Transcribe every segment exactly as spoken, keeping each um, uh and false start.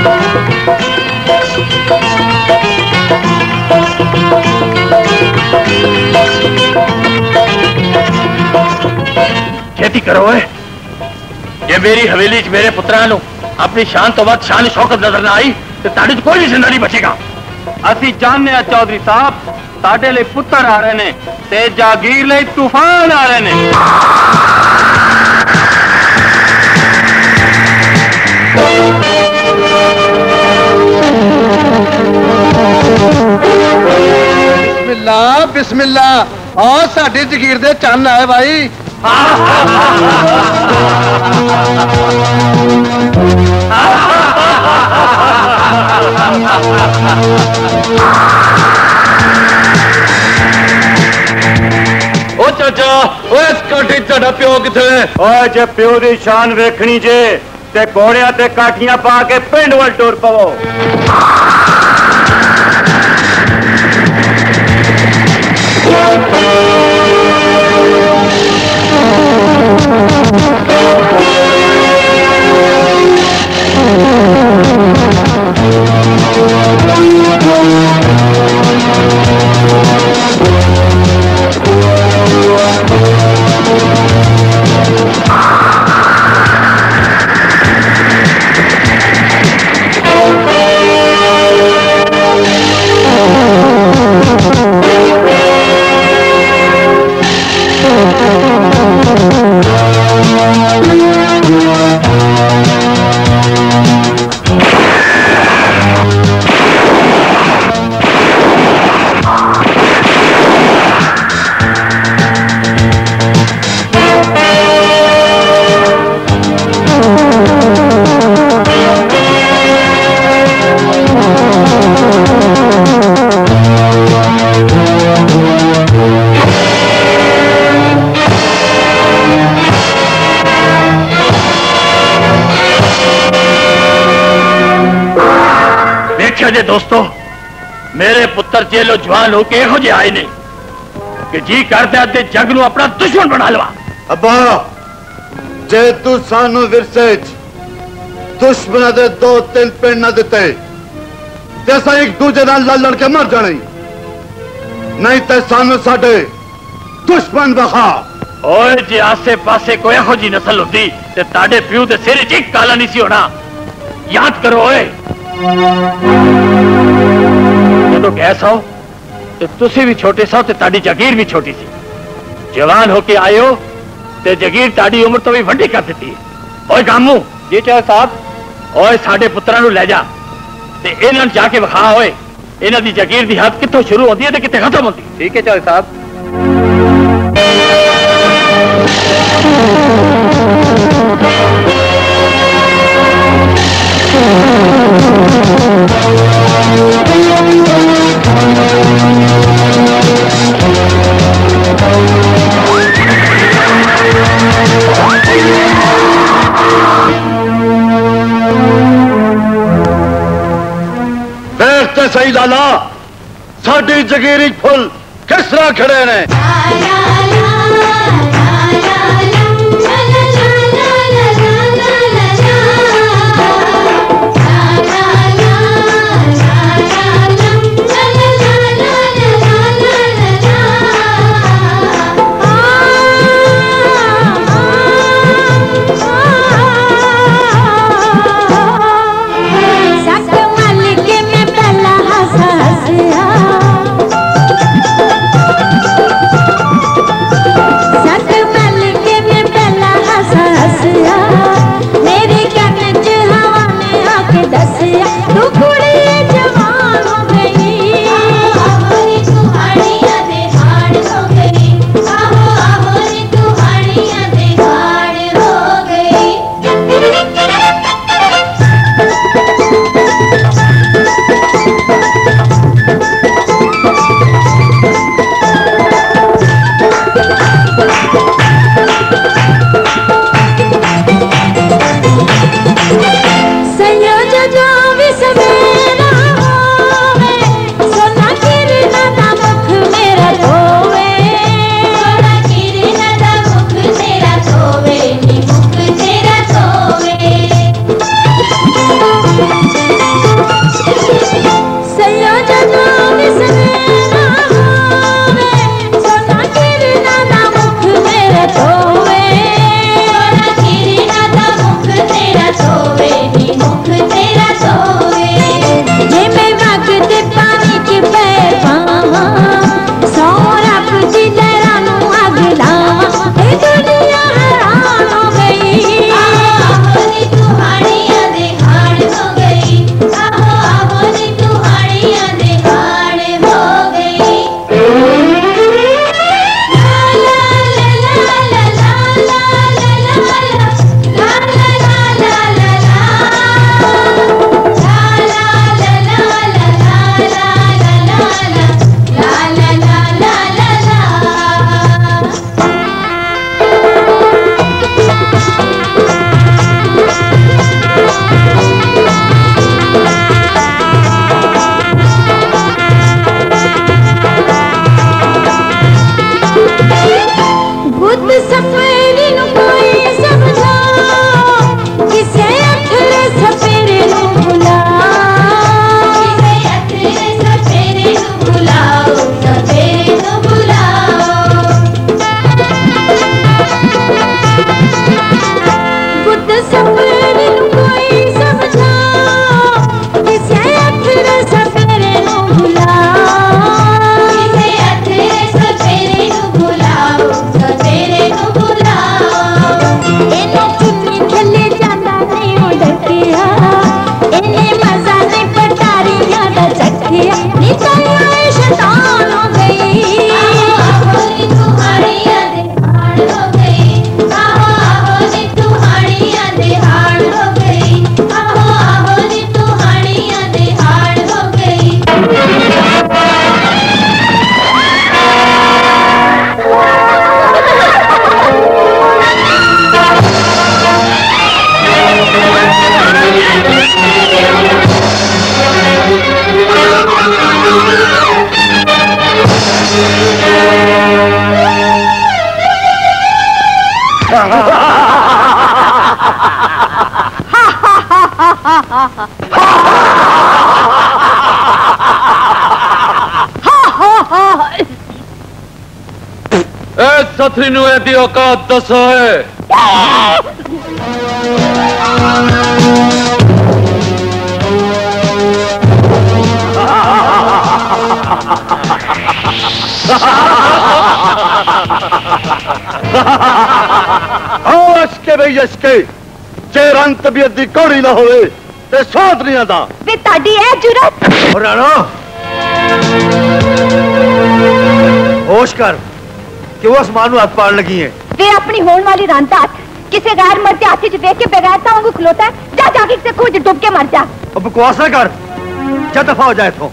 खेती करो है। ये मेरी हवेली च मेरे पुत्रा नु अपनी शान तो वक्त शान शौकत नजर ना आई तो ताड़ी कोई भी जिंदा नहीं बचेगा। असी जानने चौधरी साहब साडे लिए पुत्र आ रहे ने ते जागीर लिए तूफान आ रहे ने। बिस्मिल्लाह बिस्मिल्लाह और साडी जगीर दे चन्न आए भाई। ओ चाचा ओ इस काठी तेरा प्यो किथे? ओए जे प्यो दी शान वेखनी जे ते घोड़ियां ते काठियां पा के पिंड वल टुर पवो। दोस्तों मेरे पुत्र जेलो जवान होके एहो जे आए ने कि जी करते अद्धे जग नू अपना दुश्मन बना लवा। अब्बा जे तू सानू विरसे दुश्मन दे दो तीन पिंड न दिते ते असां एक दूजे नाल लड़ लड़ के मर जाने नहीं ते सानू साडे दुश्मन बखा। ओए जे आसे पासे कोई एहो जी नस्ल होती ते ताडे प्यू दे सिर च काला नहीं सी होना। याद करो ओए जो गैस हो तो तुसी भी छोटे सो ते ताड़ी जगीर भी छोटी सी। जवान होके आए हो ते जगीर ताड़ी उम्र तो भी वड्डी कर दी है। ओए गामू जी चाहे साहब ओए साडे पुत्रा नू ले जा ते इन्हां जाके विखा ओए इन्हां दी जगीर दी हद कित्थों शुरू होती है ते कित्थे खत्म होती है। ठीक है चाहे साहब। देखते सही लाला साडी जगीरी फुल किस तरह खड़े ने। सपने नु कोई समझा किसे अखरे सपेरे नु भुला किसे अखरे सपेरे नु भुलाओ सपेरे नु भुलाओ बुद्ध सपने नु कोई समझा किसे अखरे सपेरे नु भुला किसे अखरे सपेरे नु भुलाओ सपेरे नु भुलाओ इन्हें चुन्नी थले जाता नहीं उड़किया इन्हें मजा नहीं पटारियां दा चखिया नी कोई शैतान हो गई आहो नी तुम्हारियां दे हाड़ हो गई आहो आहो नी तुम्हारियां दे हाड़ हो गई आहो आहो नी तुम्हारियां दे हाड़ हो गई ए सथरी नु एदी औकात दसो है अशके भाई अशके जे रंग तबीयत की कौड़ी ना होवे ते स्वाद नहीं आता वे ताड़ी है जुरत राणो होश कर क्यों आसमान में हाथ पाड़ लगी है वे अपनी होने वाली रांता किसी गैर मर्द हाथी च देख के बेगैरता वांगू खलोता है जा जाके से खुद डूब के मर जा अब बकवास ना कर क्या दफा हो जाए तो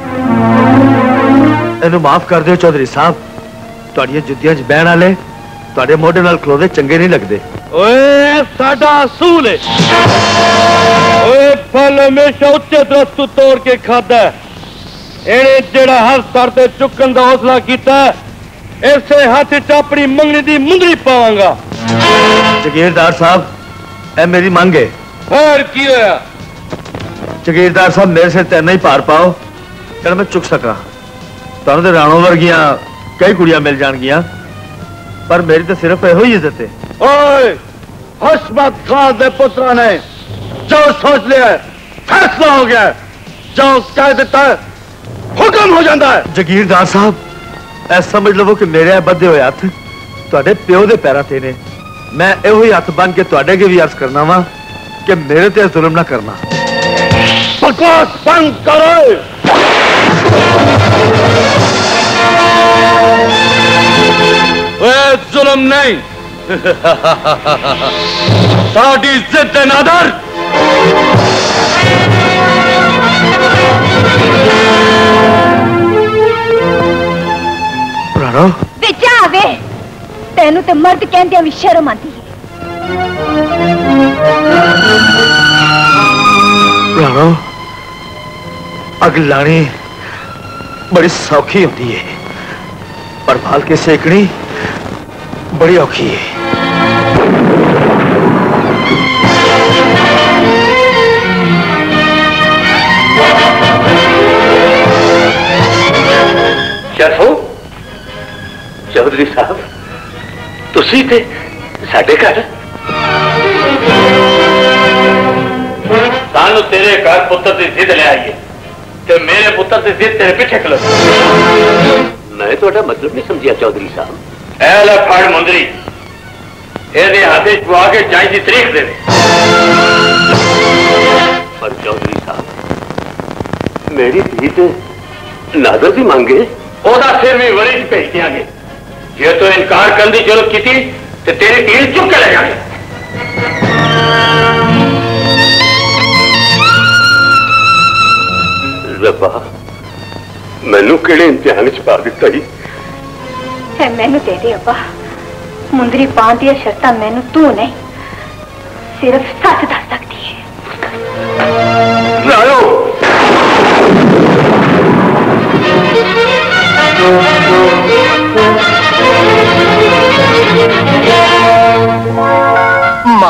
इन्हें माफ कर दो चौधरी साहब तुहाडियां जुत्तियां च बहन वाले तुहाडे मोढे नाल खलोदे चंगे नहीं लगदे ओए साडा असूल है ओए फल हमेशा उच्चे दरख्त तों तोड़ के खादा एने जेड़ा हर सर ते चुकन दा हौसला कीता इसे हाथ च अपनी मंगनी दी मुंदरी पावांगा जगीरदार साहब ए मेरी मांग है फिर की होया जगीरदार साहब मेरे से तैना ही पार पाओ कि मैं चुक सका तुहानू ते राणो वर्गियां कई कुड़ियां मिल जाणगियां पर मेरी तो सिर्फ एहो ही इज्जत है ओए हशमत खान दे पुत्रा ने जो सोच लिया है, फैसला हो गया है। जो कह देता है हुक्म हो जाता है जगीरदार साहब ऐसा समझ लो कि मेरे बद्धे हुए हथ तुहाडे प्यो दे पैरां ते ने मैं एहो ही हथ बन के तुहाडे के भी अर्ज करना वा कि मेरे ते जुल्म ना करना बकवास बंद करो ओए जुल्म नहीं साडी इज्जत दे नादर राणो वे जा वे तेनू ते मर्द कहंदे भी शर्म आती है राणो अग लानी बड़ी सौखी होती है पर बाल के सेकनी बड़ी औखी है शरफो चौधरी साहब तुसी थे साडे घर सानू तेरे घर पुत्र की जिद ले आई है ते मेरे पुत्र की जिद तेरे पीछे खलो मैं थोड़ा मतलब नहीं समझिया चौधरी साहब ए ले फड़ मुंदरी एदे हाथे च पवा के जाई दी तरीक दे पर चौधरी साहब मेरी धी ते नादर दी मांगे ओदा सिर भी वरी च भेज दियांगे जे तो इनकार करने की जरूरत की ते तेरी टील चुक के ले जाएंगे रब्बा मैनू किहड़े इम्तिहान च पा दिता जी है मैनू दे दे अब्बा मुंदरी पान दी शर्तां मैनू तू नहीं सिर्फ सच दस सकती है राणो Yeah.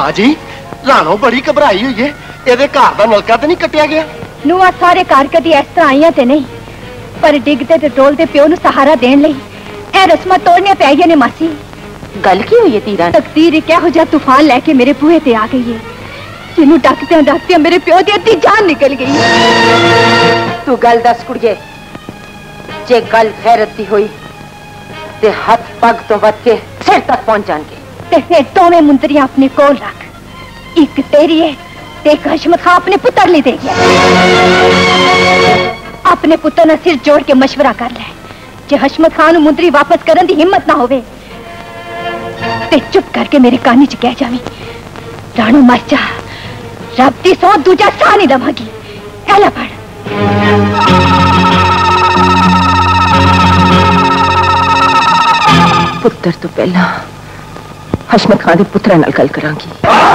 माँ जी राणो बड़ी घबराई हुई है, ਇਹਦੇ ਘਰ ਦਾ ਨਲਕਾ ਤੇ ਨਹੀਂ ਕੱਟਿਆ ਗਿਆ? ਨੂਆ ਸਾਰੇ ਘਰ ਕਦੀ ਇਸ ਤਰ੍ਹਾਂ ਆਈਆਂ ਤੇ ਨਹੀਂ, ਪਰ ਡਿੱਗਦੇ ਤੇ ਡੋਲਦੇ ਪਿਓ ਨੂੰ ਸਹਾਰਾ ਦੇਣ ਲਈ ਇਹ ਰਸਮਾਂ ਤੋੜਨੀਆਂ ਪੈ ਗਈਆਂ ਨੇ ਮਾਸੀ। ਗੱਲ ਕੀ ਹੋਈ ਹੈ ਧੀਰਾਂ? ਤਕਦੀਰ ਕਿਹੋ ਜਿਹਾ ਤੂਫਾਨ ਲੈ ਕੇ ਮੇਰੇ ਬੂਹੇ ਤੇ ਆ ਗਈ ਹੈ, ਜਿਹਨੂੰ ਡੱਕਦਿਆਂ ਡੱਕਦਿਆਂ ਮੇਰੇ ਪਿਓ ਦੀ ਅੱਧੀ ਜਾਨ ਨਿਕਲ ਗਈ। ਤੂੰ ਗੱਲ ਦੱਸ ਕੁੜੀਏ, ਜੇ ਗੱਲ ਗੈਰਤ ਦੀ ਹੋਈ ਤੇ ਹੱਥ ਪੱਗ ਤੋਂ ਵੱਧ ਕੇ ਸਿਰ ਤੱਕ ਪਹੁੰਚ ਜਾਣਗੇ। ਤੇ ਫਿਰ ਦੋਵੇਂ ਮੁੰਦਰੀਆਂ ਆਪਣੇ ਕੋਲ ਰੱਖ, ਇੱਕ ਤੇਰੀ ਹੈ ਤੇ ਇੱਕ ਹਸ਼ਮਤ ਖਾਂ ਆਪਣੇ ਪੁੱਤਰ ਲਈ ਦੇ ਗਿਆ। ਆਪਣੇ ਪੁੱਤਰ ਨਾਲ ਸਿਰ ਜੋੜ ਕੇ ਮਸ਼ਵਰਾ ਕਰ ਲੈ, ਜੇ ਹਸ਼ਮਤ ਖਾਨ ਨੂੰ ਮੁੰਦਰੀ ਵਾਪਸ ਕਰਨ ਦੀ ਹਿੰਮਤ ਨਾ ਹੋਵੇ ਤੇ ਚੁੱਪ करके मेरे कानी च कह जावी, राणो मर जा, रब दी सौ दूजा साह नहीं लवांगी। ऐला पढ़। पुत्र तो पहला हशमत खान दे पुत्रा नाल गल करांगी।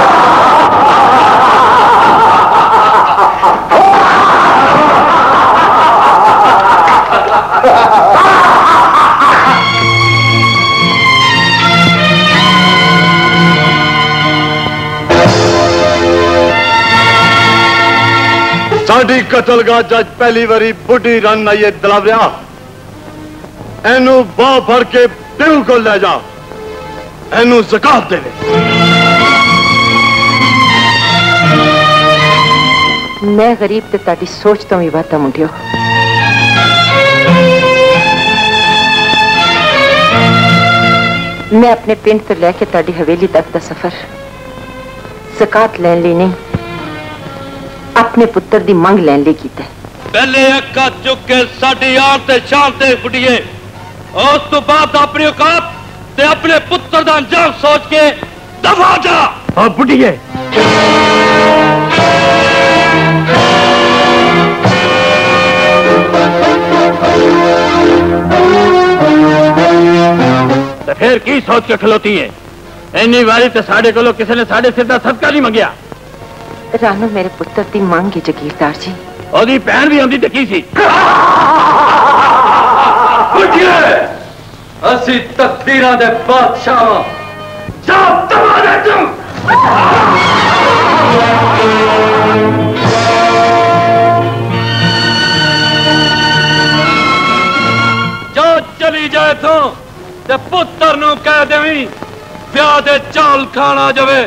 साडी कतलगाह जज पहली बारी बुढ़ी रन आई है दलावरिया, एनू बाह फड़ के प्यू को ले जा, एनू ज़कात दे। मैं गरीब ते ताड़ी सोच तो भी बात मुंडियो। मैं अपने पिंड तो लेके ताड़ी हवेली तक का सफर ज़कात लैन ली नहीं, अपने पुत्र दी मंग लैन ली कीता। पहले अक्का चुक के साडी यार ते शान ते बुढ़िए, उस तो बाद अपनी औकात ते अपने पुत्र दा अंजाम सोच के दफा जा। और बुढ़िए तो फिर की सोच के खलोती है? इन्नी बारी तो साढ़े कोलों किसी ने साढ़े सिर दा सदका नहीं मंगया। रानू मेरे पुत्र दी मांग है जगीरदार जी। ओदी भैन भी आंदी ते की सी? असी तकदीरां दे बादशाह जा तमारे तुम जो चली जाए तू ते पुत्र नू कह देवी ब्याह दे चाल खाना जावे।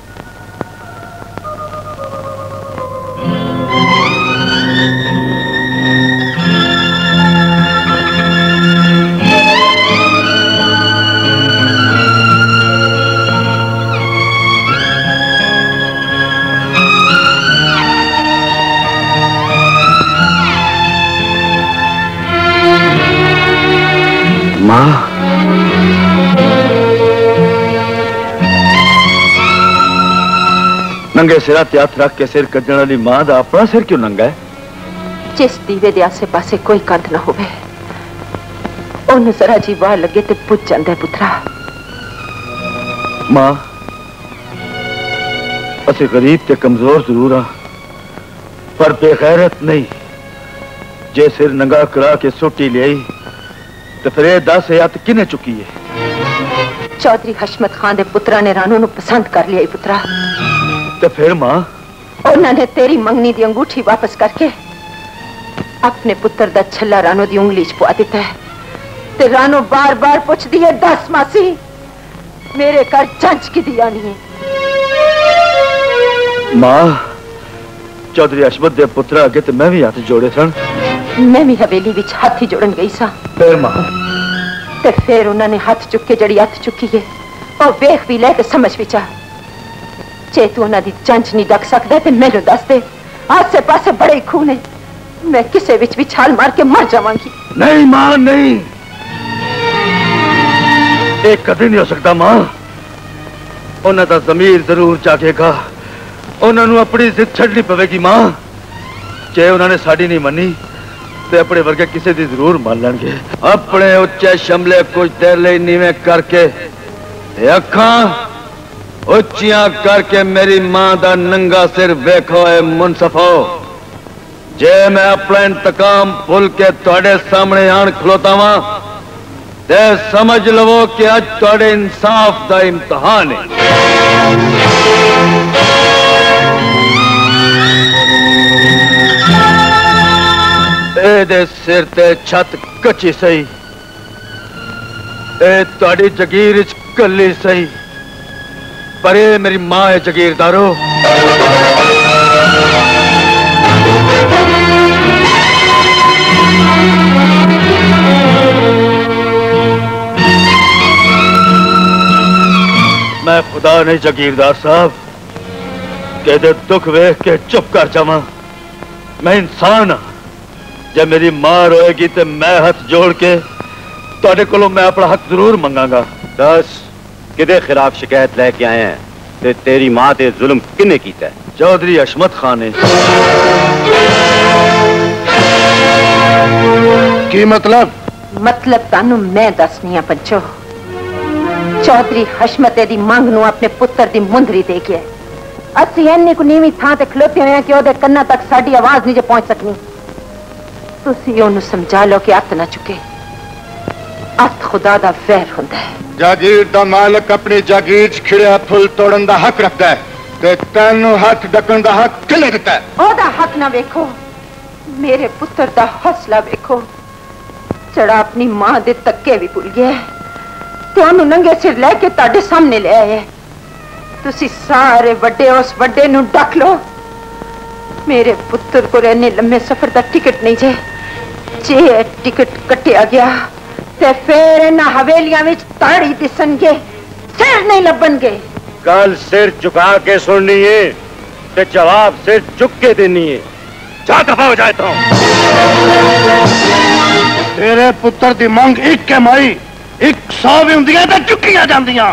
मां नंगे सिरा ते हथ रख के सिर कजण वाली मां दा अपना सिर क्यों नंगा है? जिस दीवे दे आसे पासे कोई कंध ना होवे, ओनू जरा जी वाह लगे ते पुज जांदा है पुत्रा। मां असी गरीब ते कमजोर जरूर हाँ, पर बेगैरत नहीं। जे सिर नंगा करा के सुटी लियाई तो फिर ये दस हयात किने चुकी है? चौधरी हशमत खान दे पुत्रा ने रानू नू पसंद कर लिया पुत्रा। तो फिर मां उन्होंने तेरी मंगनी दी अंगूठी वापस करके अपने पुत्र दा छल्ला रानू दी उंगली च पवा दिता है। ते रानू बार बार पुछदी है, दस मासी मेरे घर जंच की दी आनी है? मां चौधरी हशमत दे पुत्रा अगे तो मैं भी हाथ जोड़े सन। मैं भी हवेली विच हाथ ही जोड़न गई सा। फिर मां ते फिर उन्होंने हाथ चुक के जड़ी हाथ चुकी है और वेख भी ले ते समझ भी चा। जे तू उन्हां दी जंच नहीं डक सकदा ते मैनू दस दे, आसे पासे बड़े खून है, मैं किसे विच भी छाल मार के मर जावांगी। नहीं मां नहीं, एक कदे नहीं हो सकता मां। उन्हां दा ज़मीर जरूर जागेगा, उन्हां नू अपनी जिद छड्डनी पवेगी मां। जे उन्होंने साड़ी नहीं मनी ते अपने वर्गे किसी दी जरूर मान लेंगे। अपने उच्चे शमले कुछ देर ले नीवे करके अखां उच्चियां करके मेरी मां दा नंगा सिर वेखो ए मुनसफो। जे मैं अपना इंतकाम भुल के तुहाडे सामने आन खलोता वां ते समझ लवो कि अज तुहाडे इंसाफ दा इम्तिहान है। एदे सिर ते छत कच्ची सही, ए तुहाडी जगीर च कल्ली सही, पर ए मेरी मां है जगीरदारो। मैं खुदा नहीं जगीरदार साहब के दे दुख वेख के चुप कर जावा। मैं इंसान हाँ, जब मेरी मां रोएगी तो मैं हाथ जोड़ के तुहाडे कोलों मैं अपना हक जरूर मंगांगा। दस किदे खिलाफ शिकायत लेके आए हैं ते तेरी मां ते जुल्म किने कीता है? चौधरी हशमत खान ने। की मतलब? मतलब तानू मैं दसनी है पंचो। चौधरी हशमत दी मंग नू अपने पुत्र दी मुंदरी दे के असि इन्नी को नीवी थां ते खलोते हुए कि ओदे कन्ना तक साडी आवाज नहीं जे पहुंच सकनी। तुसी ओनू समझा लो कि अत ना चुके, अत खुदा दा वैर हुंदा है। जागीर दा मालक अपनी जागीर च खिड़िया फुल तोड़न दा हक रखता है ते तैनू हाथ ढकन दा हक किने दिता है? ओदा हक ना वेखो, मेरे पुत्र दा हौसला वेखो, जड़ा अपनी मां दे तक्के भी भुल गया ते ओनू नंगे सिर लेके तुहाडे सामने ले आए। तुसी सारे वड्डे उस वड्डे नू ढक लो। मेरे पुत्र को रहने लंबे सफर का टिकट नहीं जे, जे टिकट कटिया गया ते फिर इन्हां हवेलियां विच ताड़ी दिसणगे, सिर नहीं लभणगे। कल सिर झुका के सुननी है ते जवाब सिर झुक के देनी है। जा दफा हो जाए तो। तेरे पुत्र दी मंग एक के माई एक सौ भी हुंदियां ते चुकियां जांदियां।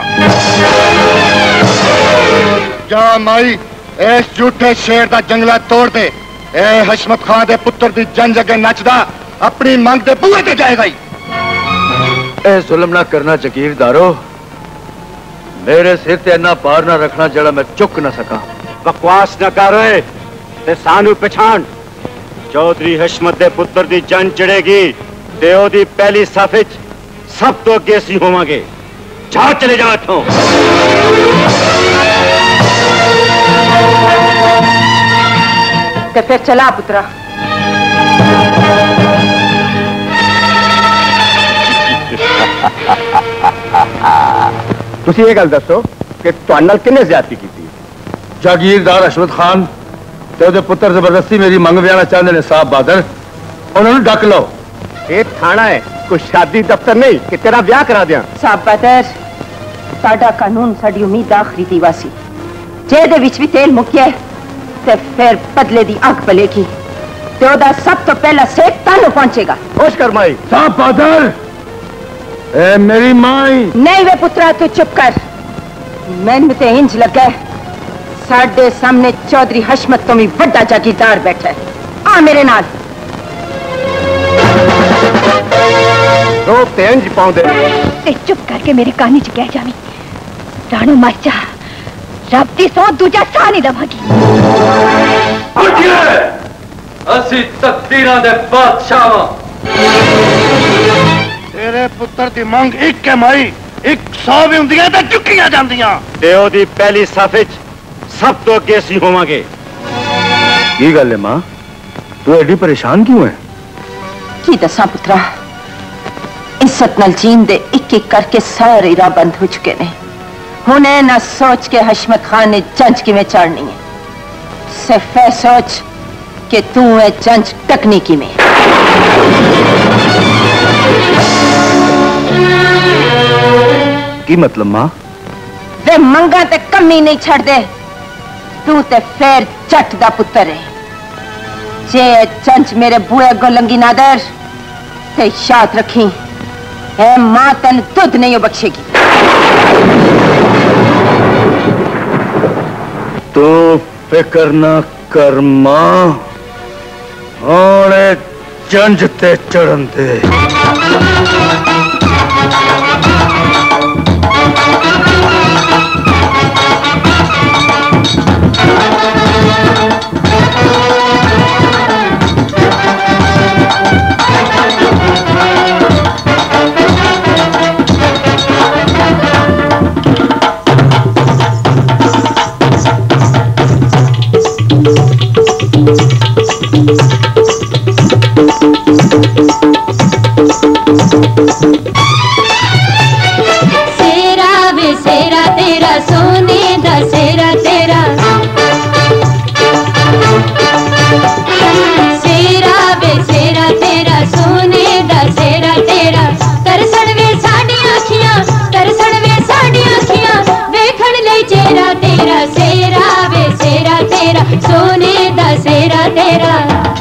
जा माई इस झूठे शेर दा जंगला तोड़ दे। ए हशमत खान दे पुत्र दी जंज अगे नचदा अपनी मंग दे बूहे ते जाएगा ही। ए जुल्म ना करना जगीरदारो, मेरे सिर ते इन्ना पार ना रखना जड़ा मैं चुक ना सका। बकवास न कर रहे ते सानू पछाण। चौधरी हशमत दे पुत्र दी जंज चढ़ेगी ते ओदी पहली सफ विच सब तो अगे असीं होवांगे। जा चले जा इत्थों। ते फिर चला पुत्रा। तुसी ये गल दसो कि तुहाडे नाल किन्ने ज्यादती कीती? जागीरदार हशमत खान ते ओदे पुत्र जबरदस्ती मेरी मंग व्याहना चाहते ने। साहब बहादुर, उन्होंने डक लो। ये थाना है, कोई शादी दफ्तर नहीं कि तेरा ब्याह करा दिया। साहब बहादुर, साडा कानून साडी उम्मीद आखरी दीवा सी। जे दे विच भी तेल मुक्या ते फिर बदले दी अग बलेगी ते ओदा सब तो पहला सेक तानू पहुंचेगा। होश कर माई। साहब बहादुर, ए मेरी माई। नहीं वे पुत्रा, तू चुप कर। मैनू ते इंज लगा साडे सामने चौधरी हशमत तो भी बड़ा जागीरदार बैठा है। आ मेरे नाल। दो तेंज पाउंदे ते चुप करके मेरे कानी च कह जावी, राणो माचा रब दी सौ दूजा सा नहीं दवांगी। असी तकदीरां दे बादशाह। तेरे पुत्र दी मंग एक के माई एक सौ भी हुंदियां ते चुकियां जांदियां। ते ओदी पहली सफ विच सब तो अगे असीं होवांगे। की गल है मां, तू एडी परेशान क्यों है? की दसा पुत्रा, इज्जत नाल जीन दे एक एक करके सारे राह बंद हो चुके ने। हुण ऐ ना सोच के हशमत खान ने जंज किवें चाड़नी है, सिर्फ ऐ सोच कि तू ऐ जंज टकनी किवें। की मतलब मां? वे मंगा ते कमी नहीं छड़ दे। तू ते फिर जट दा पुत्र है। जे जंज मेरे बुए अगों लंगी नादर ते याद रखी, ए मां तन दुध नहीं बख्शेगी। तू फिक्र ना कर मां, ओणे जंज ते चढ़न दे। सेरा तेरा सेरा वे सेरा तेरा सोने दा सेरा तेरा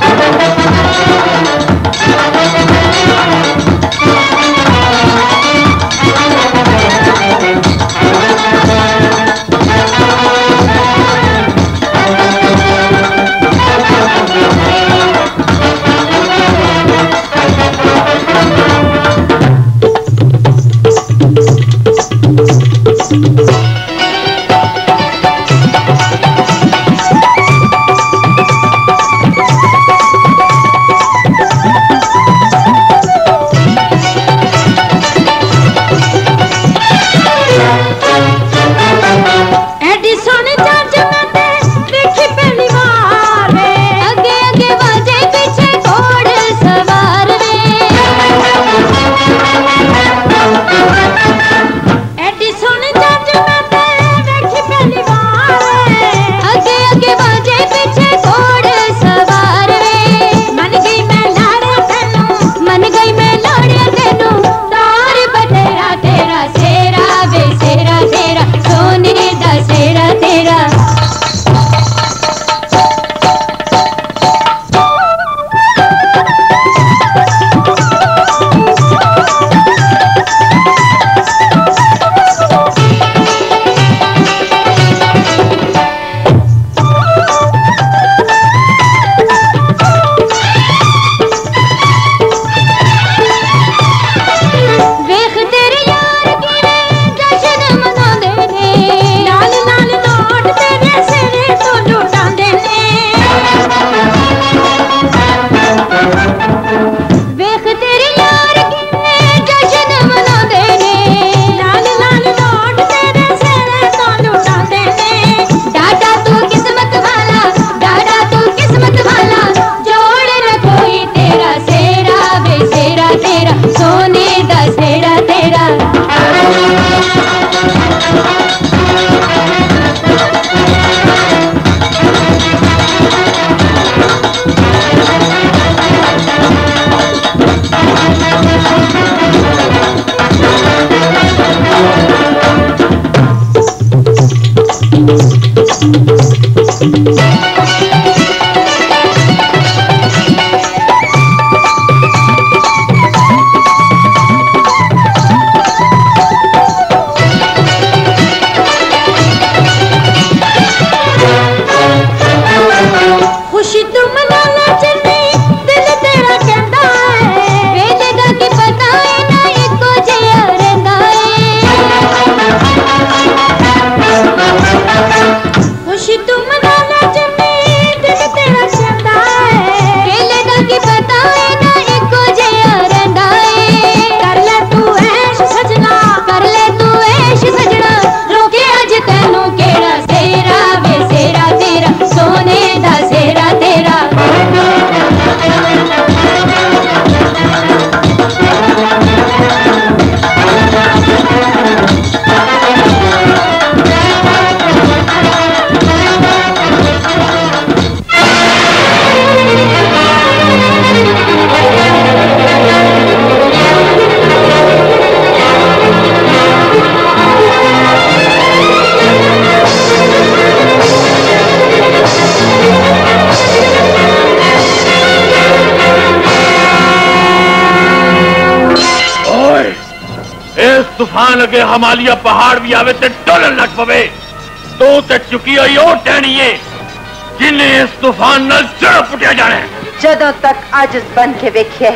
तूफान अगे हिमालय पहाड़ भी आवे ते डोलन लग पवे तो ते चुकी हुई ओ टहनी है जिन्हें इस तूफान नाल जड़ पुटिया जाना है। जदों तक आजिज बन के वेखिए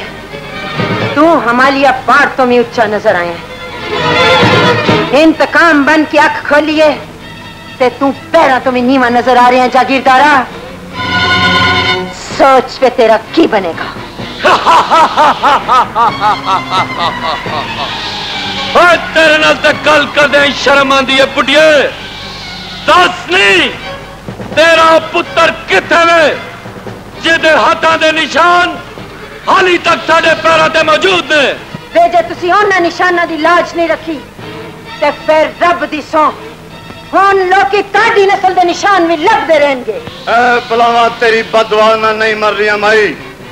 तू हिमालय पहाड़ तो भी उच्चा नजर आया इंतकाम बन के अख खोलिए ते तू पैरा तो भी नीवा नजर आ रहे हैं जागीरदारा सोच पे तेरा की बनेगा। तेरे नाल ते गल कर दे शर्म आंदी है पुटिए दस नहीं तेरा पुत्र किथे वे जिहदे हाथां दे निशान हाली तक साडे पैरां ते मौजूद ने वे जे तुसी उन्हां निशानां दी लाज नहीं रखी ते फिर रब दी सौं हुण लोकी ताडी नस्ल दे निशान भी लभदे रहणगे। ए बलावा तेरी बददुआ नाल नहीं मर रही माई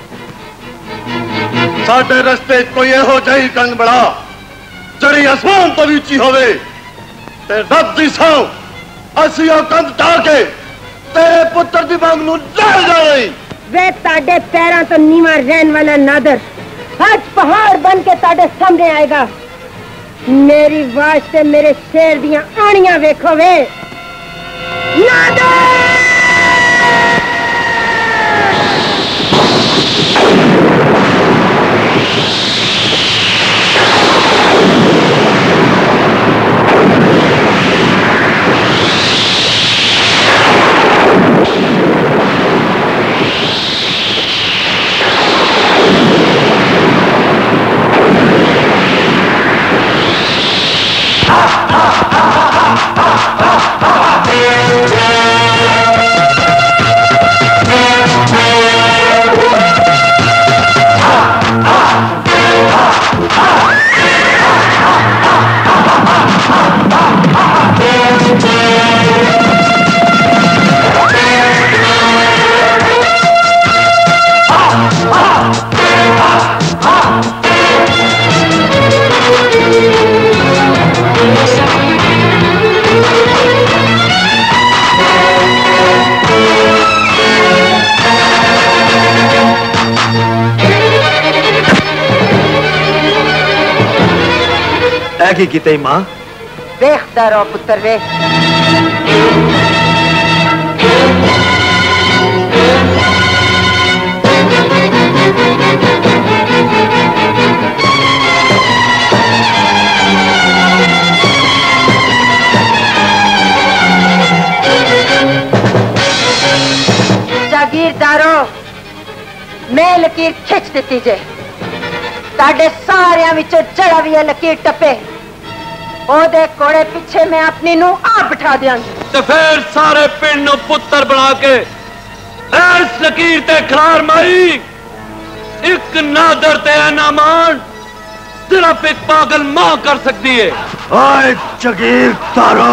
साडे रस्ते कोई इहो जही कंग बड़ा जड़ी आसमान तो भी उची होवे ते रब दी सौं असि कंध ढा के तेरे पुत्र की मांग नूं ले जाए। वे ताडे पैरों तो नीवा रहन वाला नादर आज पहाड़ बन के ताडे सामने आएगा। मेरी वास्ते मेरे शेर दियां आनियां वेखो वे नादर। की किते मां देखता रहो पुत्र वे। जागीरदारो मैं लकीर खिंच दी जे ताडे सारियां विचों जड़ा भी लकीर टपे ओदे कोड़े पीछे मैं अपनी नू आप बिठा दियांगी। तो फिर सारे पिंड नू पुत्र बना के ऐस लकीर ते खरार मारी एक नादर ते नामान सिर्फ एक पागल मां कर सकती है। ओए जागीरदारो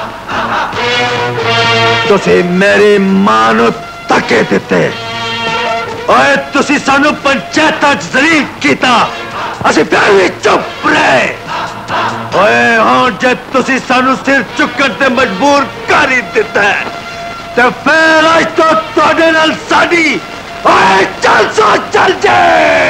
तुसी मेरी मां नू धक्के दिते। ओए तुसी सानू पंचायतां च जलील कीता असीं फिर भी चुप रहे। ओए हुण जे तुसी सानू सिर चुकण ते मजबूर कर ही दिता है ते फिर अज तो तुहाडे नाल साडी ओए चल सो चल जे।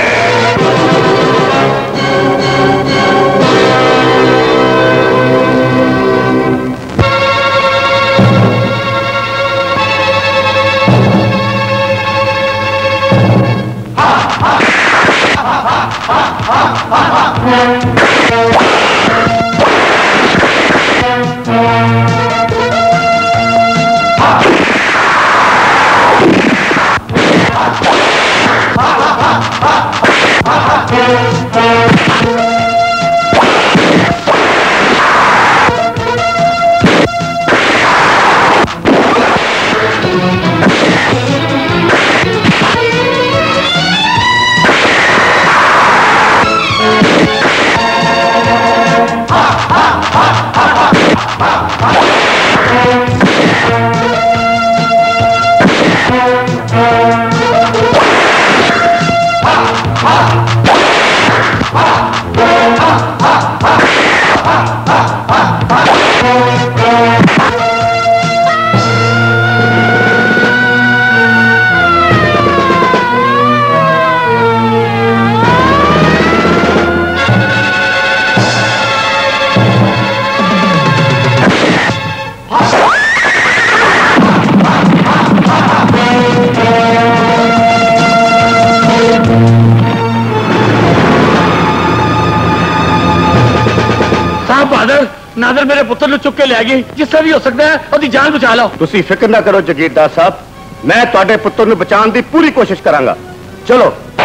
नादर मेरे पुत्र चुक के ले गई जिससे भी हो सकता है उसकी जान बचा लो। तुसी फिक्र ना करो जगीरदार साहब मैं तुहाडे पुत्र नूं बचाने की पूरी कोशिश करांगा। चलो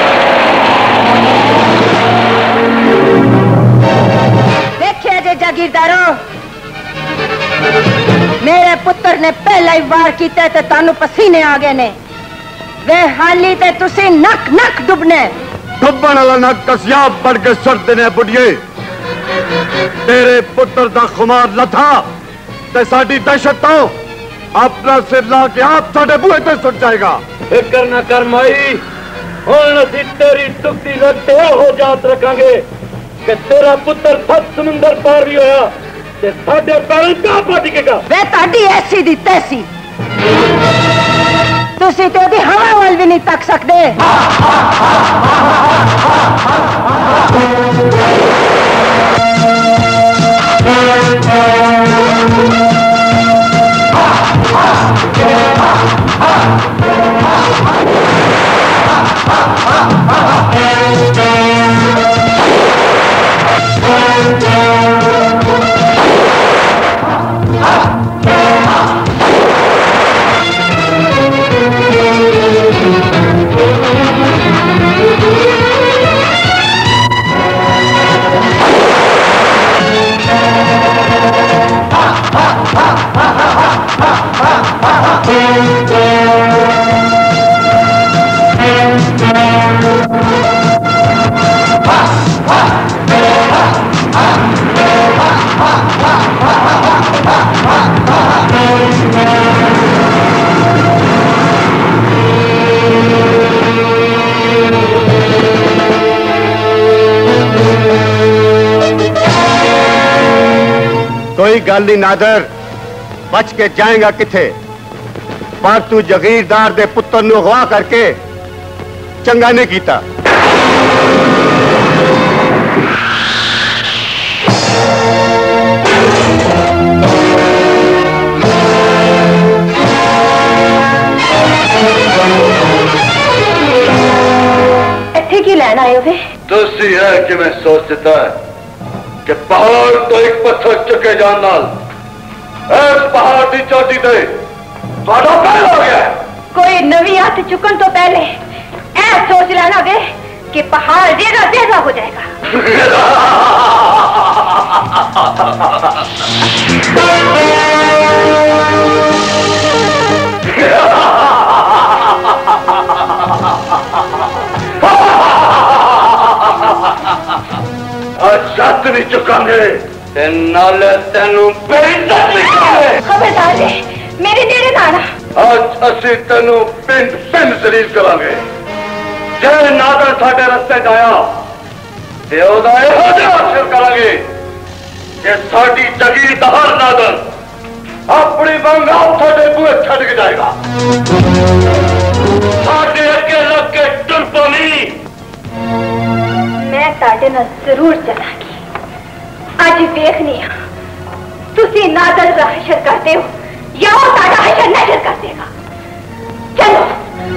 देखिए जे जागीरदारो मेरे पुत्र ने पहला ही वार किया ते तानू पसीने आ गए ने वे हाली ते तुसी नक नक डुबने डुबण वाला नक कसियाब बढ़ के सड़ते ने बुढ़िए। तेरे पुत्र दा खुमार लथा ते साडी दहशत तो अपना सिर ला के आप साडे बूहे ते सुट जाएगा। फिक्र न कर माई हुण असीं तेरी टुकड़ी रखते हो जात रखांगे कि तेरा पुत्र सत समुंदर पार भी होया ते साडे पैरों का पट टिकेगा। वे ताड़ी ऐसी दी तैसी तुसी ते ओदी हवा वाल भी नहीं तक सकते। कोई गल नहीं नादर, बच के जाएगा किथे, पर तू जगीरदार दे पुत्र नूं अगवा करके चंगा नहीं कीता। इत्थे की लैन आए हो? तुसी है कि मैं सोचता है कि पहाड़ तो एक पत्थर चुके जान नाल इस पहाड़ की चोटी ते तुहाडा पहल हो गया। कोई नवी हाथ चुकन तो पहले ऐ सोच लेना वे कि पहाड़ डेरा डेरा हो जाएगा। छत भी चुकांगे ते नाले तेनू बेइज्जत भी करांगे। खबरदार है मेरे नेड़े ना आना। आज असी तेनू पिंड पिंड जलील करांगे। जे नादर साडे रस्ते जाया ते ओदा इहो जिहा हासिल करांगे कि साडी जगीर दा हर नादर अपनी बंगा साडे बूहे छड़ के जाएगा। साडे अगे लग के टुर पवी। मैं ताड़े नाल जरूर चलांगी। आज देखनी हाँ तुसी नादर का हशर करते हो या वो ताड़ा हशर नजर कर देगा। चलो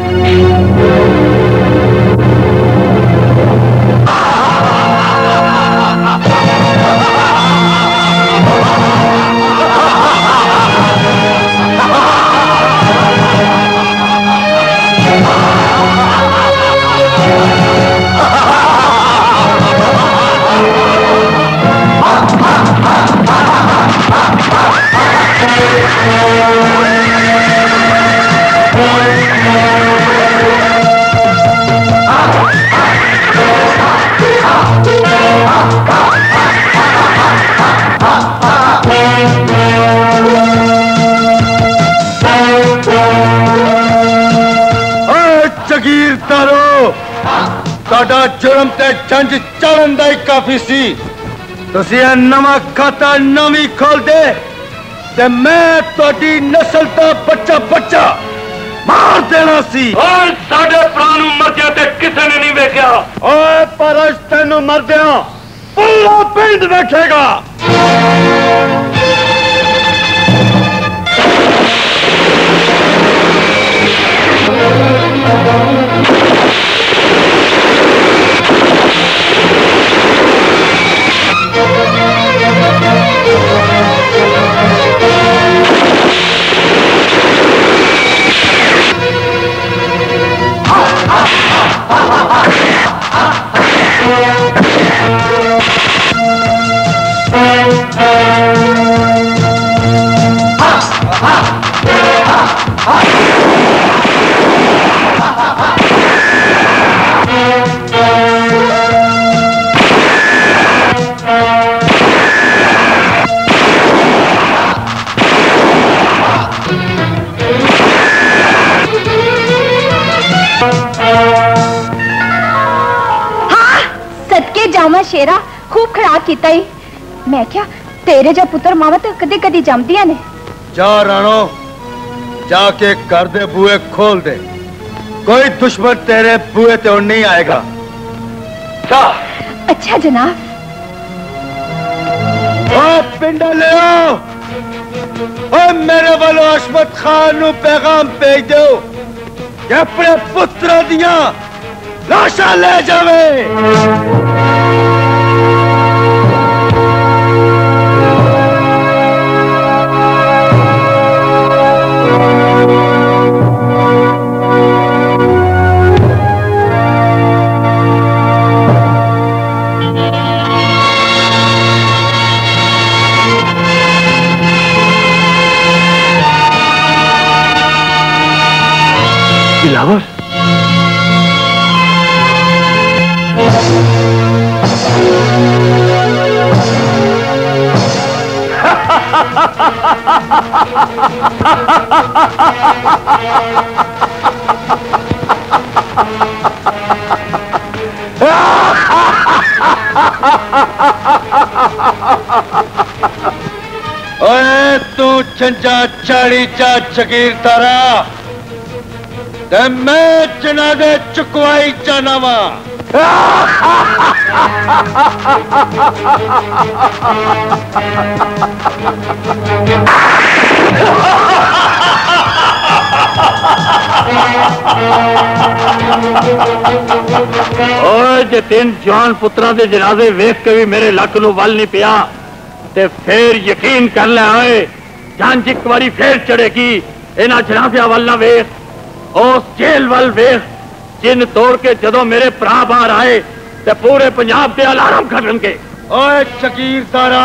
साडा जुर्म ते जंज चढ़न दा ही काफी सी। तुसी नवा खाता नवी खोल दे ते मैं तुहाडी नस्ल दा बच्चा बच्चा मार देना सी। और साडे भरा नूं मरदे ते किसे ने नहीं वेख्या। ओए पर अज तैनूं मरदियां पूरा पिंड वेखेगा। शेरा खूब खराब किया ही। मैं क्या तेरे जा पुत्र मावा तो कदी कदी जमदियां ने। जा राणो, जाके घर दे बूहे खोल दे, कोई दुश्मन तेरे बूहे ते नहीं आएगा। जा। अच्छा जनाब। ओ पिंडा ले आओ, ओ मेरे वालों हशमत खान नू पैगाम भेज दो कि अपने पुत्रों दिया लाशा ले जावे। दिलावर, ओए तू चंचा चाड़ी चा चकीर तारा ते मैं जनाजे चुकवाई चाहना। ओए जे तीन जवान पुत्रां दे जनाजे वेख के भी मेरे लक नू वल नहीं पिया ते फिर यकीन कर ले ओए जान जिक बारी फिर चढ़ेगी इन्हां जनाजियां वल ना वेख, उस जेल वल वेख जिन तोड़ के जदों मेरे भरा बाहर आए ते पूरे पंजाब के अलार्म खड़नगे। ओए चकीर तारा,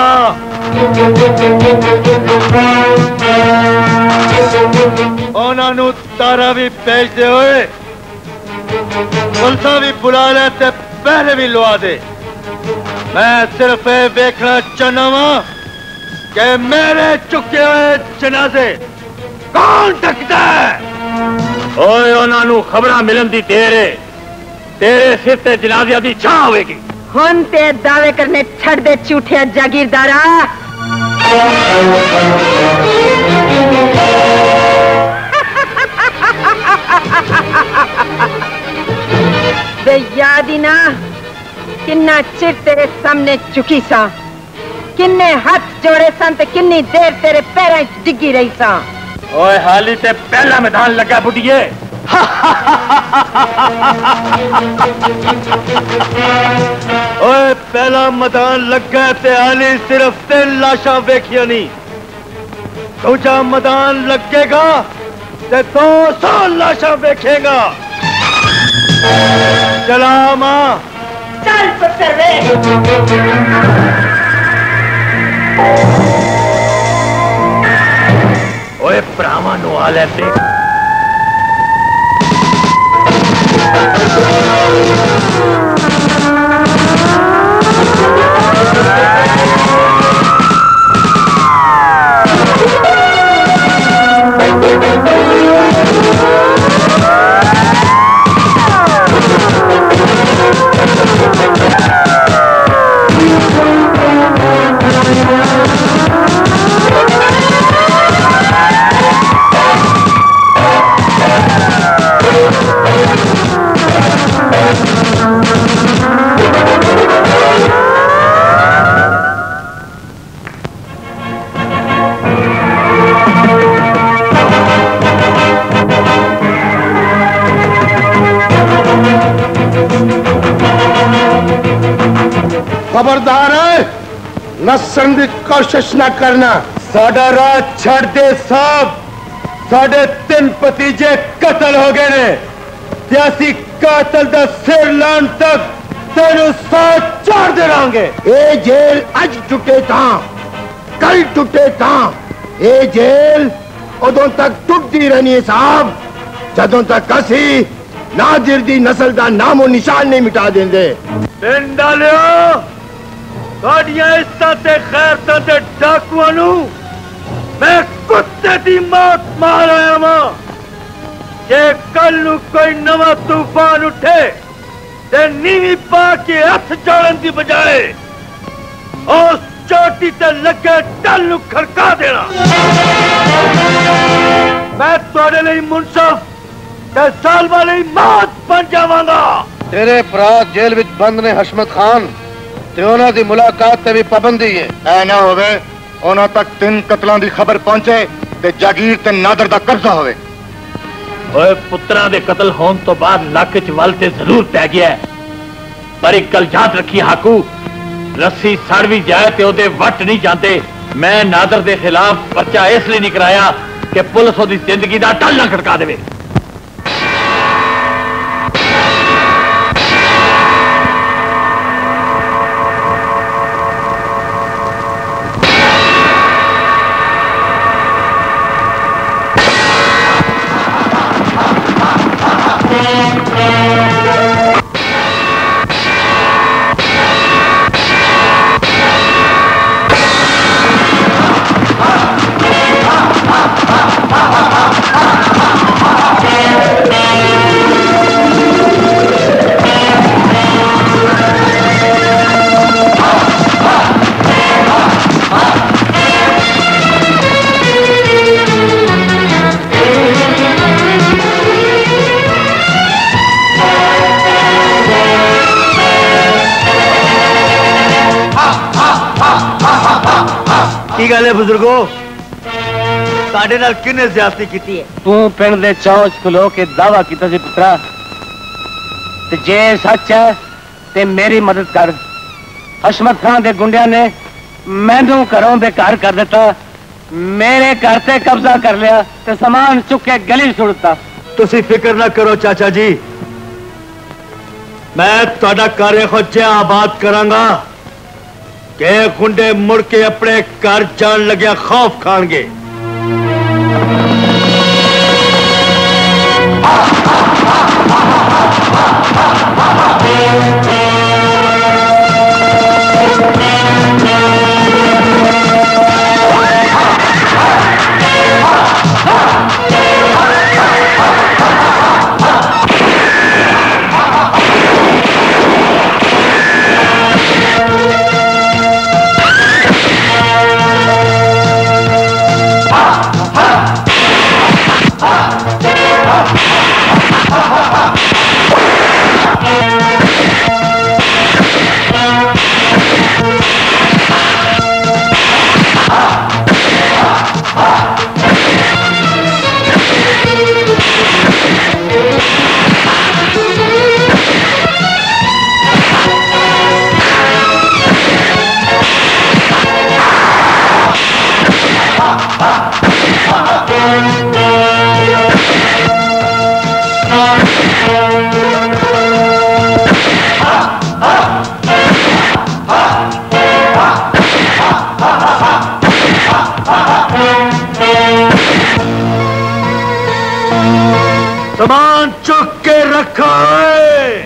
उन्हां नू तारा भी भेज दे, ओए पुलिसा भी बुला ले ते पहले भी लवा दे। मैं सिर्फ ये देखना चाहना वा कि मेरे चुके हुए जनाजे कौन ढकदा है। ओए उन्हां नू खबरां मिलन दी देर है, तेरे सिर ते जनाजिया दी छां होवेगी। हुन ते दावे करने छड़ दे झूठे जागीरदारा। वे याद ही ना किन्ना चिर तेरे सामने चुकी सा, किन्ने हाथ जोड़े सन ते किन्नी देर तेरे पैरों च डिग्गी रही सा। ओए हाली ते पहला मैदान लगा बुढ़िए। ओए पहला मैदान लगा ते हाली सिर्फ तीन लाशा वेखिया नहीं, दूजा मैदान लगेगा ते दो सौ लाशा वेखेगा। चला मां, चल पुत्र वे। ओए भरावां नू आ लैंदे। खबरदार है, नसन की कोशिश न करना। साडा राह छड़ दे साहब, साडे तीन भतीजे कतल हो गए ने ते असीं कातल दा सिर लाण तक तेनू साथ चाड़ दे रहांगे। ये जेल अज टुटे था, कल टुटे था, ये जेल उदों तक टुटती रहनी है साहब जदों तक असी नादिर दी नस्ल दा नामो निशान नहीं मिटा देंगे। पिंड डालियो साडियां इज्जतां ते खैरतां ते डाकुआं नू मैं कुत्ते दी मौत मार आया वां। जे कल नू कोई नवा तूफान उठे ते नीवी पा के हथ जोड़न दी बजाए उस चोटी ते लगे टल नू खड़का देना। मैं तुहाडे लिए मुनसफ ते सालवा लिए मौत बन जावांगा। तेरे भरा जेल विच बंद ने हशमत खान ते उन्हां दी मुलाकात ते भी पाबंदी है। ऐ ना होवे उन्हां तक तीन कतलां दी खबर पहुंचे ते जागीर ते नादर दा कब्जा होवे। ओए पुत्रा दे कतल होने तो बाद लक च वल ते जरूर पै गया है, पर एक गल याद रखी हाकू, रस्सी सड़ भी जाए ते ओदे वट नहीं जाते। मैं नादर दे खिलाफ पर्चा इसलिए नहीं कराया कि पुलिस ओदी जिंदगी दा टल ना खड़का देवे। की गल है बुजुर्गो, साडे नाल किन्ने ज्यादती कीती है? तू पिंड दे चौंच खलो के दावा कीता सी पुत्रा, ते जे सच है ते मेरी मदद कर। हशमत खान दे गुंडिया ने मैनू घरों बेकार कर दिता, मेरे घर ते कब्जा कर लिया ते सामान चुक के गली सुटता। तुसी फिक्र ना करो चाचा जी, मैं तुहाडा घर इहो जिहा आबाद करांगा कि गुंडे मुड़ के अपने घर जान लग्या खौफ खाणगे। सामान चुक के रखा है।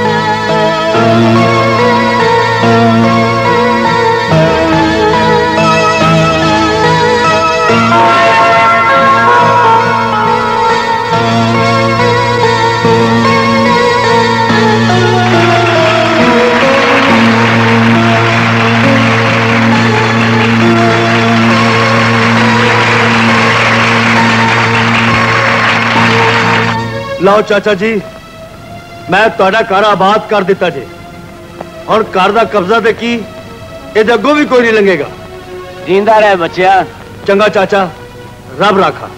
लाओ चाचा जी, मैं तुहाडा घर आबाद कर दिता जी। और घर का कब्जा ते की ये अगों भी कोई नहीं लंघेगा। जींदा रहे बच्चिया। चंगा चाचा, रब राखा।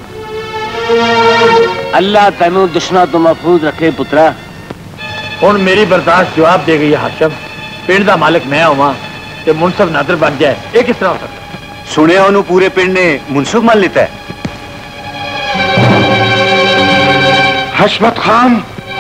अल्लाह तेनू दुश्मना तो महफूज रखे पुत्रा। हुण मेरी बर्दाश्त जवाब दे गई है हाशम। पिंड का मालिक मैं होवां ते मुनसफ नादर बन जाए, ये किस तरह हो सकता? सुनिया उन्होंने पूरे पिंड ने मुनसफ मान लेता है। हशमत खान,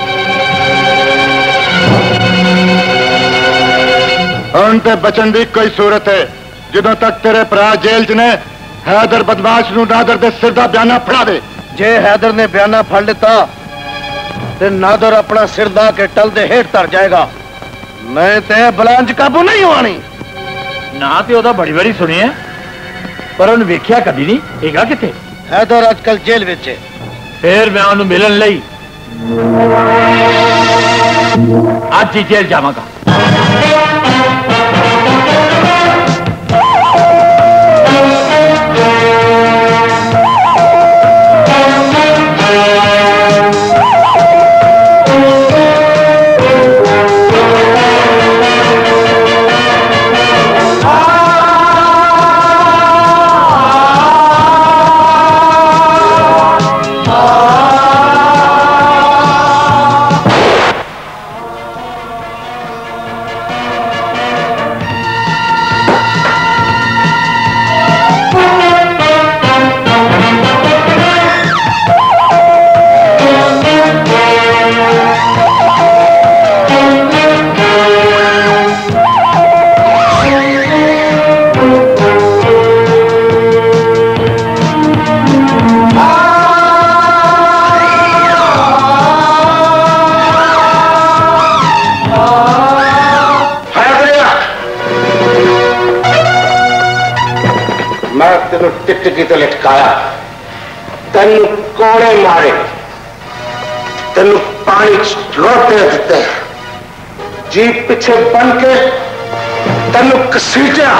उनते बचन की कोई सूरत है जो तक तेरे भरा जेल च ने हैदर बदमाश नूं नादर दे सिर दा बयाना फड़ा दे। जे हैदर ने बयाना फड़ लिता ते नादर अपना सिर दा के टल दे हेठ तर जाएगा। मैं ते बलांच काबू नहीं आनी। ना ते ओदा बड़ी बड़ी सुनी है, पर उन्हें वेख्या कभी नहीं। हेगा किथे? हैदर आजकल जेल विच है। फिर मैं उन्हें मिलन लई आज ही जेल जावांगा। टिटकी ते लटकाया, तेन कोड़े मारे, तेन पानी लोटे दिते, जीप पिछे बन के तेन घसीटा,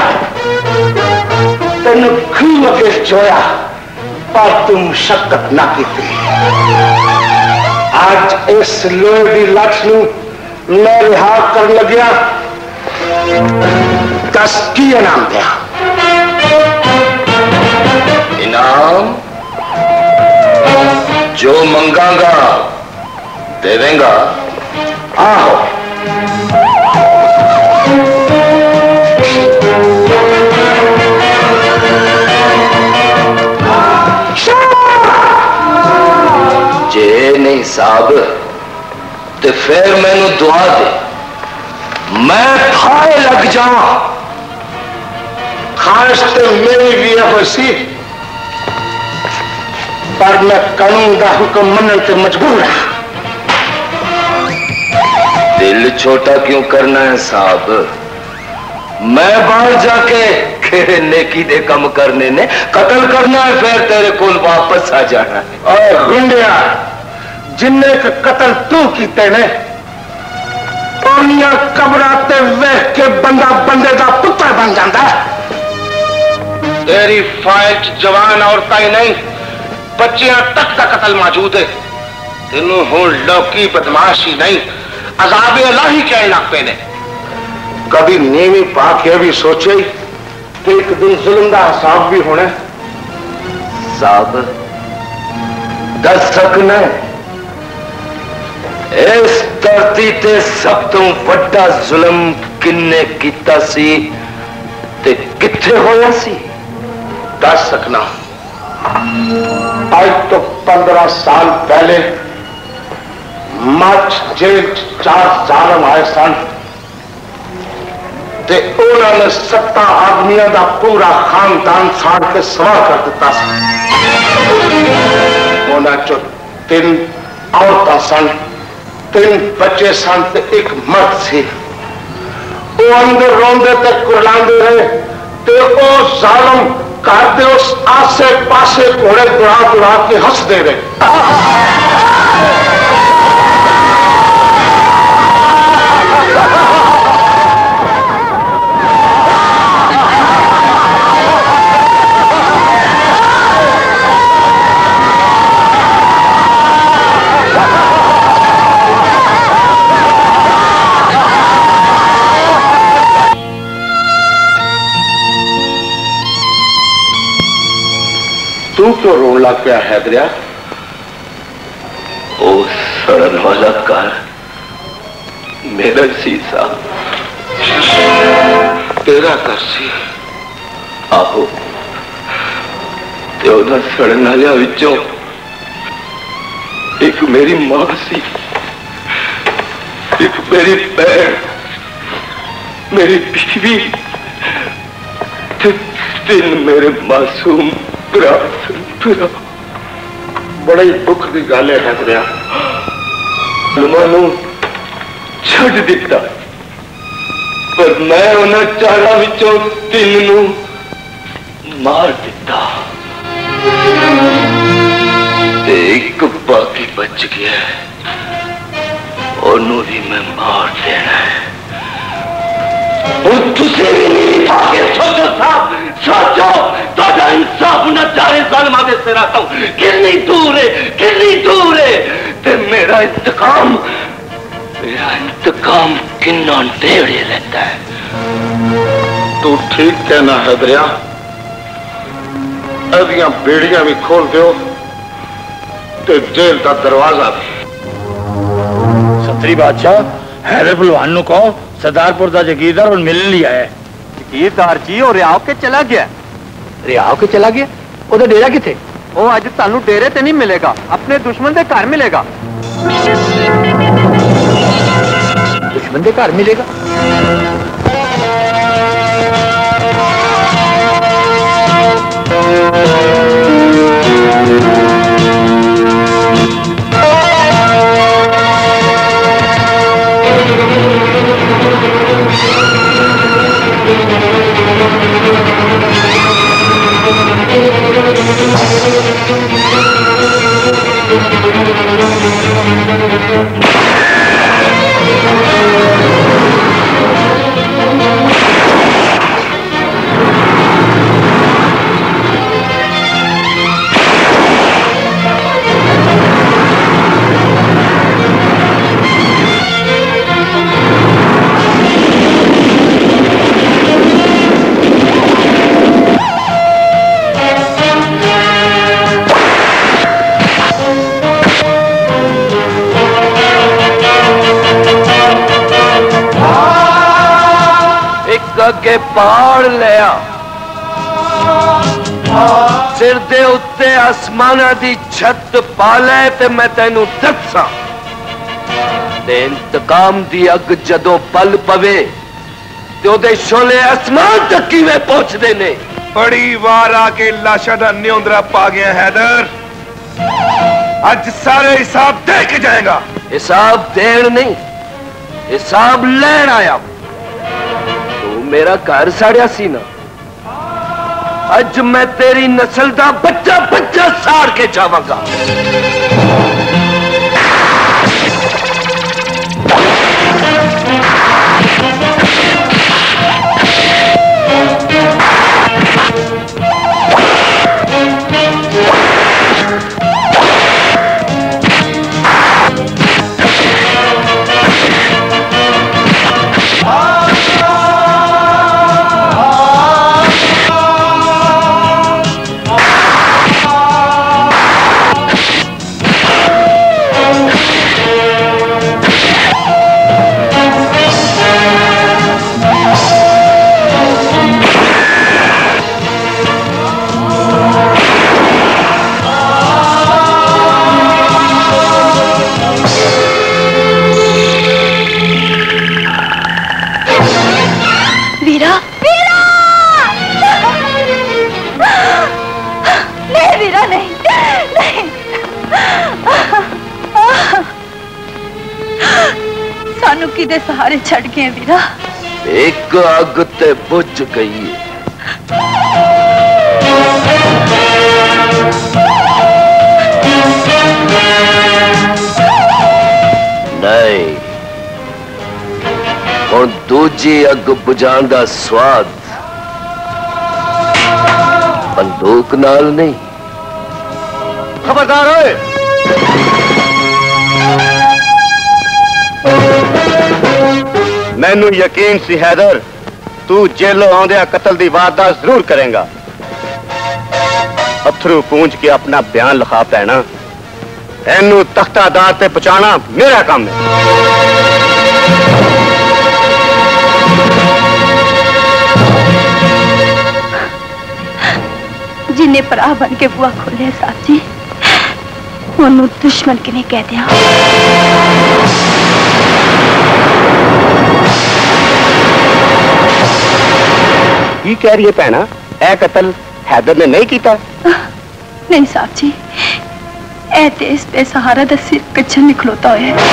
तेन खूह अगे चोया, पर तुम शक्कत ना की। आज इस लोहे की लठ नूं मैं रिहा कर लग्या, दस की इनाम दिया? इनाम जो मंगागा देवेंगा। आओ जे नहीं साहब तो फिर मैनू दुआ दे, मैं खाए लग जावा। खास तो मेरी भी है सी, पर मैं कानून का हुक्म मनने से मजबूर है। दिल छोटा क्यों करना है साहब? मैं बाहर जाके खेरे नेकी दे कम करने ने कत्ल करना है, फिर तेरे को वापस आ जाना है। और गुंडिया जिन्ने के कत्ल तू कीते ने, उन्नियां कबरां ते वेख के बंदा बंदे का पुत्र बन जाता है। तेरी फाइल च जवान औरतां ही नहीं, बच्चियां तक का कत्ल मौजूद है। तेनों हुण लौकी बदमाशी नहीं, अज़ाब इलाही कहने लग पे ने। कभी नीवी पा के भी सोचे कि एक दिन जुल्म का हिसाब भी होना। साहब दस सकना इस धरती ते सब तो वड्डा जुल्म किन्ने कीता सी ते किथे होया सी? दस सकना आज तो पंद्रह साल पहले मार्च जेल चार जालम आए सन, ते उन्होंने सत्ता आदमियों का पूरा खानदान साड़ के सवा कर दिता। उन्होंने चो तीन औरतां सन, तीन बच्चे सन ते एक मर्द सी। वो अंदर रोंदे ते कुरलांदे रहे, ते वो जालम घर दे उस आसे पासे घोड़े दुड़ा दुड़ा के हंसदे रहे। तू क्यों रोन लग पिया हैदरिया? ओ सड़न वाला कार मेरा शीशा तेरा कर सी? आहो, ते उन्हां सड़न वालियां विचों एक मेरी मां सी, एक मेरी भैन, मेरी बीवी, तीन मेरे मासूम भरा। बड़ी दुख की गल है हैदरिया, मानू छड़ दिता, पर मैं उन्हें चारा विचों तीन नू मार दिता, ते एक बाकी बच गया, ओनू भी मैं मार देना है। और तुझे भी नहीं पाके सोचो साहब, सोचो तो इंसाफ न चारे जालिमां दे सिर तो कितनी दूर है, कितनी दूर है, ते मेरा इंतकाम, मेरा इंतकाम किन्ना देड़े रहता है। तू ठीक कहना हैदरिया, अदियां बेड़ियां भी खोल दो ते जेल का दरवाजा भी। सतरी बादशाह हैदर पहलवान नु कहो सरदारपुर का जगीरदार और मिल लिया है। जगीरदार जी और रियाव के चला गया। रियाव के चला गया? ओदा डेरा किथे? वो अज सानू डेरे ते नहीं मिलेगा, अपने दुश्मन के घर मिलेगा। दुश्मन के घर मिलेगा? Thank you. के पहाड़ लिया सिर दे उत्ते आसमाना दी छत पा ले ते मैं तेनू दसा ते इंतकाम दी अग जदों पल पवे ते ओदे शोले आसमान तक किवें पहुंचदे ने। बड़ी वार आके लाशा दा न्योंदरा पा गया हैदर, आज सारे हिसाब दे के जाएगा। हिसाब देन नहीं, हिसाब लेन आया। मेरा घर साड़िया सी ना, अज मैं तेरी नस्ल का बच्चा बच्चा साड़ के जावांगा। दे सहारे छड़ गए वीरा। एक अग ते बुझ गई है। नहीं और दूजी अग बुझाण दा स्वाद बंदूक नाल नहीं। खबरदार होए। मैनू यकीन सी हैदर, तू जेलों आंदिया कतल दी वारदात जरूर करेगा। अथरू पूंछ के अपना बयान लिखा पैना, एनू तख्तादार ते पहुंचाना मेरा काम है। जिन्हें भरा बन के बुआ खोलिया साहब जी, उन्होंने दुश्मन कि नहीं कह दिया। की कह रही है भैना, ए कतल हैदर ने नहीं किया? नहीं साहब जी, ए देश बेसहारा दा सिर कच्चा निकलोता होया है।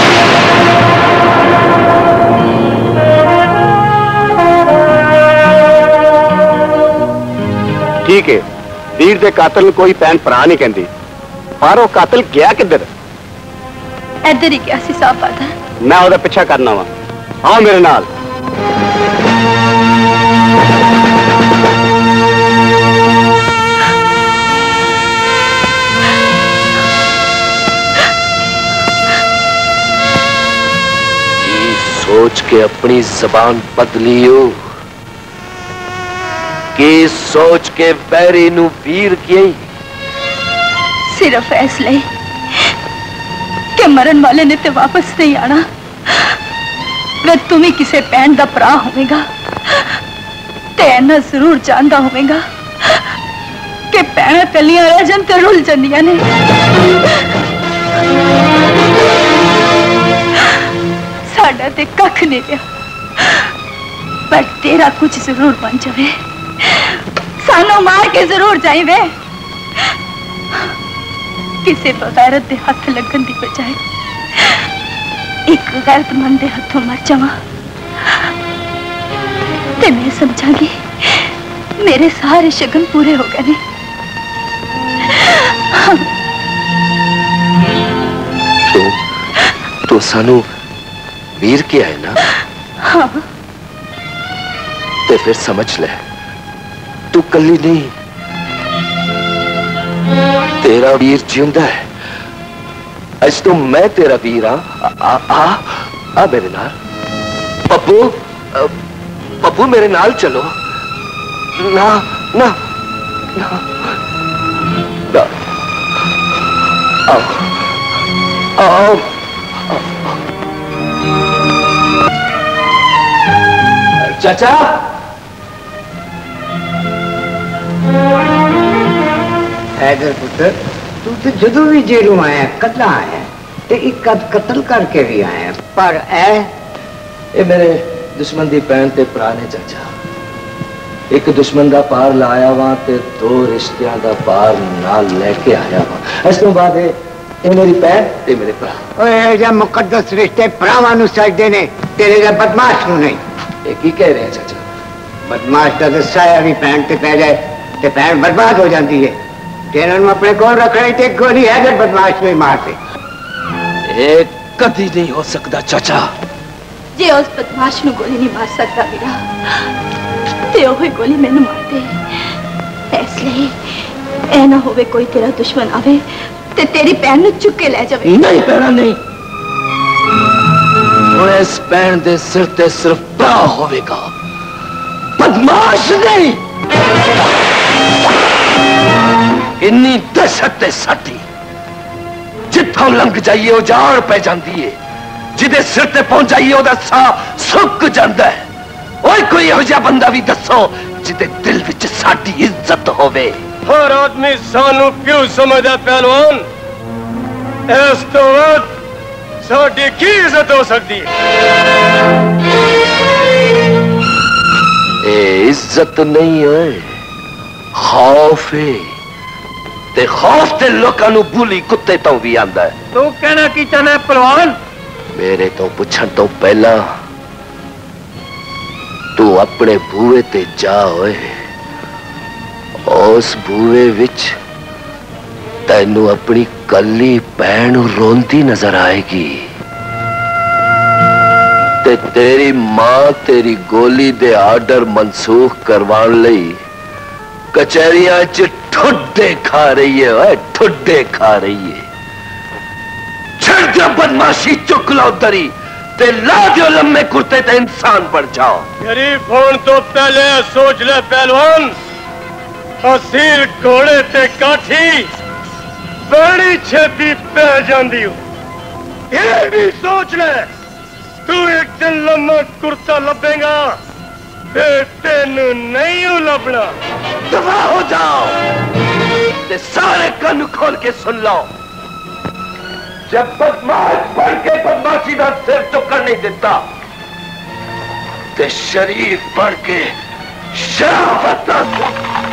ठीक है, वीर दे कातल ਨੂੰ कोई भैन भरा नहीं कहती, पर वो कातल गया किधर? इधर ही गया सी साहब आदा। मैं ਉਹਦਾ ਪਿੱਛਾ करना वा, आओ मेरे नाल। सोच के अपनी जबान बदली हो कि सोच के बैरी नू वीर किए सिर्फ इसलिए कि मरण वाले ने तो वापस नहीं आना। वे तुम ही किसी भैन का भरा होवेगा ते इन्ना जरूर जानता होवेगा कि भैन कलियां रह जान ते रुल जांदियां ने। साडा ते कख नहीं रहा, पर तेरा कुछ जरूर बन जावे। सानू मार के जरूर जाइवे। किसी बगैरत दे हाथ लगन दी बजाय एक गैरतमंद दे हाथों मर जावा ते मैं समझांगी मेरे सारे शगन पूरे हो गए ने। तू तू सानू वीर के है ना? हाँ। ते फिर समझ ले, तू कली नहीं, तेरा वीर जिंदा है। आज तो मैं तेरा वीर हाँ। आ, आ, आ मेरे नाल पप्पू, पप्पू मेरे नाल चलो। ना ना ना, ना। आओ आओ, आओ। चाचा हैदर पुत्र, तू तो जदों भी जेलों आया कतला आया ते एक कद कत्ल करके भी आया, पर ऐ ये मेरे दुश्मन दी भैन ते भरा ने चाचा। एक दुश्मन दा पार लाया वा ते दो रिश्तियां दा पार नाल लेके आया वा। इस तो बाद ये मेरी भैन ते मेरे भरा। ओए जा मुकद्दस रिश्ते भरावां नूं सजदे ने, तेरे दा बदमाश नूं नहीं। ये की कह रहे हैं चाचा? बदमाश दा ते साया भी भैन ते पै जाए ते भैन बर्बाद हो जाती है। तेरे नूं अपने कोल रखने ते गोली हैदर बदमाश में मार दे। ये कभी नहीं हो सकता चाचा। जे उस बदमाश नूं गोली नहीं मार सकता मेरा, ते ओही गोली मैनू मार दे। इसलिए ऐ ना होवे कोई तेरा दुश्मन आवे ते तेरी भैन नूं चुक के ले जावे। नहीं भैना नहीं, इस भैन दे सिर ते सिर्फ भरा होवेगा, बदमाश नहीं। इन्नी दहशत ते साडी जिथों लंघ जाइए उजाड़ पै जाती है, जिदे सिर ते पहुंच जाइए ओदा साह सुक जाता है। ओए कोई इहो जिहा बंदा भी दसो जिदे दिल विच साडी इज्जत होवे। हर आदमी सानू क्यों समझदा पहलवान? इस तो बाद साडी की इज्जत हो सकती है? ए इज्जत नहीं है, खौफ है। ते खौफ ते लोकां नू बुली कुत्ते तो भी आंदा है। तू कहना की चाहना है पहलवान? मेरे तो पुछण तो पहला तू अपने बूए ते जा ओए। उस बूए विच तैनू अपनी कली भैन रोंदी नजर आएगी ते तेरी मां तेरी गोली दे आर्डर मनसूख करवाण लई कचहरियां च ठुड्डे खा रही है। ओए ठुड्डे खा रही है। छड़ दो बदमाशी, चुक लो दरी ते ला दो लम्बे कुर्ते ते इंसान बन जाओ। गरीब होने तो पहले सोच ले पहलवान, असील घोड़े ते काठी बड़ी छेती पै जाती हो। ये भी सोच ले, तू एक दिन लम्बा कुर्ता लभेगा ते तेनू नहीं लभना। दफा हो जाओ ते सारे कान खोल के सुन लो। जब बदमाश बढ़ के बदमाशी का सिर चुकन नहीं देता ते शरीफ बढ़ के शराफत का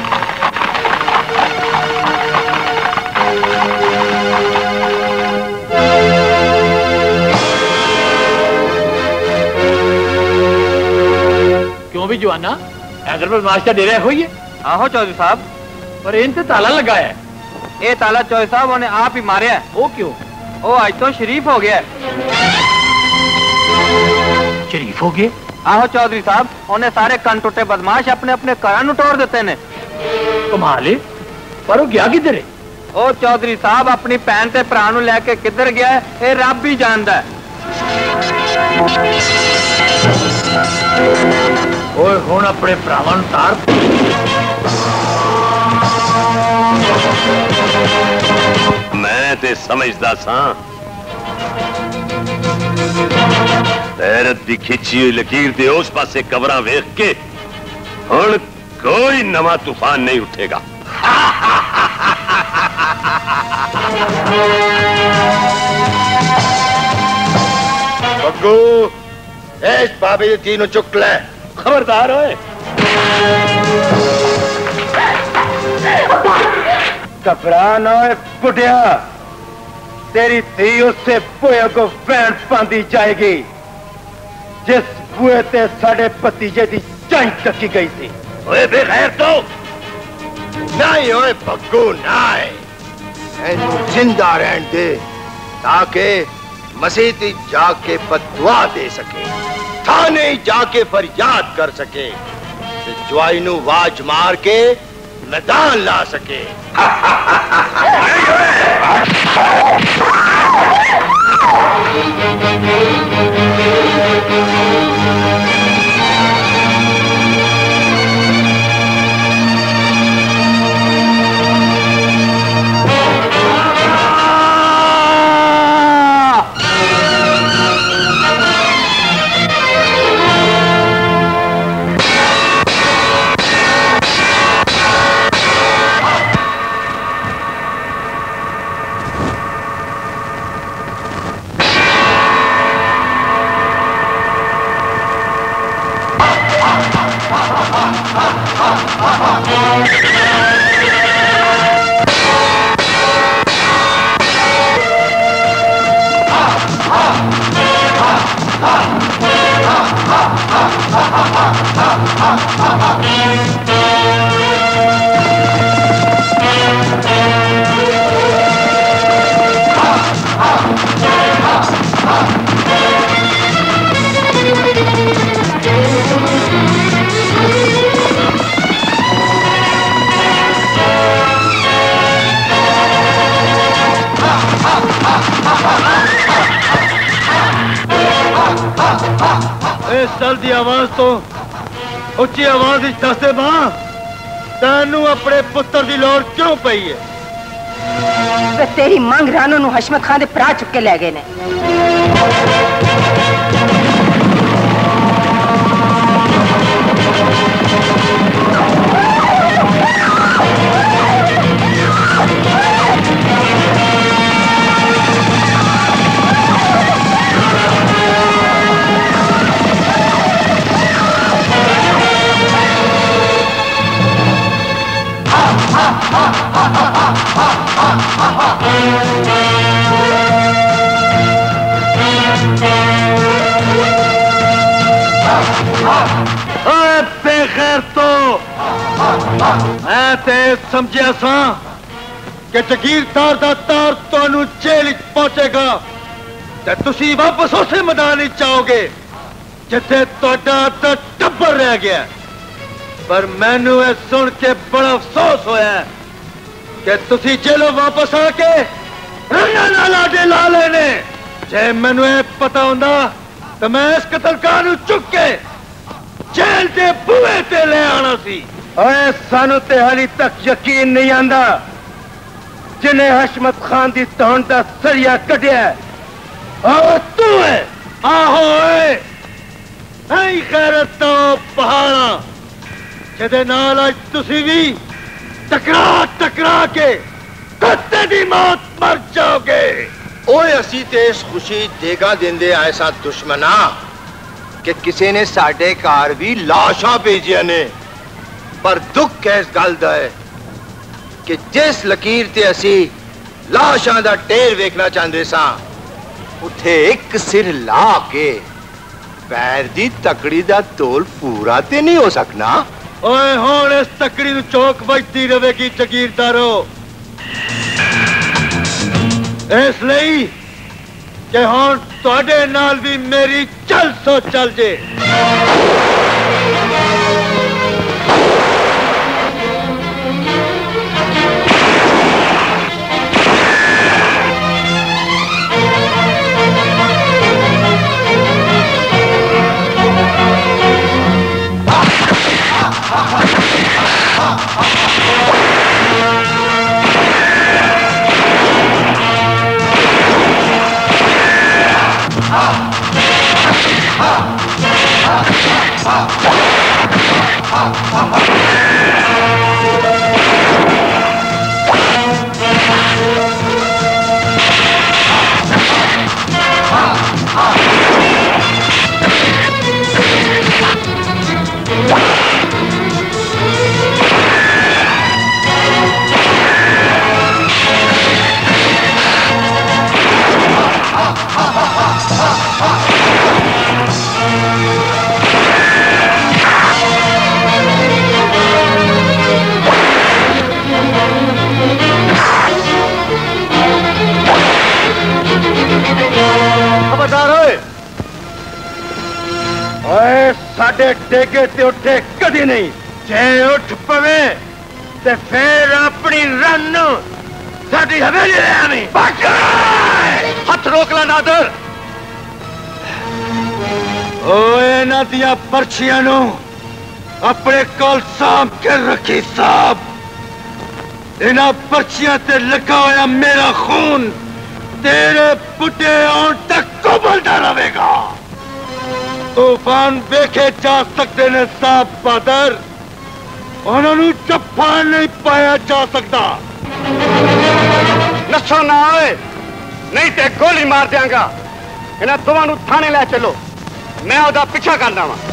क्यों भी जवाना हैदर बदमाश का डेरा हुई है? आहो चौधरी साहब, पर इन ते ताला लगा है। ये ताला चौधरी साहब उन्हें आप ही मारे है। वो क्यों? वो आज तो शरीफ हो गया है। शरीफ हो गए? आहो चौधरी साहब, उन्हें सारे कन टुटे बदमाश अपने अपने घर तोड़ देते ने। कमाल है, पर वो गया किधर है? ओ चौधरी साहब अपनी भैन ते भरा नूं लेके किधर गया है ये रब ही जानदा है। ओए हुण अपने भरावां नूं तार। मैं ते समझदा सां गैरत दी खिंची हुई लकीर दे उस पासे कबरां वेख के हुण कोई नवा तूफान नहीं उठेगा। बग्गू, इस बाबे दी तीनों चुक ले। खबरदार होए। घबरा ना बुढ़िया, तेरी धी उससे बुए को वैन पांदी जाएगी जिस बुए ते साढ़े भतीजे की जान चकी गई थी। ओए बेखैर तो नहीं ओए बग्गू नहीं, जिंदा रहने दे ताकि मसीती जाके बदुआ दे सके, थाने जाके फरियाद कर सके, ज्वाई नू वाज मार के मैदान ला सके। दी आवाज तो उच्ची आवाज दस दे मां, तैनू अपने पुत्र की लोड़ क्यों पई है? तेरी मंग रानू नू हशमत खान दे भरा चुके ले गए ने। बेखैर तो मैं ते समझिया सा कि जगीरदार दा तार तुहानू जेल पहुंचेगा ते तुसी वापस उसे मैदान ही चाहोगे जिथे तुहाडा अद्धा टब्बर रह गया। पर मैनू यह सुन के बड़ा अफसोस होया कि तुसी जेलों वापस आके रंगा ना लाडे ला लेने। जे मैनू यह पता होंदा तो मैं इस कतलकार नू चुक के जेल के बुए ते ले आना सी। ओए सानू ते हाली तक यकीन नहीं आंदा जिन्हें हशमत खान दी तौन दा सरिया कटिया और तू है। आहो नहीं खैरत तो पहाड़ा जिदे नाल अज तुसी भी टकरा टकरा के कुत्ते दी मौत मर जाओगे। ओए असी ते इस खुशी देगा देंदे ऐसा दुश्मना कि किसी ने साडे घर भी लाशा भेजिया ने। पर दुख इस गल दा है कि जिस लकीर ते असी लाशां दा ढेर वेखना चाहते सां उथे एक सिर ला के पैर दी तकड़ी दा तोल पूरा ते नहीं हो सकना। ओए हुण इस तकड़ी नूं चौक बजती रहेगी जगीरदारो, इसलिए कि हुण तुहाडे नाल भी मेरी चल सो चल जे। खबरदार होए ओए साडे टेके ते उठे कदी नहीं जे उठ पवे ते फिर अपनी रन साडी हवेली ले आवी हथ रोक ला नादर ओए ना दिया पर्चियां नु अपने कोल सांभ के रखी साहब इन्हां पर्चियां ते लगा होया मेरा खून तेरे बुढ़े आउण तक कोबलदा रहेगा तूफान देखे जा सकते ने साहब बहादुर उन्होंने चप्पा नहीं पाया जा सकता नशो ना आए नहीं ते गोली मार देंगा इन्हां दोवां नूं थाने ले चलो मैं ओदा पीछा करना वा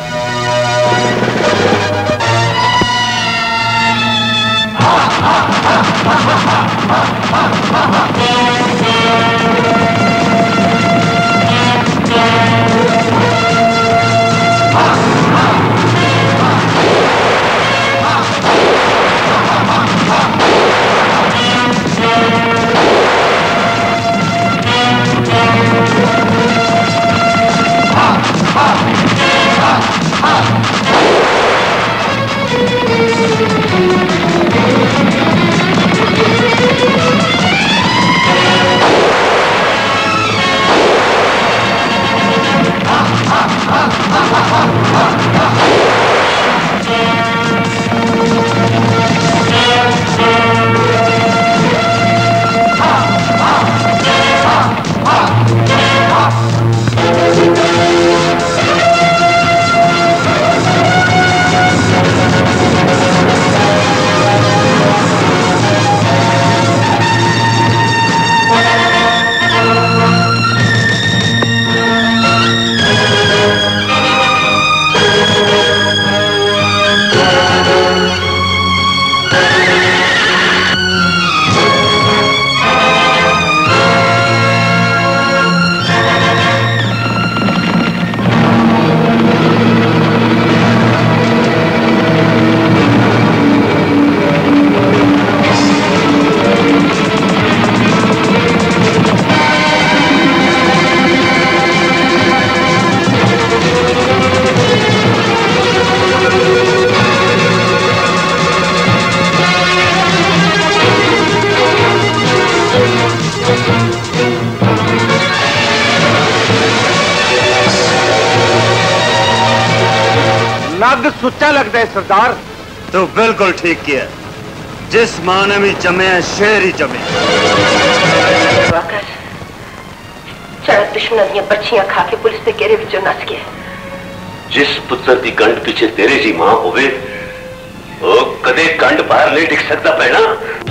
सुच्चा लगता है सरदार तो बिल्कुल ठीक किया जिस मां ने भी जमे शेर ही जमे दुश्मन दियां बच्चियां खा के पुलिस के घेरे विचों नस गया जिस पुत्र की गंढ पीछे तेरे जी मां होवे वो कदे गंढ बाहर नहीं टिक सकता पैना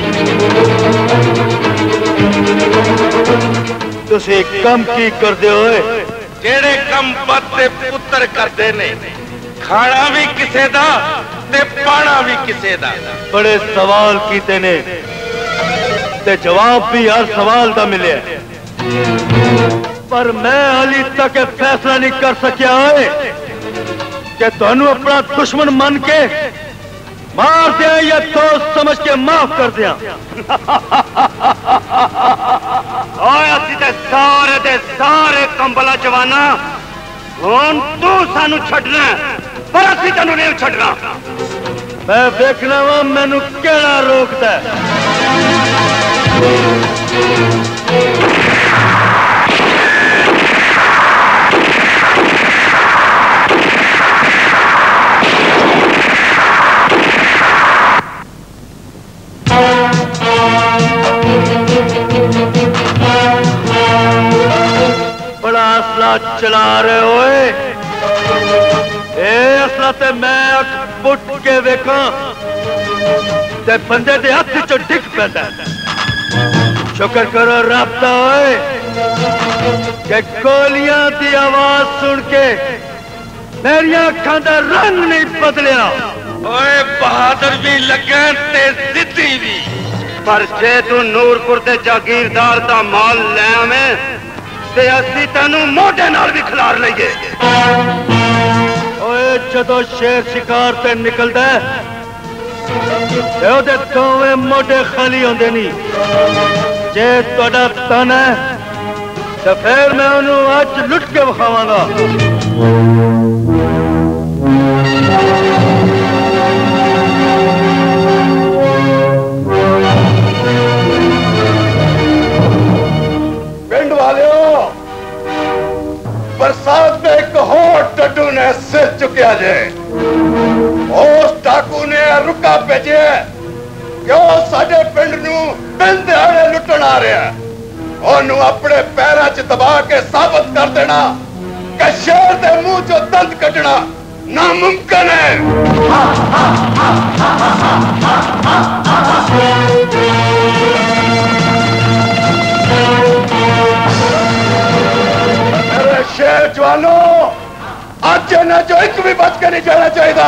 तुसी कम की कर दे होए जेड़े कम बदते पुत्र करते ने खाना भी किसे दा ते पाना भी किसे दा बड़े सवाल कीते ने ते जवाब भी हर सवाल दा मिले पर मैं हाली तक फैसला नहीं कर सकिया है कि तुहानू अपना दुश्मन मन के मार दिया या तो समझ के माफ कर दिया असी ते सारे दे सारे कंबला जवाना हुण तू सानू छड्डना पर असी तेनू नहीं छड्डना मैं देखना वा मैनू केड़ा रोकदा बड़ा असला चला रहे होए ए असला ते मैं अख पुट के वेखा ते बंदे दे हथ चो डिग पैंदा शुक्र करो रब दा होए कि गोलियां दी आवाज सुन के मेरी अखां दा रंग नहीं बदलिया ओए बहादुर भी लगे ते जिद्दी भी पर जे तू नूरपुर दे जागीरदार दा माल ले आवें ते असी तेनू मोढे नाल भी खिलार लईए ओए जदों शेर शिकार ते निकलदा ए ओदे दोवें मोढे खाली होंदे नहीं जे तुहाडा तन है तो फिर मैं उन्होंने आज लुट के विखावांगा। पिंड वालियों, बरसात में एक होर टड्डू ने सिर चुकिया जे। उस डाकू ने रुका भेजे क्यों साडे पिंड नूं बिन दिहाड़े लुटन आ रहा है। ओनू अपने पैरों च दबा के साबित कर देना कि शेर दे मुंह चो दंद कटना नामुमकिन है। मेरे शेर जवानों, आज न जो एक भी बच के नहीं जाना चाहिए।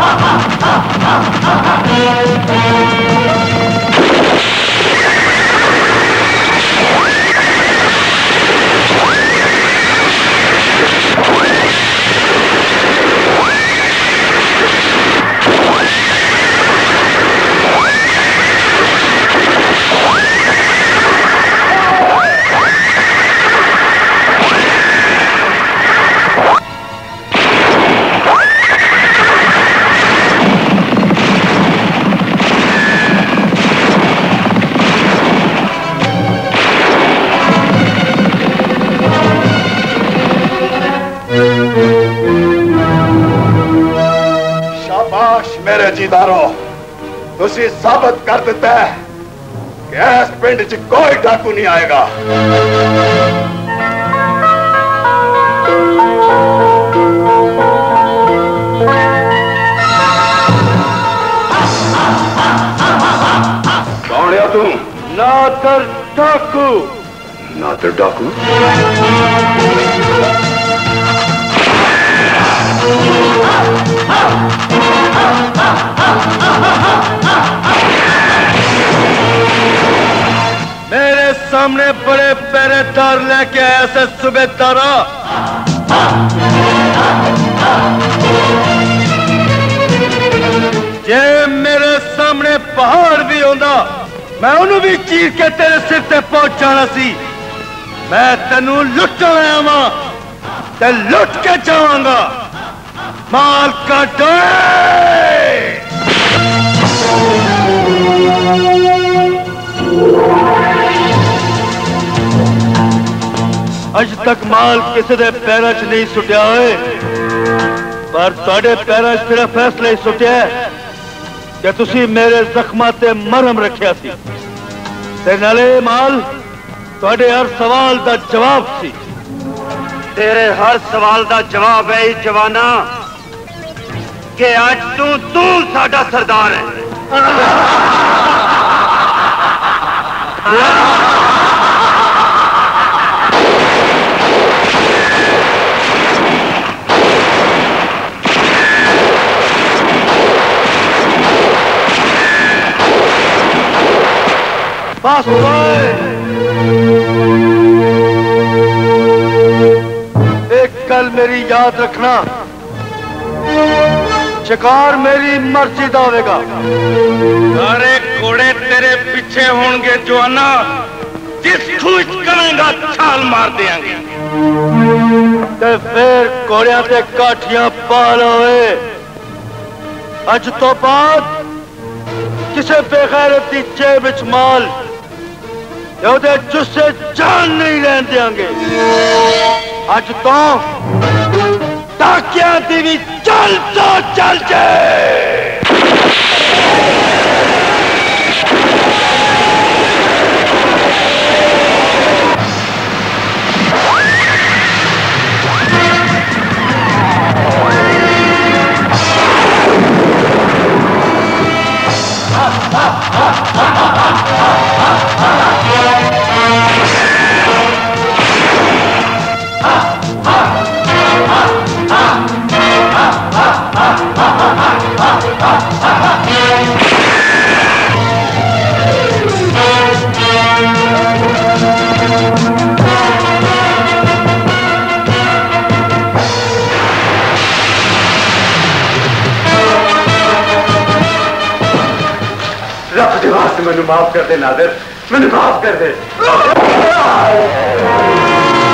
मेरे जीदारों, तुसी साबित कर देता है कि इस पिंड च कोई डाकू नहीं आएगा। कौन है तू? नातर डाकू। नातर डाकू? मेरे सामने बड़े पहरेदार लेके ऐसे सूबेदारा। जे मेरे सामने पहाड़ भी होंदा, मैं उन्हें भी चीर के तेरे सिर ते पहुंच जाना सी। मैं तेनू लुटन आया वां ते लुट के जावांगा। माल का डोए। अज तक माल किसी दे पैरों च नहीं सुटिया होए, पर तुहाडे पैरों च सिर्फ फैसला ही सुटिया है कि तुसी मेरे जख्मां ते मरहम रखिया सी। ते नाले माल तुहाडे हर सवाल दा जवाब सी। तेरे हर सवाल दा जवाब है जवाना कि आज तू तू साडा सरदार है। बस एक गल मेरी याद रखना, शिकार मेरी मर्जी दा होगा। सारे घोड़े तेरे पीछे होंगे जवाना, जिस खूच करेंगा छाल मार देंगे। ते फिर घोड़िया ते काठियां पाल होए। अज तो बाद किसी बेगैरत की जेब विच माल ओदे जुस्से जान नहीं रहन देंगे। अज तो ताकिया दी भी चल तो चल जाए। मैंने माफ कर दे नादिर, मैंने माफ कर दे।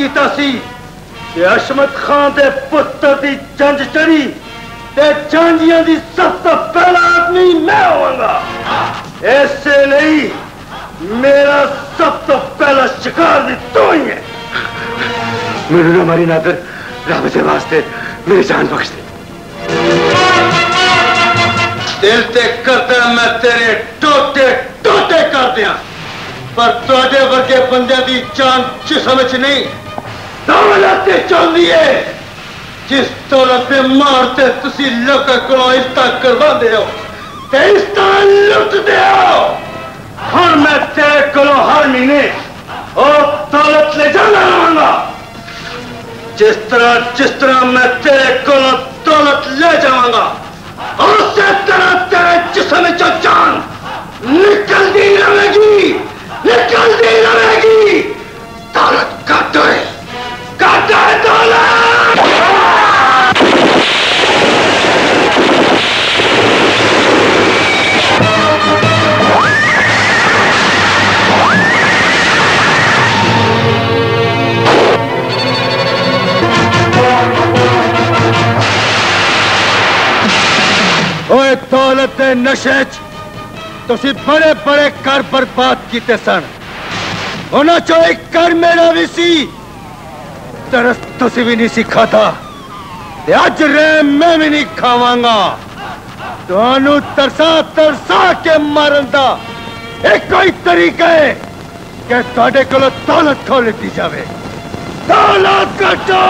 कीता सी कि हशमत खान दे पुत्र दी जंज चढ़ी ते झांजियां दी सब तो पहला आदमी मैं होवांगा। ऐसे नहीं मेरा सब तो पहला शिकार भी तू ही है। मेरे ना मारी नादर, रब दे वास्ते मेरी जान बख्श दे। दिल ते करदा मैं तेरे टोटे टोटे कर दिया, पर तुहाडे वर्गे बंदे दी जान जिस्म विच नहीं दौलत चाहती है। जिस दौलत पे मारते तुसी लोकां कोलों इफ्ता करवांदे हो ते इफ्ता लुटदे हो। हुण मैं तेरे कोलों हर महीने और दौलत ले जाना रहांगा। जिस तरह जिस तरह मैं तेरे कोलों दौलत ले जावांगा और उसी तरह तेरे जिस्म विचों जान निकलती रहेगी, निकलती रहेगी। दौलत काटो है, काटो है दौलत। ओए दौलत दे नशे च तुसी बड़े बड़े घर बर्बाद किते सन। उन्हां चों एक घर मेरा भी सी, तरस तुसी भी नहीं सी खाता ते अज रैम मैं भी नहीं खावांगा। तुहानू तरसा तरसा के मारन दा एक कोई तरीका है कि तुहाडे कोलों दौलत खो लीती जावे। दौलत कटो।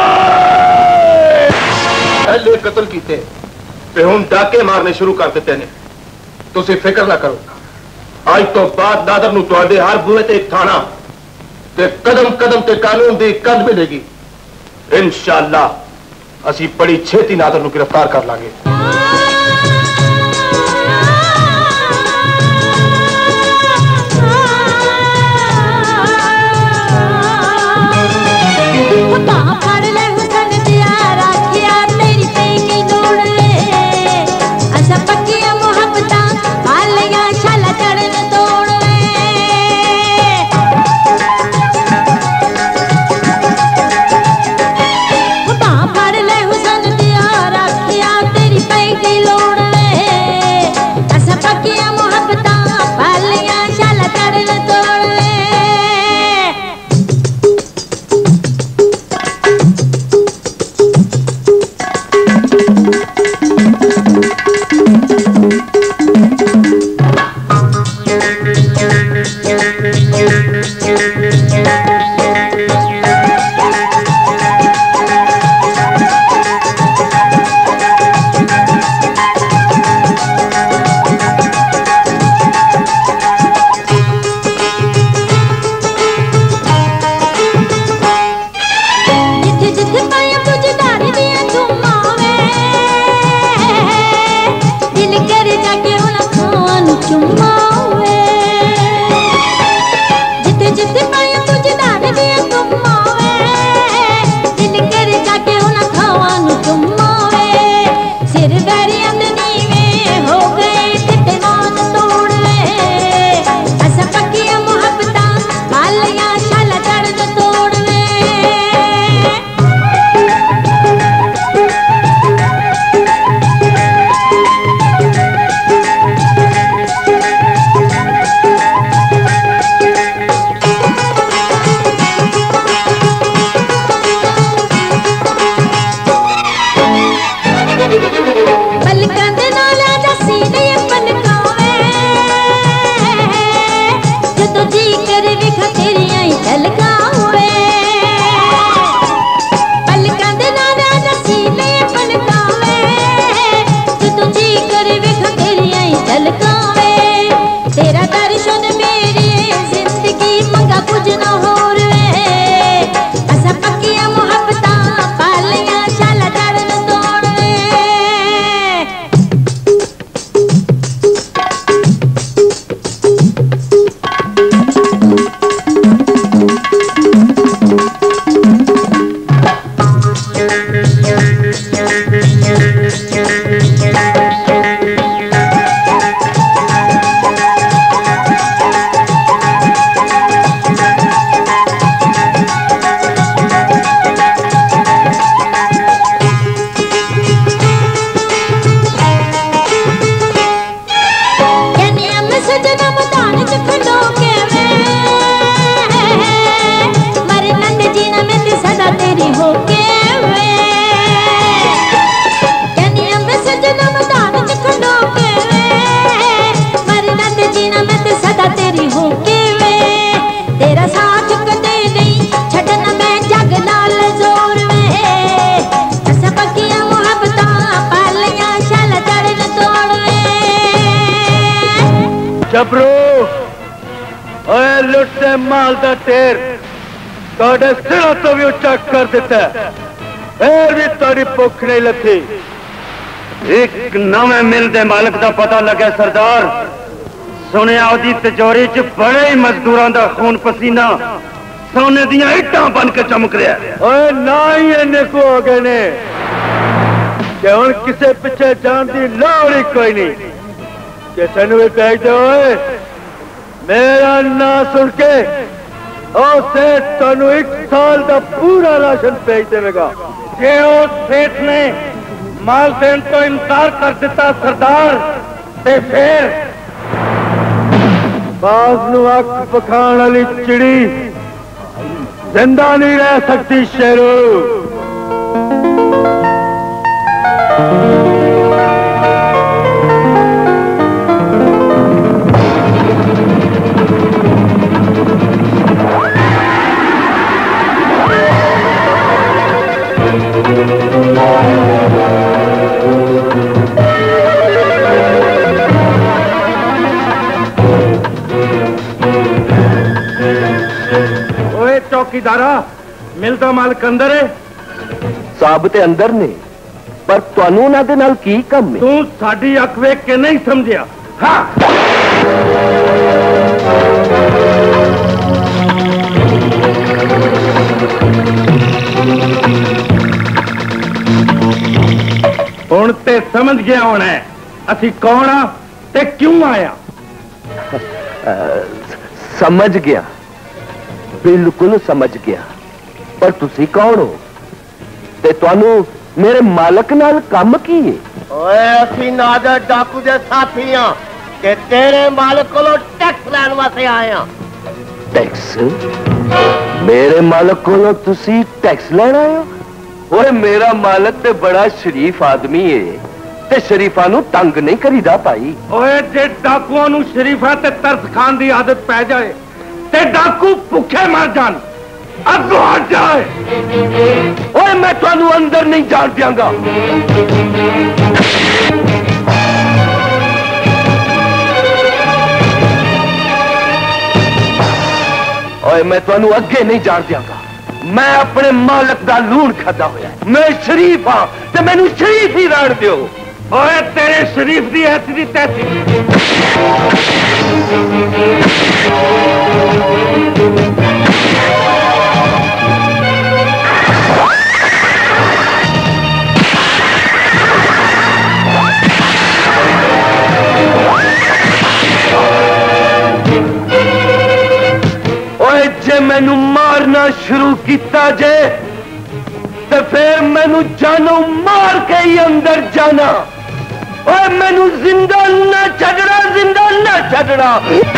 पहले कत्ल कीते ते हुण डाके मारने शुरू कर दिते ने। तुसी फिक्र ना करो, आज तो बाद नादर नू तुहाडे हर बूहे ते थाना ते कदम कदम ते कानून दी कद मिलेगी। इंशाअल्लाह असी बड़ी छेती नादर नू गिरफ्तार कर लांगे। जबरू ओए लुटते माल का ढेर तोड़े सिरों तो भी उच्चा कर देता है, फिर भी तोड़ी भुख नहीं लथी। एक नवे मिल दे मालक का पता लगे सरदार, सुनिया ओदी तिजोरी च बड़े ही मजदूरों का खून पसीना सोने दियां इट्टां बन के चमक रहा है। ओए ना ही इन्ने को हो गए ने कि हुण किसे पिछे जान की लोड़ ही कोई नहीं। किसे नूं भी भेज दो, मेरा ना सुन के उसे तुहानूं एक साल का पूरा राशन भेज देगा। जे उस सेठ ने माल देन तो इनकार कर दिता सरदार, ते फिर बाज नूं अख पखाण वाली चिड़ी जिंदा नहीं रह सकती शेरू। ओए चौकीदारा, मिलता मालक अंदर है? साहब ते अंदर ने, पर तुहानू उन्हां दे नाल की कम है? तू साडी अख वेख के नहीं समझिया? हाँ हुण ते समझ गया होना है असी कौन आ ते क्यों आया? आ, समझ गया, बिल्कुल समझ गया, पर तुसी कौन हो ते तुहानू मेरे मालक नाल काम की है? ओए असी नादर डाकू दे साथी हां ते तेरे मालक कोलों टैक्स लैण वास्ते आए हां। टैक्स? मेरे मालक कोलों तुसी टैक्स लैण आए हो? ओए मेरा मालक ते बड़ा शरीफ आदमी है ते शरीफा नू तंग नहीं करीदा भाई। ओए जे डाकुआं नू शरीफा ते तरस खान दी आदत पै जाए ते डाकू भुखे मर जान, अगों हट जाए। ओए मैं तुहानू अंदर नहीं जान दियांगा। ओए मैं तुहानू अगे नहीं जान दियांगा। मैं अपने मालक दा लूण खादा होया, मैं शरीफ हां ते मैनू शरीफ ही रहण दिओ। ओए तेरे शरीफ दी ऐसी दी तैसी ओए जे मैनू मारना शुरू किया जे ते फिर मैनू जानो मार के ही अंदर जाना। ओए मैनू जिंदा ना छड़ना, जिंदा ना छड़ना।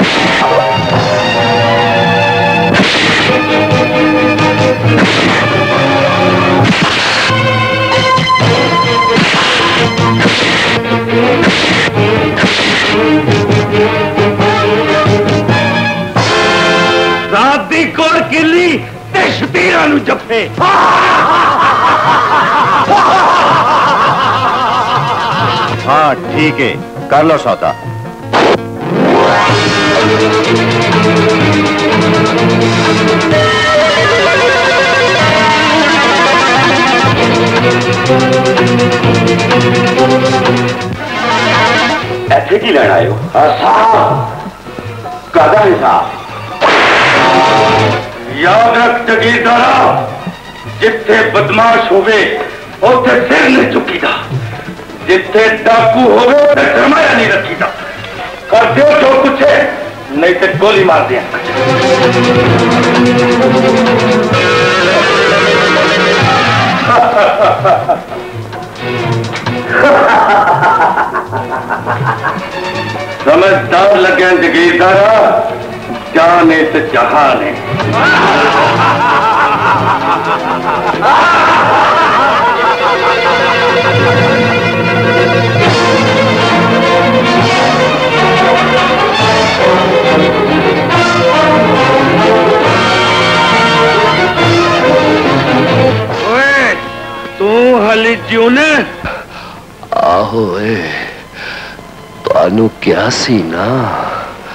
रात दी कोड़ किली ते शतीरा नू जफे। हाँ ठीक है, कर लो सौदा। ऐसे की लेना आयो? कादा हिसाब? याद रख जगीरदारा, जिथे बदमाश होवे उथे सिर नहीं चुकीदा, जिथे डाकू होवे उथे सरमाया नहीं रखीदा। कर दो जो कुछ है, नहीं तो गोली मार दिया। समझदार लगे जगीरदारा, जाने से जहान है। ओए, तू हली ज्यों ने? आहो ए, तानू क्या सी ना,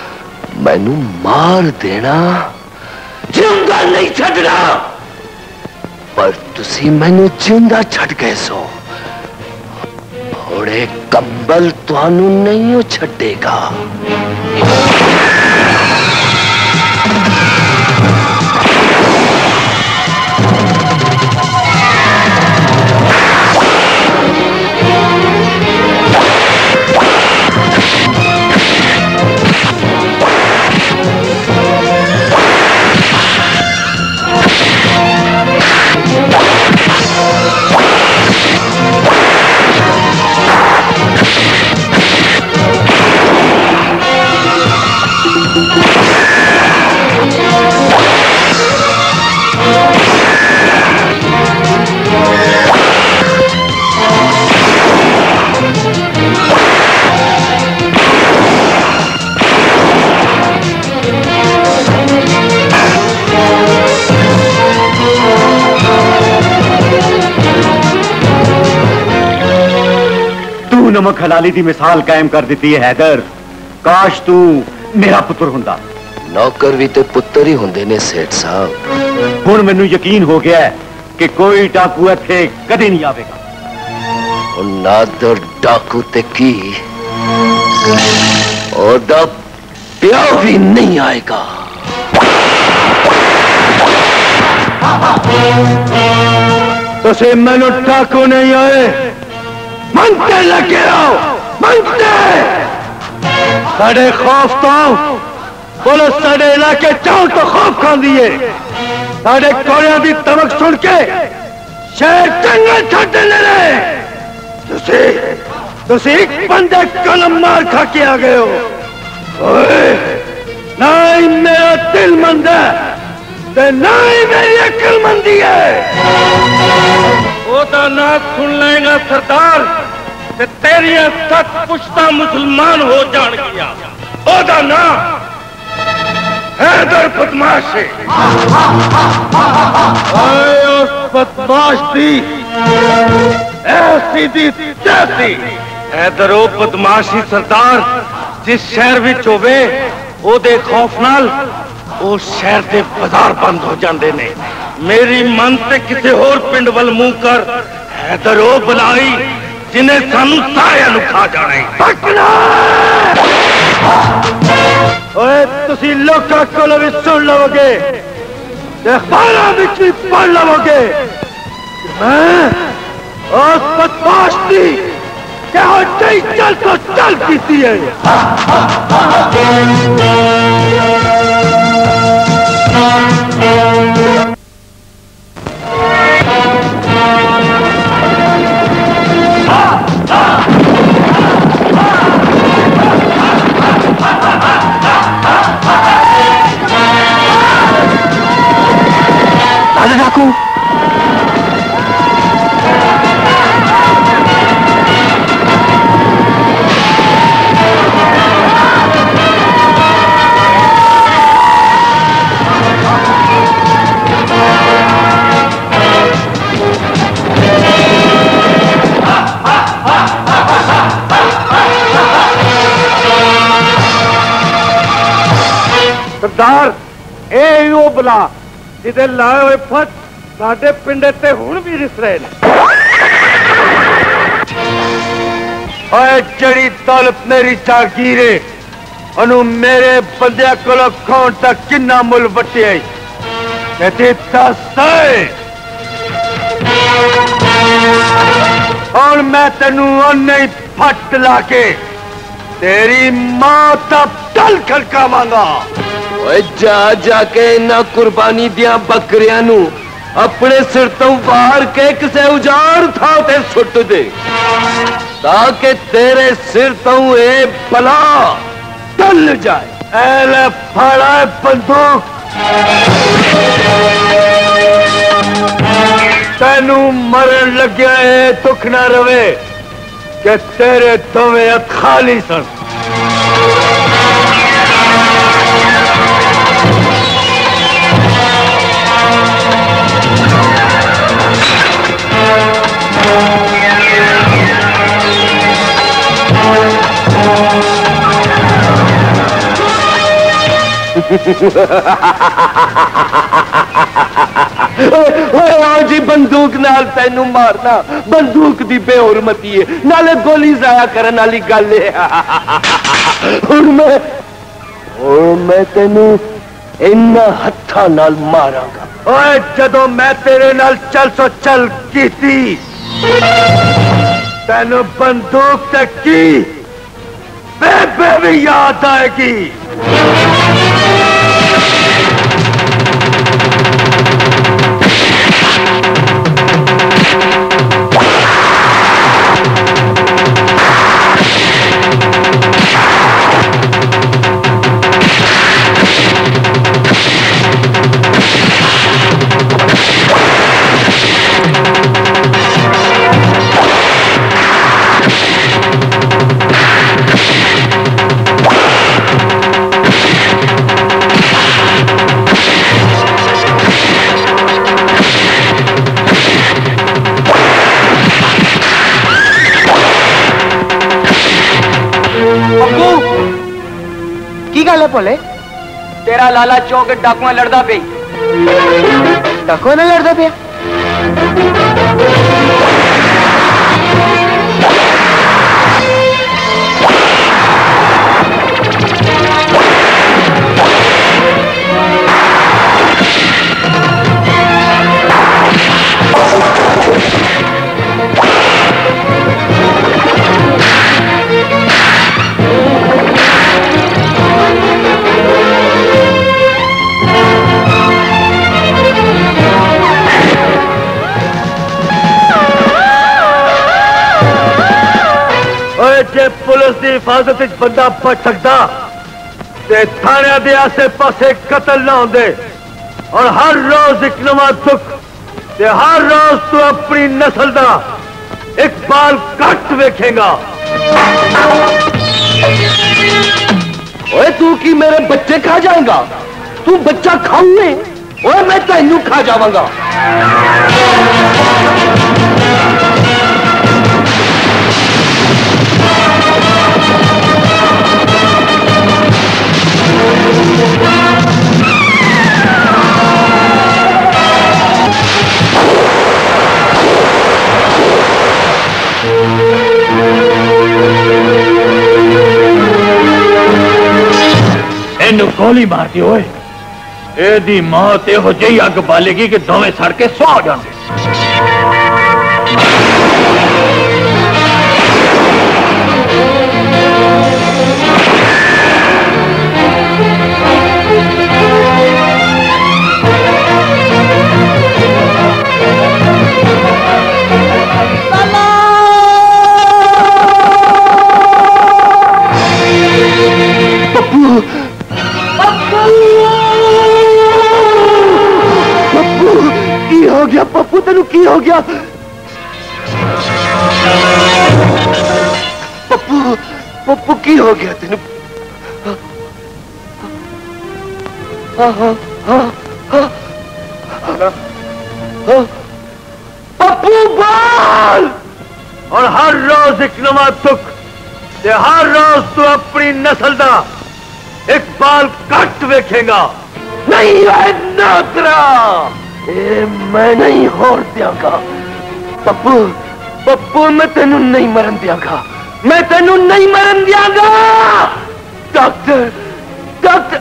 मैनू मार देना, जिंदा नहीं छड़ना, पर तुसी मैनू जिंदा छड़ गए सो। थोड़े कंबल तुहानू नहीं छड़ेगा। नमक हलाली दी मिसाल कायम कर दी है हैदर। काश तू मेरा पुत्र हुंदा। नौकर भी ते पुत्र ही होंदे ने सेठ साहब। हुण मैनू यकीन हो गया है कि कोई डाकू इत्थे कदी नहीं आवेगा। नादर डाकू ते की ओदा प्यो भी नहीं आएगा। तुसी मैनू डाकू नहीं आए, मनते लगे रहो, मनते। साढ़े खौफ तो पुलिस साढ़े इलाके चाहो तो खौफ खांदी है। साढ़े कोड़ियां दी तमक सुन के शेर जंगल छड़ देने रहे। तुसी तुसी एक बंदे कलम मार खा के आ गए हो। ओए, ना ही मेरा दिल मंद है ते ना ही मेरी अक्लमंदी है। ओदा ना सुन लेगा सरदार ते तेरिया सत पुश्ता मुसलमान हो जान गया। ओदा ना हैदर बदमाश है। उस बदमाश दी ऐसी दी तैसी। हैदर ओ बदमाशी सरदार जिस शहर विच होवे ओदे खौफ नाल ओ शहर दे बाजार बंद हो जाते ने। मेरी मन ते किसी होर पिंड वल मुंह कर। हैदर ओ बलाई जिन्हें सानू सारियां नू खा जाना। ओए तुसी लोकां कोलों भी सुन लवोगे ते अखबारां विच भी पढ़ लवोगे। मैं उस बदमाश दी कहो नहीं चल तो चल कीती है। डाकू सरदार ए ओ बला जिदे लाए हुए फट साडे पिंडे ते हुण भी रिस रहे ने। ओए जड़ी दौलत मेरी जागीरे ओनू मेरे बंदे कोलों खोण तक किन्ना मुल वटिया ते दस और मैं तेनू ओने ही फट ला के तेरी मां तब तल खड़कावांगा। जा जाके इन्हां कुर्बानी दियां बकरियां नू अपने सिर तो वार के किसे उजाड़ था ते सुट दे ताकि तेरे सिर तो ए बला टल जाए। ऐले फाड़ा बंदूक तेनू मरण लग्या है दुख ना रवे कि तेरे दोवें हथ खाली सन। आओ जी बंदूक नाल तेनू मारना बंदूक दी बेहुरमती है नाले गोली जाया करन वाली गल है। हुण मैं हुण मैं तेनू इन्ना हत्था नाल मारांगा। ओए जदों मैं तेरे नाल चल सो चल कीती तेनू बंदूक तक की बेबे भी याद आएगी। बोले तेरा लाला चौक डाकुआ लड़दा पे डाकुआ ने लड़दा पे जे पुलिस की हिफाजत बंदा बच सकता थाने के आसे पासे कतल ना होंगे और हर रोज एक नवा दुख ते हर रोज तू अपनी नस्ल का एक बाल कट वेखेगा। ओए तू की मेरे बच्चे खा जाएगा? तू बच्चा खाऊंगे ओए मैं तेनू खा जावांगा। इनू गोली मारती होए एदी मौत एहो जही अग बालेगी कि दोवें सड़ के सौ हो जाएंगे। हो गया पप्पू तेनू की हो गया? पप्पू पप्पू की हो गया तेनू? हाँ हाँ हाँ हाँ पप्पू बोल। और हर रोज एक नवा दुख ते हर रोज तू अपनी नस्ल का एक बाल कट वेखेगा। नहीं है नादरा ए, मैं नहीं होर दियागा पप्पू पप्पू मैं तेनू नहीं मरन दियागा मैं तेनू नहीं मरन दियागा। डॉक्टर डॉक्टर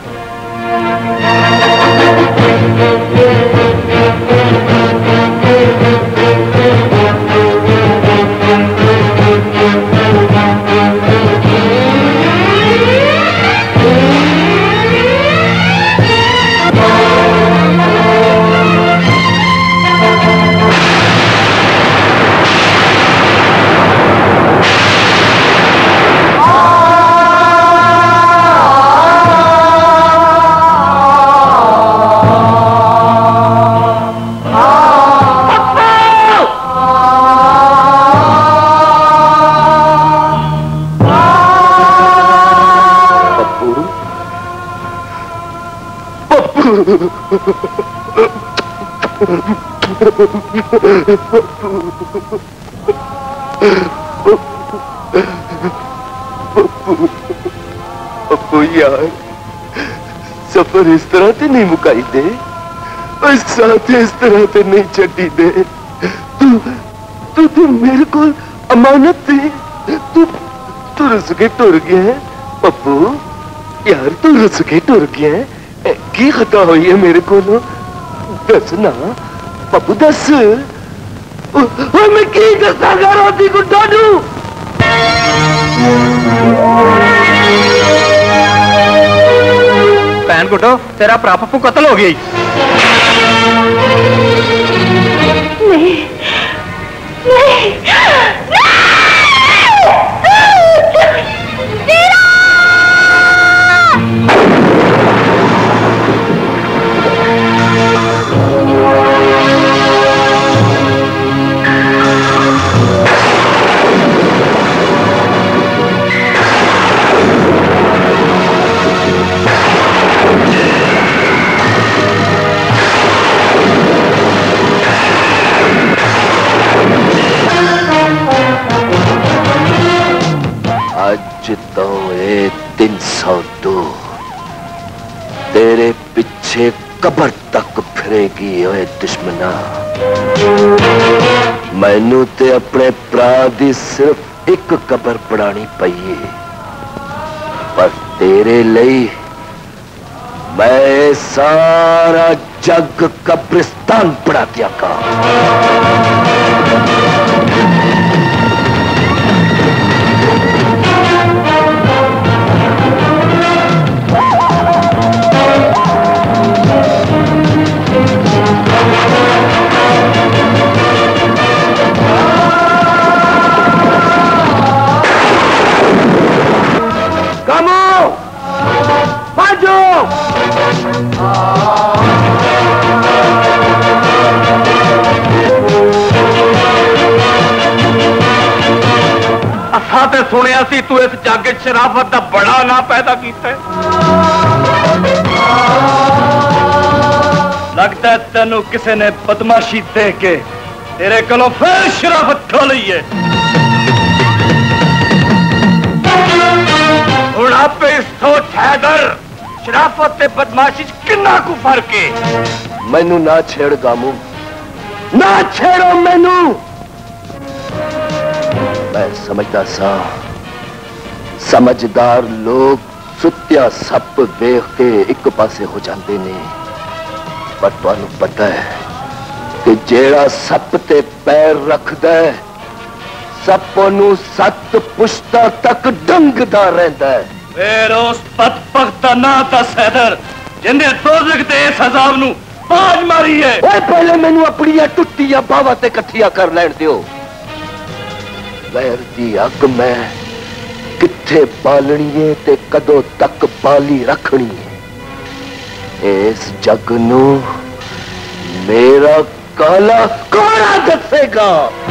पप्पू यार सफर इस तरह से नहीं मुकाई दे, साथ इस तरह से नहीं छड़ी दे। तू तू तू मेरे को अमानत दे। तू तू रुस के टुर गया है पप्पू यार, तू रुस के टुर गया है। की खता हुई है मेरे को? दस ना पप्पू दस। मैं की दसागा रोटी को डालू? भैन कुटो, तेरा भरा पप्पू कत्ल हो गई। नहीं नहीं तो ए तीन सौ दो तेरे पीछे कबर तक फिरेगी ओए दुश्मना। मैनू ते अपने भरा दी सिर्फ एक कबर पड़ानी पई, पर तेरे लिए मैं सारा जग कब्रिस्तान पड़ा दिया का। असा सुनिया सी तू इस जग शराफत का बड़ा ना पैदा किया। लगता है तेनू किसी ने बदमाशी दे के तेरे कोलों फिर शराफत खो ली है। हुण आपे सोच हैदर, शराफत ते बदमाशी किन्ना कु फर्क है। मैनू ना छेड़ गामू, ना छेड़ो मैनू। मैं समझदा सा समझदार लोग सुत्या सप वेख के एक पासे हो जाते ने, पर तुहानू पता है कि जेड़ा सप ते पैर रखदा है सप नू सत पुश्ता तक डंगदा रहंदा है। फिर उस बदबख्त दा ना दस हैदर जिंदे दोज़ख ते इस अज़ाब नू बाज मारी है। ओए पहले मैनू अपनी टुट्टियां बावां ते इकट्ठियां कर लैण दियो। गैर दी अग मैं किथे बालनी है ते कदों तक बाली रखनी है, इस जग नू मेरा काला कोड़ा दसेगा।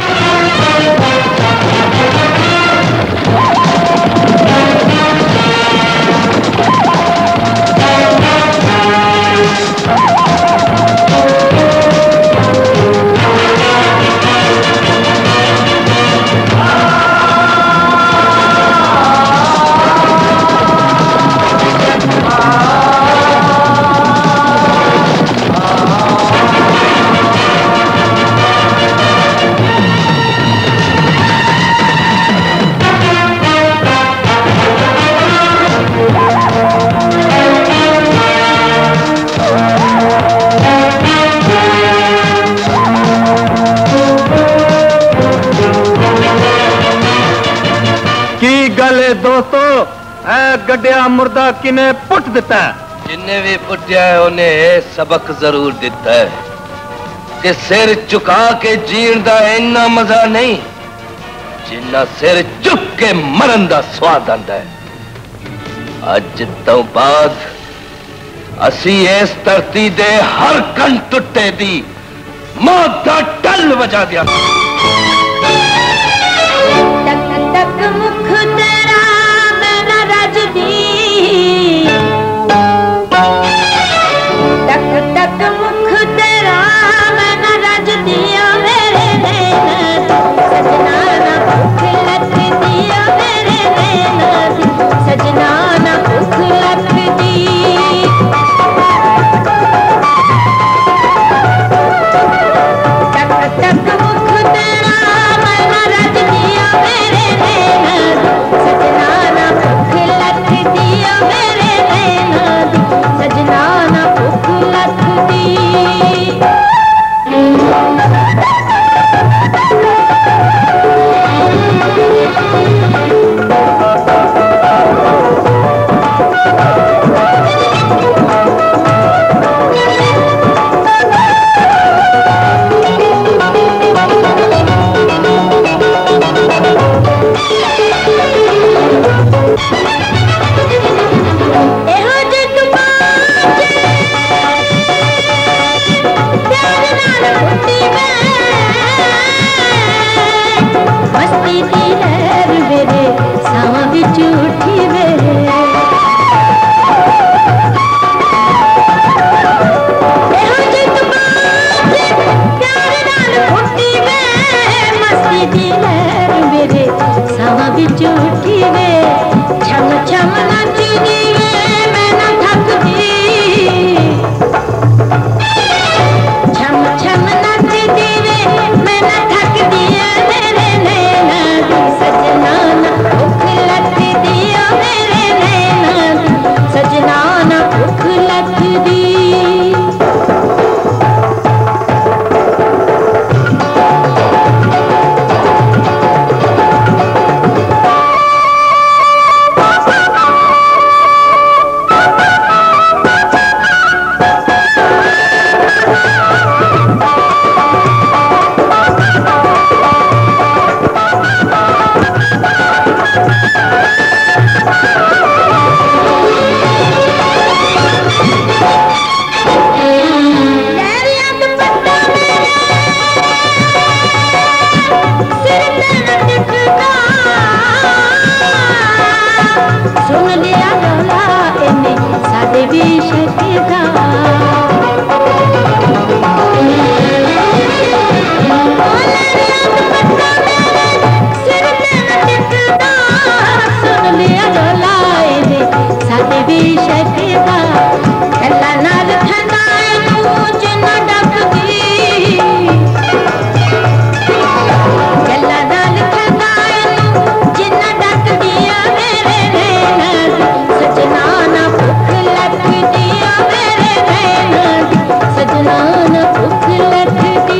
दोस्तों गड्डिया मुर्दा किने पुट दिता है? जिन्ने भी पुटिया है उन्हें सबक जरूर दिता है कि सिर झुका के जीण दा इन्ना मजा नहीं जिन्ना सिर झुक के मरन दा स्वाद आंदा है। अज तो बाद असी इस धरती दे हर कण टुटे दी मौत दा टल वजा दिया। सजना ना भूख लग दी शकदा गल्ला नाल ठंडाए तू जिन्ना डकदी गल्ला नाल ठंडाए तू जिन्ना डकदी मेरे नैना सजना ना भुख लगदी मेरे नैना सजना ना भुख लगदी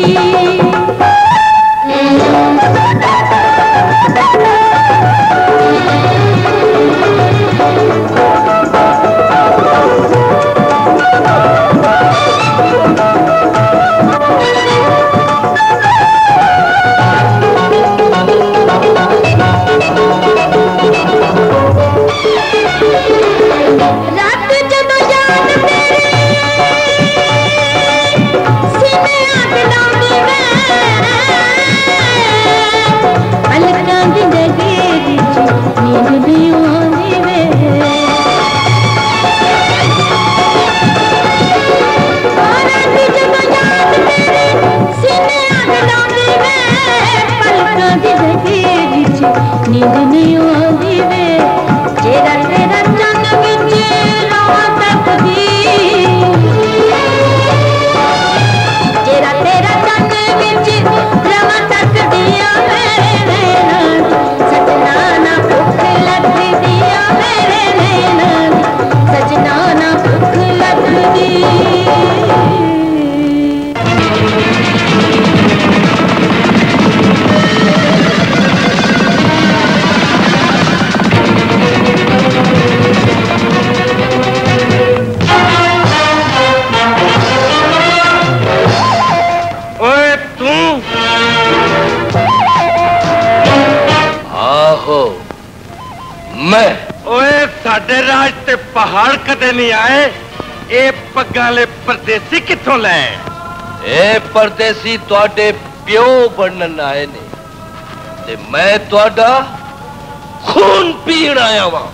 नींद नहीं आंदी वे जेरा तेरा चंद विच रवां तकदी जेरा तेरा चंद विच रवां तकदी मेरे नैना सजना ना भुख लगदी मेरे नैना सजना ना भुख लगदी मैं ओए साडे राज ते पहाड़ कदे नहीं आए ए पग्गां ले परदेसी कित्थों ले ए परदेसी तुहाडे प्यो बनन आए ने ते मैं तुहाडा खून पीण आया वां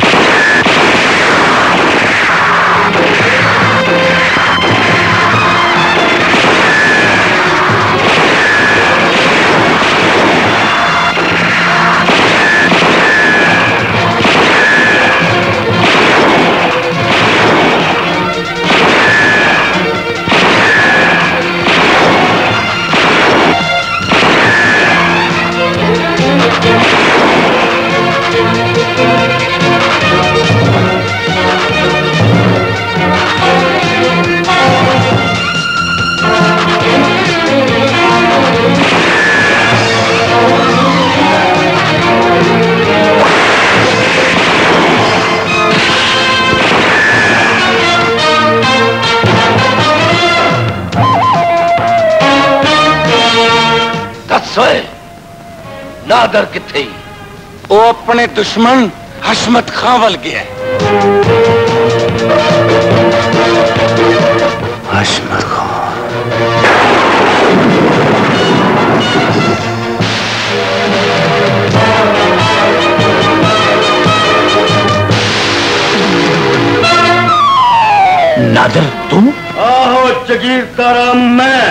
नादर किथे वो अपने दुश्मन हशमत खां वल गया हशमत खां नादर तुम आहो जगीरदारा मैं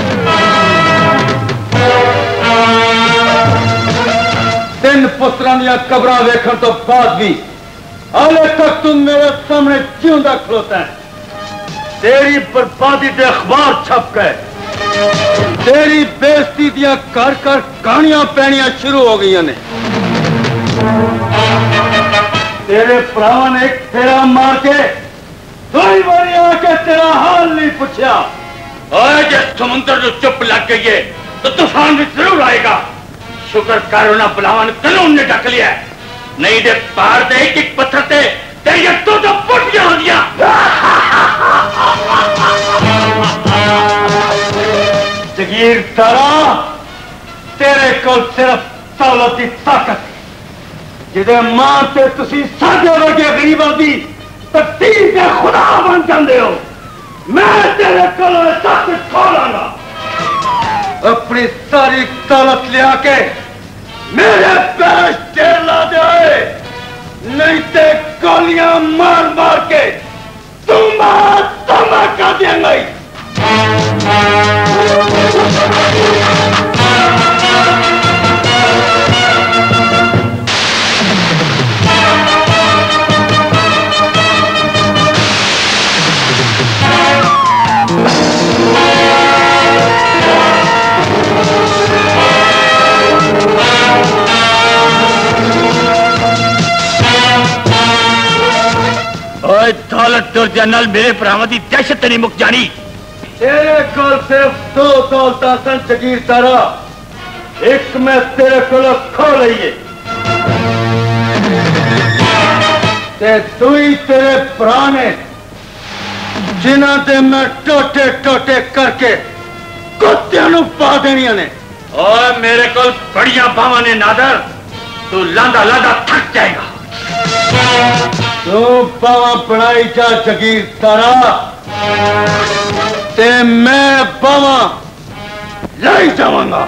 तीन पुत्रां दियां कबरां वेखण तो बाद भी हाले तक तुम मेरे सामने जिंदा खलोता है। तेरी बर्बादी के अखबार छप गए, तेरी बेइज्जती दियां कर कर कहानियां पैनियां शुरू हो गई ने। तेरे भरावां ने एक फेरा मार के कई बारी आके तेरा हाल नहीं पूछा। और जब समुद्र जो चुप लग गई है तो तूफान भी जरूर आएगा। शुक्र कर ना बुलावन कानून ने ढक लिया है, नहीं दे पार दे एक एक पत्थर से तेरी तो तो फुट हो गया। जगीरदारा तेरे को सिर्फ दौलत की ताकत जिदे मां से तुसी साडे वर्गे गरीबां दी तकदीर दे खुदा बन जांदे हो। मैं तेरे को सब कुछ खो लांगा, अपनी सारी दौलत ले आके मेरे पैर ढेर ला दे, नहीं ते गोलियां मार मार के तुम्हारा तमा कर देंगे। ओए दौलत दुर्जा नाल मेरे भरावां दी दहशत नहीं मुक जानी। तेरे को सिर्फ दो दौलतां सन जगीर तारा, एक मैं तेरे को खो लईए ते दुई तेरे भरा ने जिन्हां ते मैं टोटे टोटे करके कुत्तियां नूं पा देनियां ने। और मेरे को बड़िया बावां ने नादर, तू लांदा लांदा थक जाएगा। तू बावां बनाई जा जगीर तारा ते मैं बावां लाई जावांगा।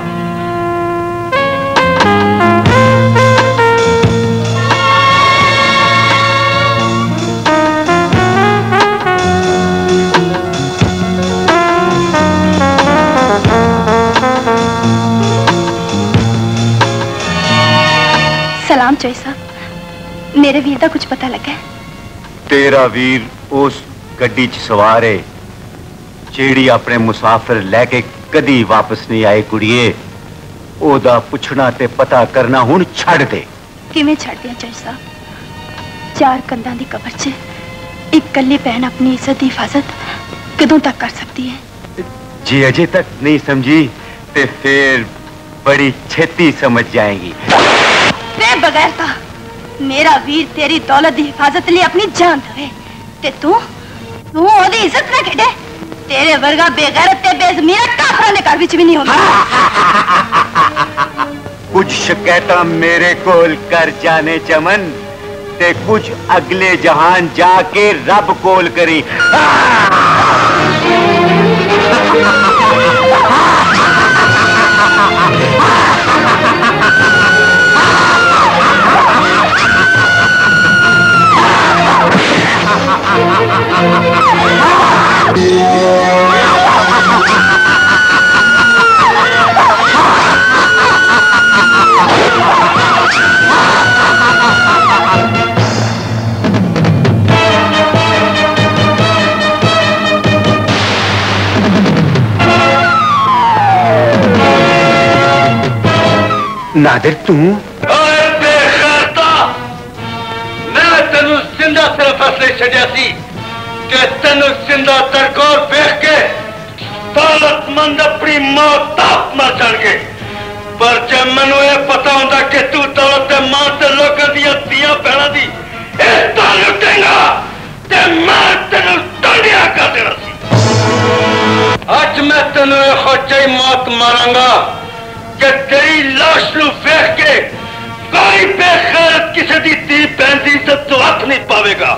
सलाम चोई साहब, मेरे वीर का कुछ पता लगा है? तेरा वीर उस गड्डी च सवार है जेड़ी अपने मुसाफिर लैके कदी वापस नहीं आए कुड़िए। ओदा पुछना ते पता करना हुण छड़ दे। किवें छड़ दिया चोई साहब? चार कंधां दी कबर च एक कल्ली भैन अपनी इज्जत की हिफाजत कदों तक कर सकती है? जी अजे तक नहीं समझी ते फिर बड़ी छेती समझ जाएंगी। बगैर था मेरा वीर तेरी दौलत की हिफाजत लिए अपनी जान दे ते तू तू ओदी इज्जत ना खेडे। तेरे वर्गा बेगैरत ते बेज़मीर काफरा ने घर विच भी नहीं होंदा। कुछ शिकायतां मेरे कोल कर जाने चमन ते कुछ अगले जहान जाके रब कोल करी। नादिर तू बेखैरता, मैं तेनू जिंदा सिर्फ असले छड़िया सी कि तेनू जिंदा तरकोर वेख के दौलतमंद अपनी मौत ताप मर जाएंगे। पर जब मैनू यह पता होता कि तू दौलत के मां से लोगों दियां दियां भैणां दी इज्जत लुटेगा ते मैं तेनू टंडिया कर देना सी। अज मैं तेनू इहो जी मौत मारांगा कि तेरी लाश नू वेख के कोई बेखैरत किसी दी धी भैन दी इज्जत तो हथ नहीं पावेगा।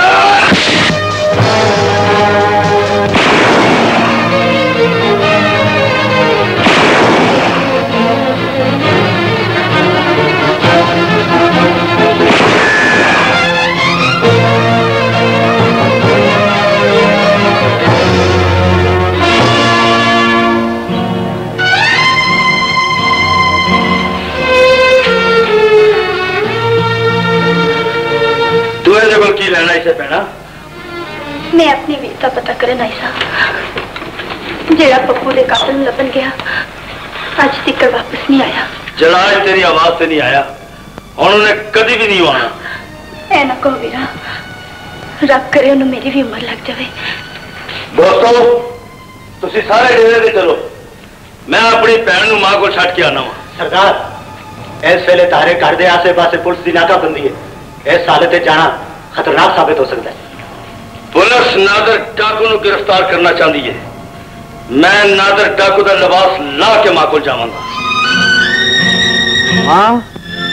की लेना इसे पैना? मैं अपनी वीर का पता करे नाई साहब, जेड़ा पप्पू दे कातल नूं लभन गया अज तक वापस नहीं आया। जड़ा तेरी आवाज से नहीं आया और उन्हें कभी भी नहीं आना। ऐ ना कहो वीरा, रब करे उन्हें मेरी भी उम्र लग जाए। दोस्तों तुसी सारे डेरे दे चलो, मैं अपनी भैन नूं मां को छड़ के आना वा। सरदार इस वेले तारे घर दे आसे पासे पुलिस की नाकाबंदी है। इस हालत जाना खतरनाक साबित हो सकता है। पुलिस नादर डाकू नूं गिरफ्तार करना चाहती है। मैं नादर डाकू का लिबास ला के मां को जावांगा। हाँ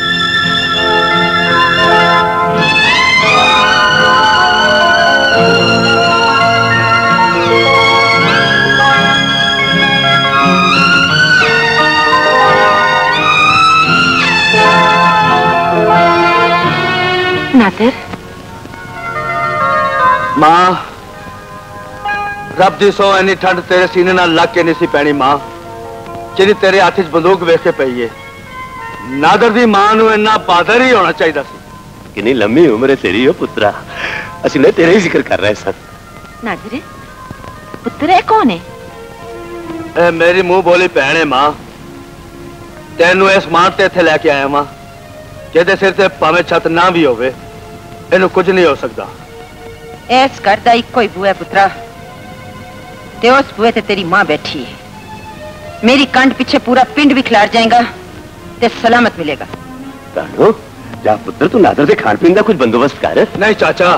नादिर मां, रब दी सौ इन्नी ठंड तेरे सीने नाल लग के नहीं सी पैनी मां, जिहड़ी तेरे हाथ च बंदूक वेख के पई है। नादर दी मां नूं इन्ना बहादुर ही होना चाहिए सी। कितनी लंबी उम्र है तेरी हो पुत्रा, असि ने तेरे ही जिक्र कर रहे सन। नादिर पुत्र है कौन है? ए मेरी मुंह बोली भैन है मां, तेनू इस मान ते इत्थे लैके आया वां जिहदे सिर ते भावें छत ना भी होवे, इनू कुछ नहीं हो सकता। ऐस घर दा इक्को ही बुआ पुत्रा ते उस बुए ते तेरी मां बैठी है। मेरी कंड पीछे पूरा पिंड भी खिलार जाएगा ते सलामत मिलेगा। राणो जा पुत्र तू नादर से खान पीन का कुछ बंदोबस्त कर। नहीं चाचा,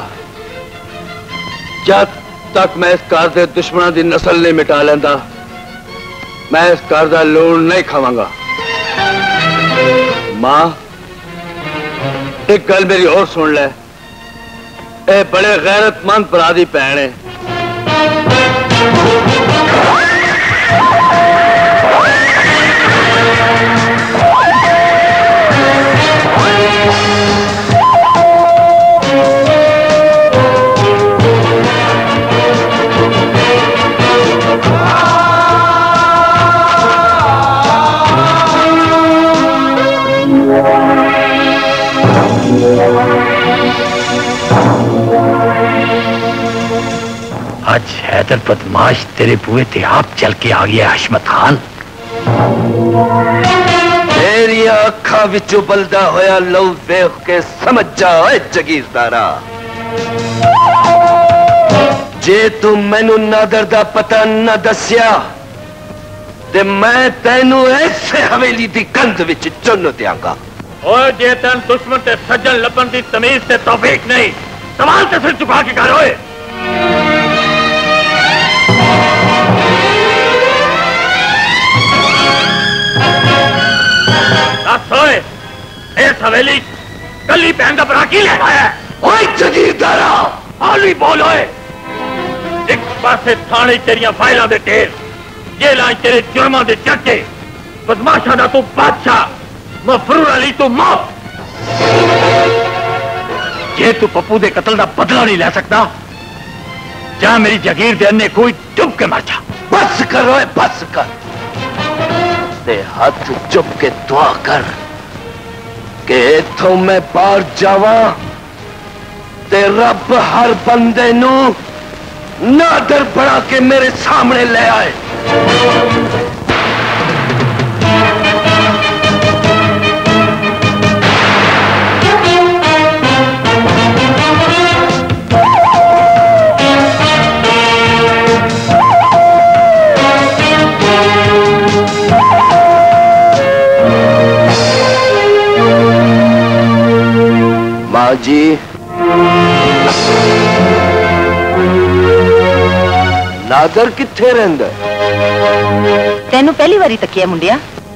जब तक मैं इस घर के दुश्मनों की नस्ल नहीं मिटा लेंदा मैं इस घर का लूण नहीं खावांगा। मां एक गल मेरी और सुन ले, ए बड़े गैरतमंद भरा दी भैन है। आज हैदर बदमाश तेरे बुए ते आप चल के आ गया हशमत खान। तेरी अखा विच उबलदा होया लहू वेख के समझ जा ओए जगीरदारा, जे तू मैनू नादर दा पता न दस्या ते मैं तेनू ऐसे हवेली दी कंध विच चुन दियांगा। ओए जे तेन दुश्मन ते सज्जन लबन दी तमीज ते तौफीक नहीं, सवाल ते सिर झुका के कर। ओए सोए इस हवेली कली बहन का बरा की ले आया। ओए जगीरदारा हाली बोल। ओए एक पासे थाने तेरिया फाइलों दे ढेर, जेलां तेरे जुर्मां दे चर्चे, बदमाशा दा तू बादशाह, मफरूर अली तू मौत। जे तू पप्पू दे कत्ल दा बदला नहीं ले सकता जा मेरी जगीर दे अन्ने कोई डुब के मर जा। बस कर ओए बस कर, ते हाथ चुप के दुआ कर कि इथों मैं बाहर जावा ते रब हर बंदे नू नादर बना के मेरे सामने ले आए। मां जी नादर किथे रहिंदा? तेनू पहली बारी तकिया मुंडिया,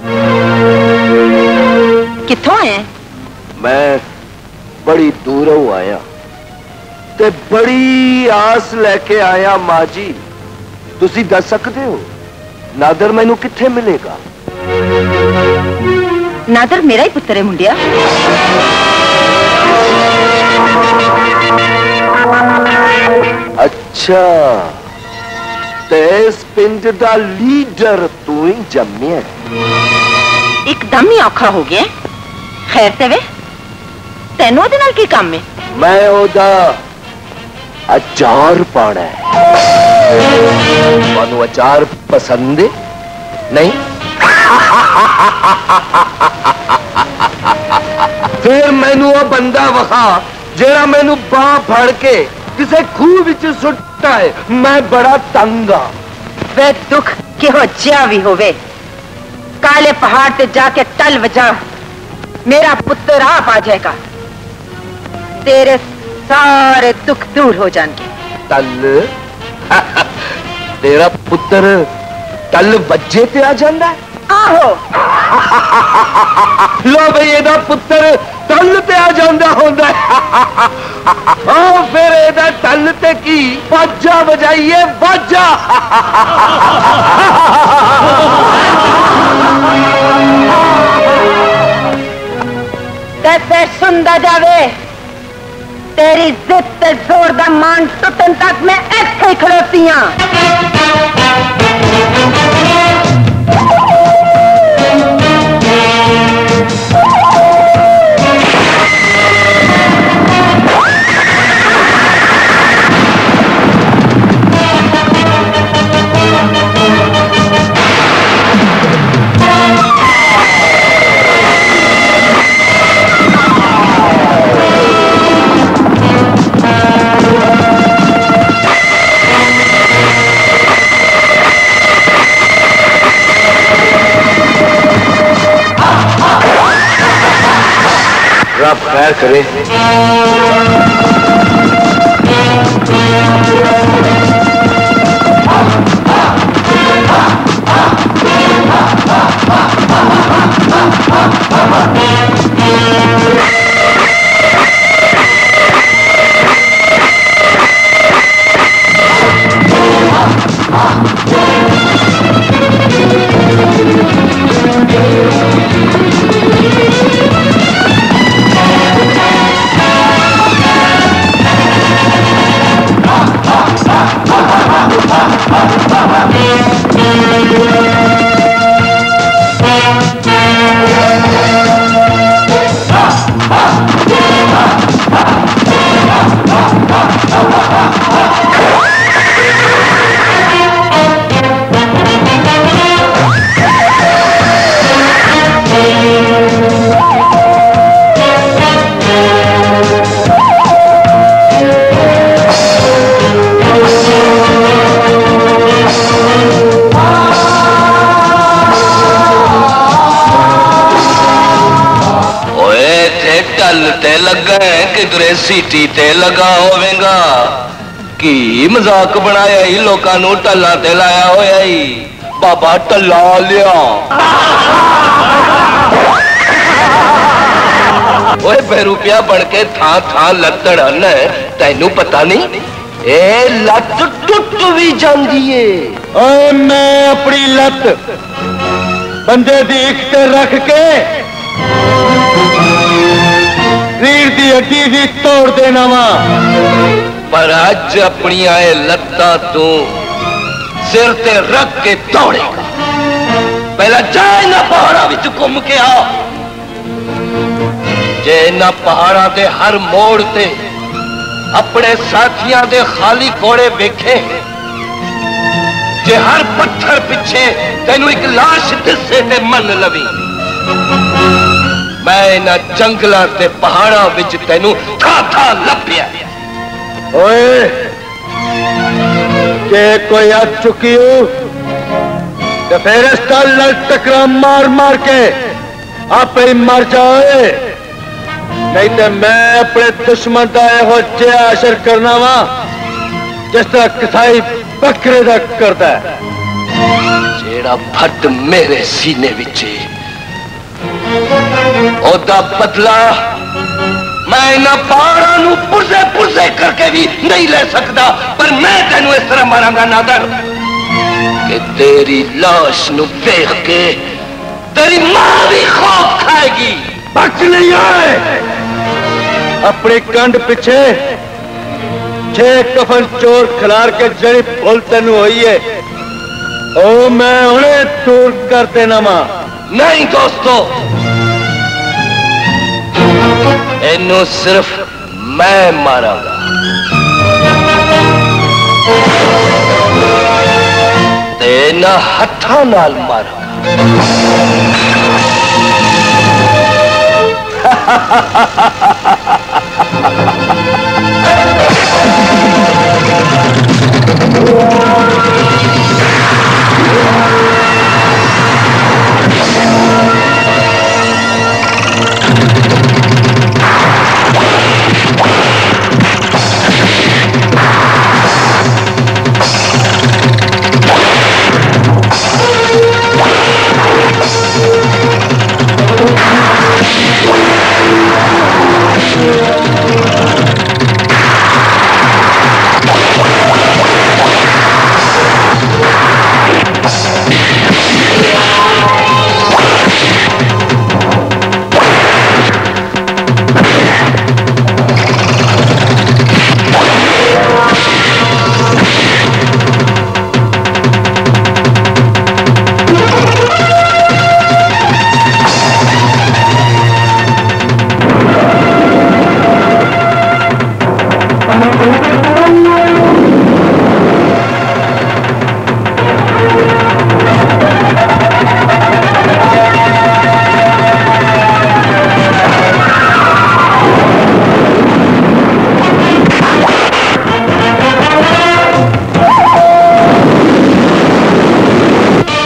कित्थों आया? मैं बड़ी दूरों आया ते बड़ी आस लेके आया। मां जी तुसी दस सकते हो नादर मैनू किथे मिलेगा? नादर मेरा ही पुत्र है मुंडिया। अच्छा ते इस पिंड दा लीडर तू ही जम्मिया? एकदम ही औखा हो गया। खैर ते वे तेनू ओदे नाल की काम है? मैं ओदा अचार पाना है। तुहानू अचार पसंद है? नहीं फिर मैनू वो बंदा वखा जेड़ा मैनू बांह फड़ के किसे खूह विच सुट्टा है। मैं बड़ा तंग हाँ। वे दुख किहो जिया भी होवे, काले पहाड़ ते जाके टल वजा, मेरा पुत्र आप आ जाएगा, तेरे सारे दुख दूर हो जाएंगे। टल तेरा पुत्र टल वजे ते आ जांदा है? आहो लो भाई एदा पुत्र टल ते आ जांदा होंदा है। हाँ फिर एदा टल ते की बाजा बजाइए बाजा। ते सुनदा जावे, तेरी जिद ते जोर दा मान टुटन तक मैं इत्थे ही खड़ोती हां। खैर करे। किधरे सीटी ते लगा होवेगा कि मजाक बनाया ही लोकां नू टल्ला ते लाया होया ही बाबा टल्ला लिया। ओए बेरुपिया बन के थां थां लत्तड़ न तैनू पता नहीं ए लत टुट भी जांदी है। ओए मैं अपनी लत बंदे दी इक ते रख के रीढ़ दी हड्डी भी तोड़ देना वा, पर अज अपनी आए लत्ता तू सिर ते रख के दौड़ेगा। पहला जाए ना पहाड़ा विच घूम के आ, जे ना पहाड़ा दे हर मोड़ ते अपने साथियां दे खाली घोड़े वेखे, जे हर पत्थर पिछे तेनू एक लाश दिसे ते मन लवी। मैं इन्हां जंगलां ते पहाड़ां विच तैनू था था लभ्या। ओए जे कोई आ चुकी हो तो फिर इसका लड़ टकरा मार मार के आप ही मर जाए, नहीं तो मैं अपने दुश्मन का यहो जिहा असर करना वा जिस तरह कसाई बकरे दा करदा है। जेड़ा फट मेरे सीने विच ओदा बदला मैं इन्हां पहाड़ां नू पुरजे पुरजे करके भी नहीं ले सकता, पर मैं तेनू इस तरह मारांगा नादर कि तेरी लाश नू देख के तेरी मां भी खौफ खाएगी। बच नहीं आए अपने कंड पिछे छे कफन चोर खिलार के जड़ी भुल तेनू हुई है, ओ मैं उन्हें दूर कर देना मां। नहीं दोस्तों, इन्नू सिर्फ मैं मारांगा। ते ना हत्था नाल मारांगा।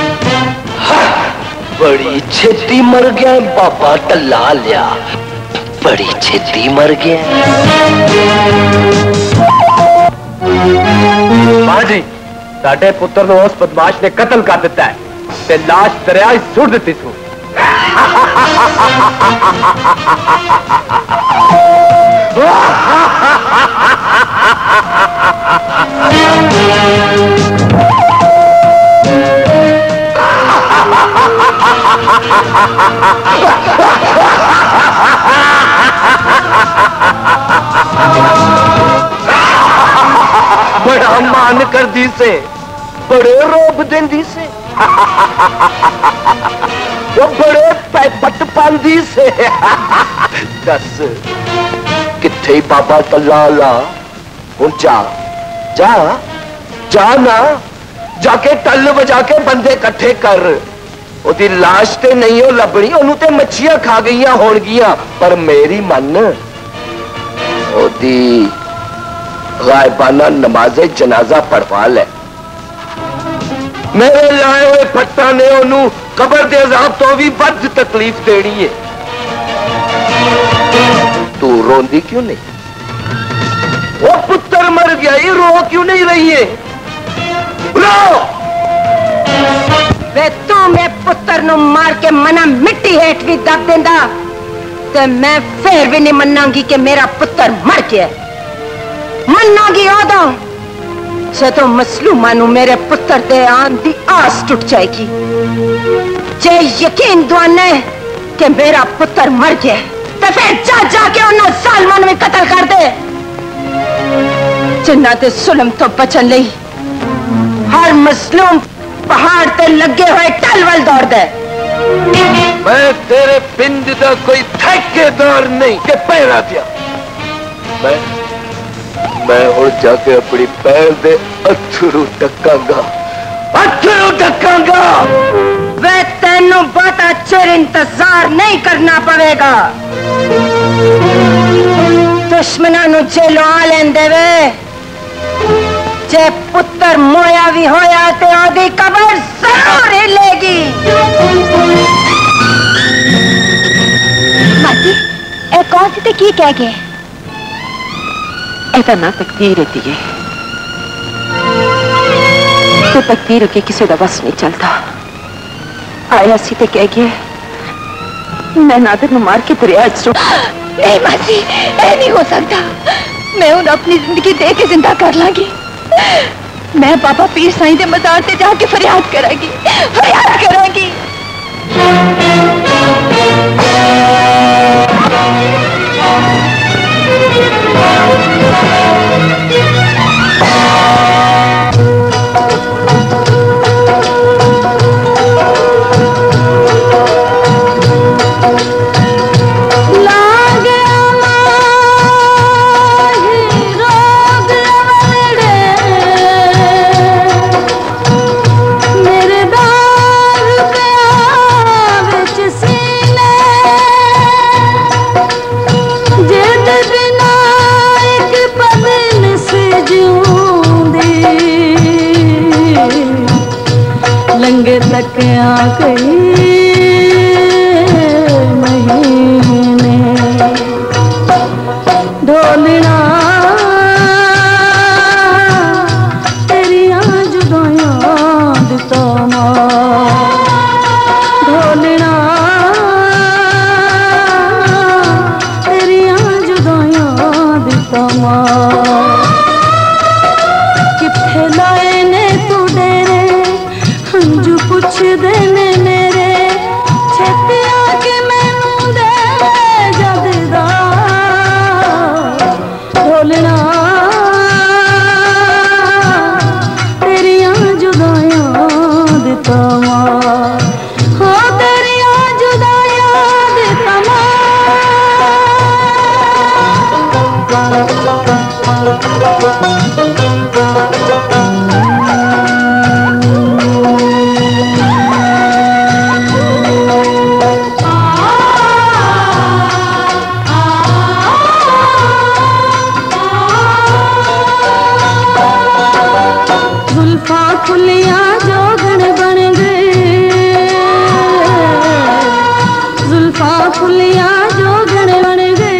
बड़ी छेती मर गया बाबा टल्ला लिया। बड़ी छेती मर गया। मां जी, साडे पुत्र को उस बदमाश ने कत्ल कर दिता है ते लाश दरिया सुट दी सू। बड़ा मान कर दी से, बड़े रोब देंदी से, वो बड़े पैपट पांदी से। दस किथे बाबा तलाला हूं जा जा जा ना, जाके टल बजा के बंदे इकट्ठे कर। ओदी लाश ते नहीं हो लभनी, ओनू ते मच्छियां खा गईयां होणगियां, पर मेरी मन ओदी गायबाना नमाज़े जनाजा पढ़वा ले। मेरे लाए हुए फट्टा ने ओनू कबर दे अज़ाब तो भी बद तकलीफ देनी है। तू रोंदी क्यों नहीं? वो पुत्र मर गया, ये रो क्यों नहीं रही है? रो! वे तू मैं पुत्र नु मार के मना मिट्टी हेठ भी दब देंदा ते मैं फिर भी नहीं मनांगी कि मेरा पुत्र मर गया। मनांगी ओदों जे तो मसलूमा नु मेरे पुत्र दे आन दी आस टूट जाएगी। जे यकीन दुआने कि मेरा पुत्र मर गया तो फिर जा जाके उन्हें सालमान में कत्ल कर दे। जिन्ना ते जुल्म तो बचन लई हर मसलूम पहाड़ ते लगे हुए टलवल दौड़ दे। मैं तेरे पिंड का कोई ठेकेदार नहीं के पैरा दिया। मैं मैं और जाके अपनी पैर दे अथरू टकांगा, अथरू टकांगा। वे तेनू बहुत चिर इंतजार नहीं करना पड़ेगा। दुश्मना नु जेलों आ लेंदे वे। जे पुत्र मोया भी होया ते ओदी कबर जरूर हिलेगी। मासी, ए कौन सी ते की कह गए? ऐसा ना तकदीर है दी तो तकदीर के किसी का बस नहीं चलता। आया सी ते कह गए मैं नादर नु मार के दरिया च। नहीं मासी, ऐ नहीं हो सकता। मैं उन्हें अपनी जिंदगी दे के जिंदा कर लांगी। मैं बाबा पीर साईं दे मजार ते जाके फरियाद करांगी, फरियाद करांगी। तक आ गई महीने ढोलना तेरिया जुदाइयां दिता ढोलना तेरिया जुदाइयां दिता किथे लाए ने तू डेरे हंजू पुछ देने मेरे छेती आके मैनू दे जगदा ढोलना तेरिया जुदाइयां दिता हो तेरिया जुदाइयां दिता फुलियां जोगन बन गए जुल्फा फुलियां जोगन बन गए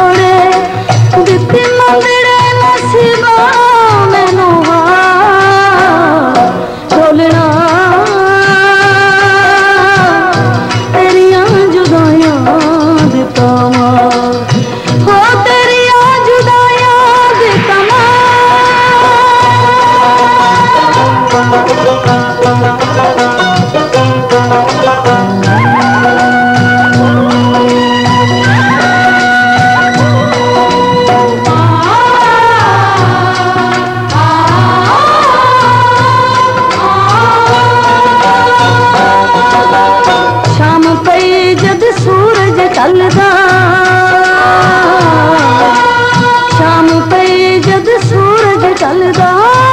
जोड़े दित्ती मंगड़े नसीबा मैनू ढोलना तेरिया जुदाइयां दे तमा हो तेरिया जुदाइयां दे तमा चलदा शाम पे जद सूरज चलदा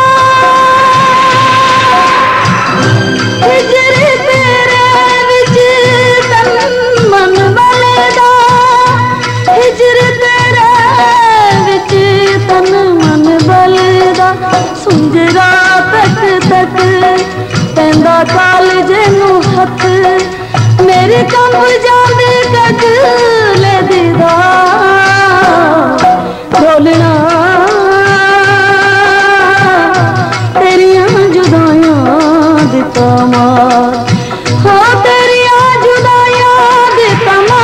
हिजर तेरे विच तन मन बलदा हिजर तेरे विच तन मन बलदा सुंजरा तक तक पैंदा कालजे नू हथ मेरे कंब जांदे कगले दीदा ढोलना तेरिया जुदाइयां दे तमा हो तेरिया जुदाइयां दे तमा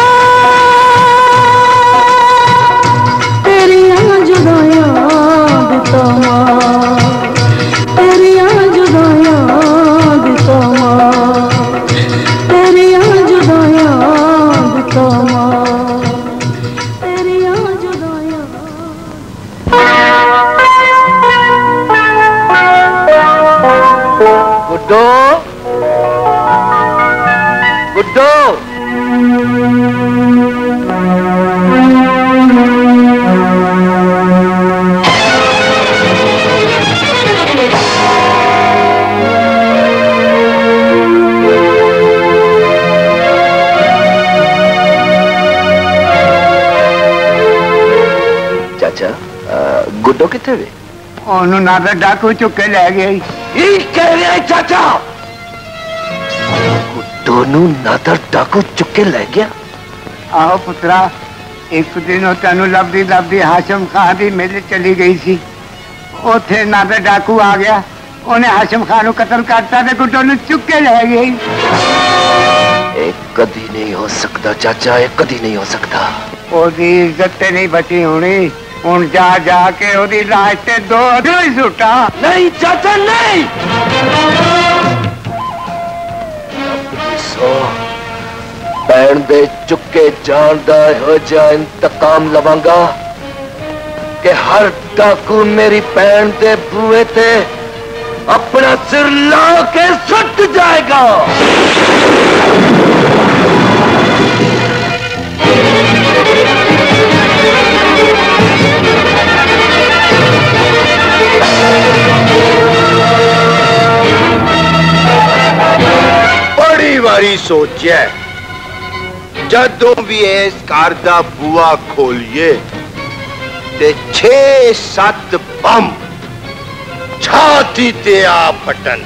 तेरिया जुदाइयां दे तमा तेरिया जुदाइयां दे तमा तेरिया जुदाइयां दे तमा तेरिया जुदाइयां गुड्डो गुड्डो चाचा गुड्डो किथे वे ओनू ना तो डाकू चुक के ले गए कह रहे चाचा गुड्डो नू नादर डाकू चुक के ले गया आहो पुत्रा एक दिन तेन लभदी लभदी हाशम खान की मेले चली गई सी उथे नादर डाकू आ गया उन्हें हाशम खान कतल करता ते गुड्डो नू चुक के ले गई एक कदी नहीं हो सकता चाचा एक कदी नहीं हो सकता ओदी इज्जत ते नहीं बची होनी हुन जा जा के ओदी लाश ते दो ही सुटा नहीं चाचा नहीं सो पैण दे चुके जान दा हो जा इंतकाम लवांगा कि हर डाकू मेरी पैण दे बूहे ते अपना सिर ला के सुट जाएगा बड़ी बारी सोचिए जदों भी इस घर दा बुआ खोलिए ते छे सत्त बम छाती ते आ फटन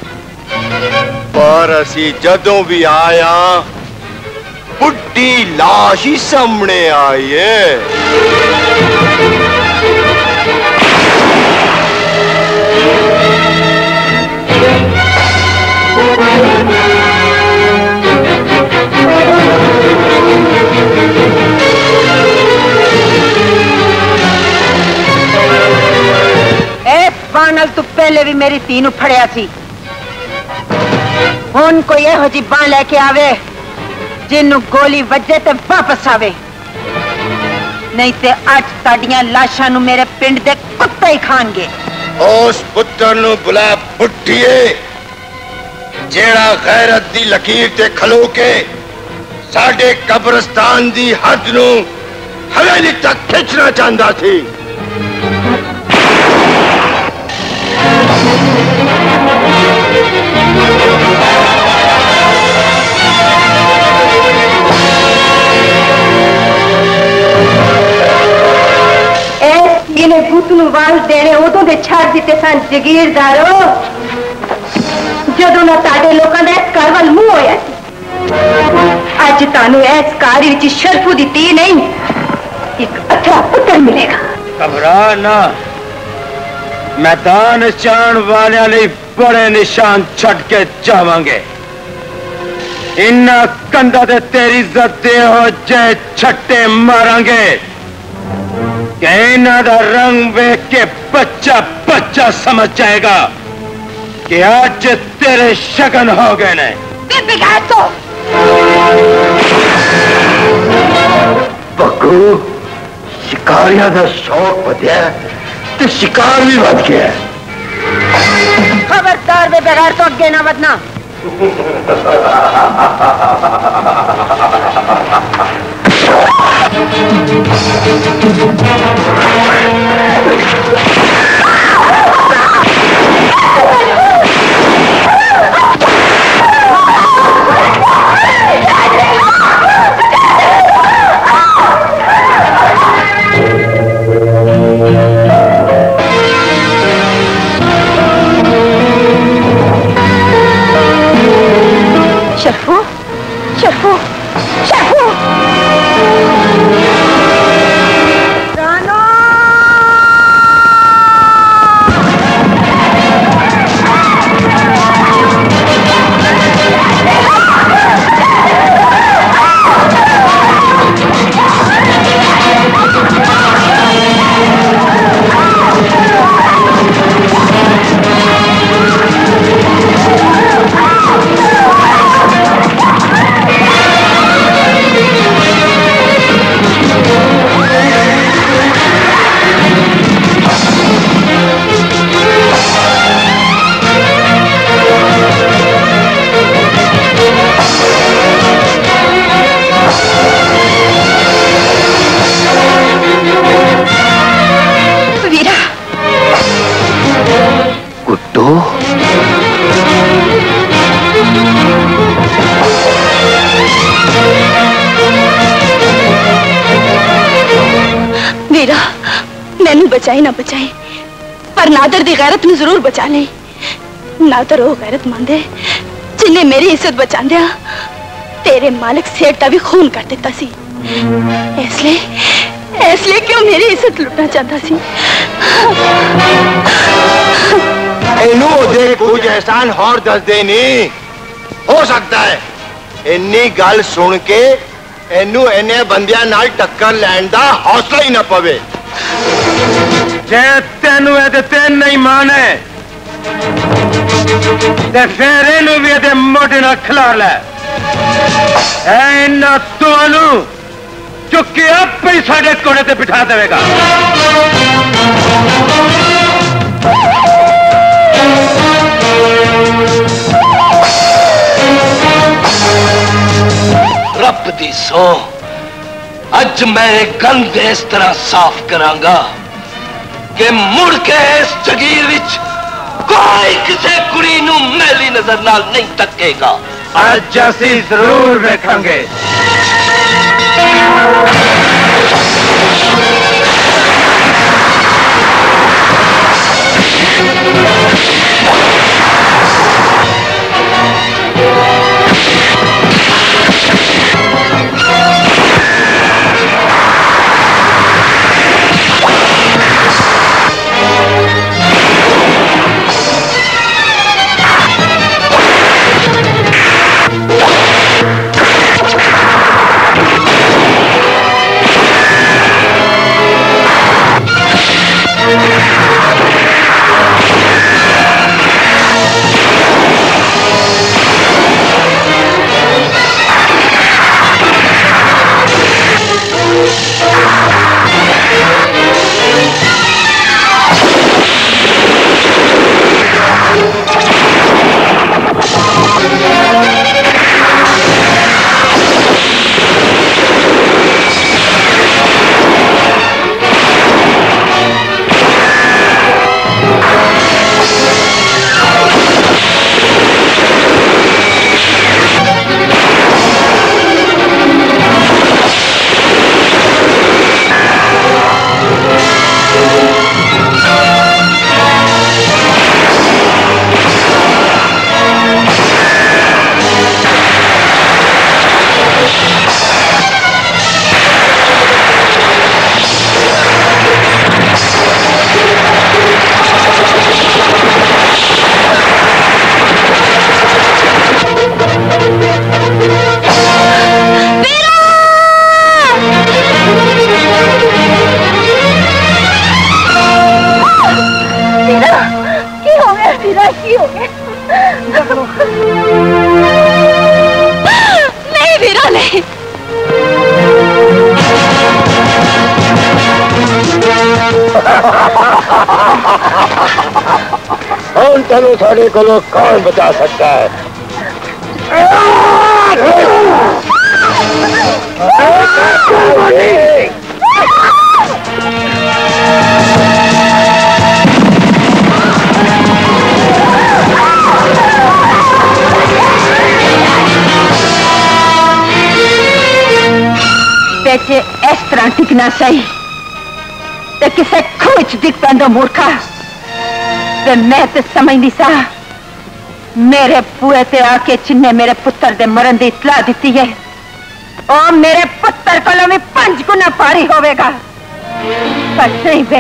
पर असी जदों भी आया बुड्ढी लाश ही सामने आई है बानल तू पहले भी मेरी धी नू फड़िया सी हुण कोई इहो जी बां लेके आवे जिन्नू गोली वजे ते वापस आवे नहीं ते अज साडियां लाशां नू मेरे पिंड दे कुत्ते ही खाणगे उस पुत्र नू बुला बुढ़िए जेड़ा गैरत दी लकीर ते खलो के साडे कब्रिस्तान दी हद नू हवेली तक खिंचना चाहता थी भूत नू वाल देने उदों दे छड़ दिते सन जगीरदारो जदों ना ताडे लोकां दा इस घर वल मुंह होया अज तानू इस घर विच शरफू दी धी नहीं एक तेरा पुत्र मिलेगा। घबरा ना, मैदान चाण वाले लिए बड़े निशान छड़ के जावांगे। इन्ना कंधा ते तेरी इज्जत दे हो जाए छट्टे मारांगे कि इन्ना दा रंग वेख के बच्चा बच्चा समझ जाएगा कि आज तेरे शगन हो गए ने। तो बग्गू शिकारिया का शौक बढ़िया तो शिकार भी बढ़ गया। खबरदार वे बगैर तो अगे ना बढ़ना। शर्फू, शर्फू, शर्फू। वीरा मैनू बचाई ना बचाई पर नादर दी गैरत में जरूर बचा ले। नादर वो गैरत मंद है जिन्हें मेरी इज्जत बचांदिया तेरे मालिक सेठ का भी खून कर दिता सी। इसलिए इसलिए क्यों मेरी इज्जत लुटना चाहता सी। इनू दे कुछ एहसान और दस दे नहीं हो सकता है। इन्नी गल सुन के इनू इन्ने बंदियां नाल टक्कर लैन दा हौसला ही ना पवे। जे तेनू ए ते नहीं माने ते फिर इनू भी ए मोटे नाल खिलार ले। इन्ना तुहानू चुक के आपे ही साडे कोने ते बिठा देवेगा। रब दी सौ अज मैं गंद इस तरह साफ करांगा कि मुड़ के इस जगीर विच कोई किसी कुड़ी नू मैली नजर नाल नहीं तकेगा। अज असी जरूर वेखांगे। की हो गया? नहीं वीरा नहीं। कौन तेनों सारे को कौन बचा सकता है? बेचे इस तरह टिकना सही ते किसे खूच दिख पैंदा मूर्खा ते मैं ते समझ नहीं सा मेरे बुए ते आके चिन्ने मेरे पुत्र दे मरण दी इतला दी है और मेरे पुत्र को भी पंच गुना भारी होवेगा पर नहीं बे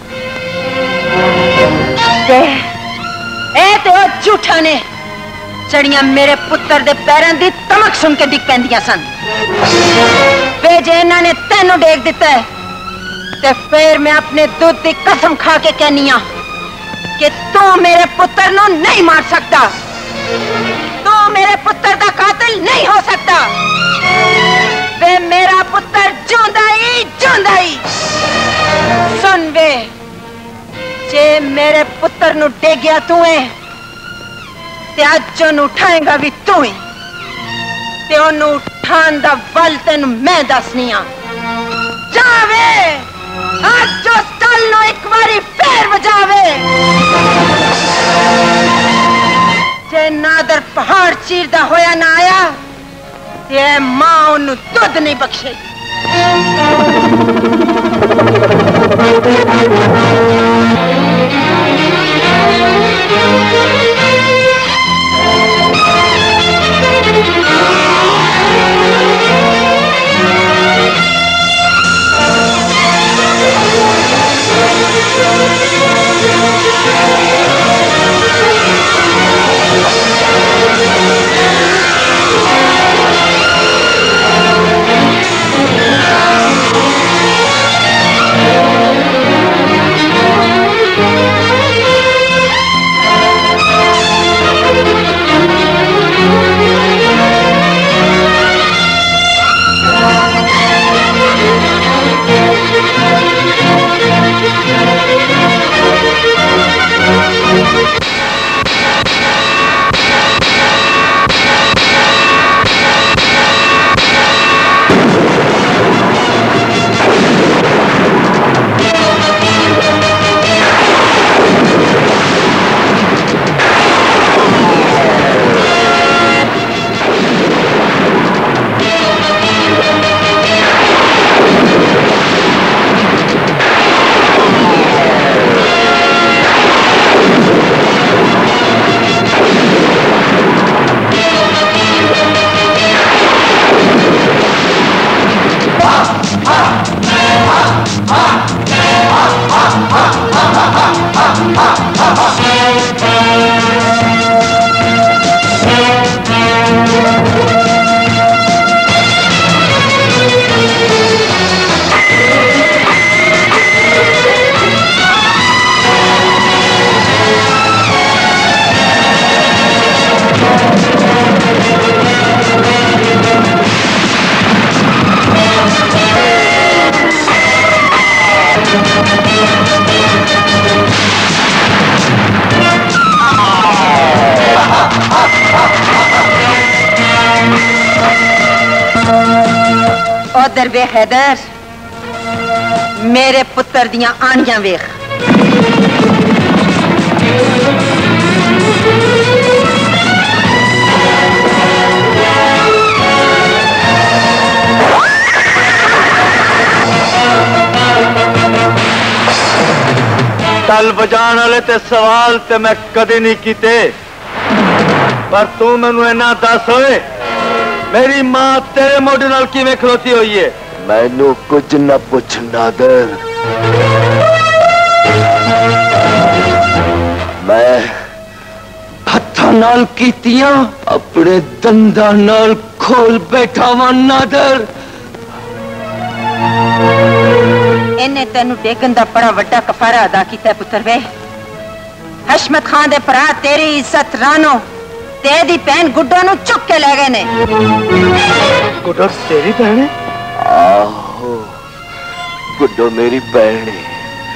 ते ए ते ओ झूठा ने चढ़िया मेरे पुत्र दे पैरों दी तमक सुन के दिख पैंदियां सन वे जे इन्होंने तेनों देख दिता है ते फिर मैं अपने दूध की कसम खा के कहनी आ कि तू मेरे पुत्र नो नहीं मार सकता तू मेरे पुत्र का कातिल नहीं हो सकता वे मेरा पुत्र जिंदा ही जिंदा ही सुन वे जे मेरे पुत्र नु डेगिया तू है ते अज ओनू उठाएगा भी तू ही ते ओनू उठान दा वल तेन मैं दसनी आ जावे अज उस तल नु एक बारी पैर बजावे जे नादर पहाड़ चीरदा होया ना आया ते मां ओनू दुध नहीं बख्शेगी उधर वे हैदर मेरे पुत्र दियां आनियां वेख तल बजाने वाले ते सवाल ते मैं कदे नहीं कीते पर तू मैनू इना दस होए मेरी मां तेरे मोढे नाल किवें खलोती हुई है मैनू कुछ न पुछ नादर मैं हत्थां नाल कीतियां अपने दंदां नाल खोल बैठा वा नादर इन्हें तेनू डेगन दा बड़ा वड्डा कफारा अदा किया पुत्र वे हशमत खान दे भरा तेरी इज्जत रानो तेरी भैन गुड्डो नु चुक के ले गए ने। गुड्डो तेरी बहन है? आहो, गुड्डो मेरी बहन है।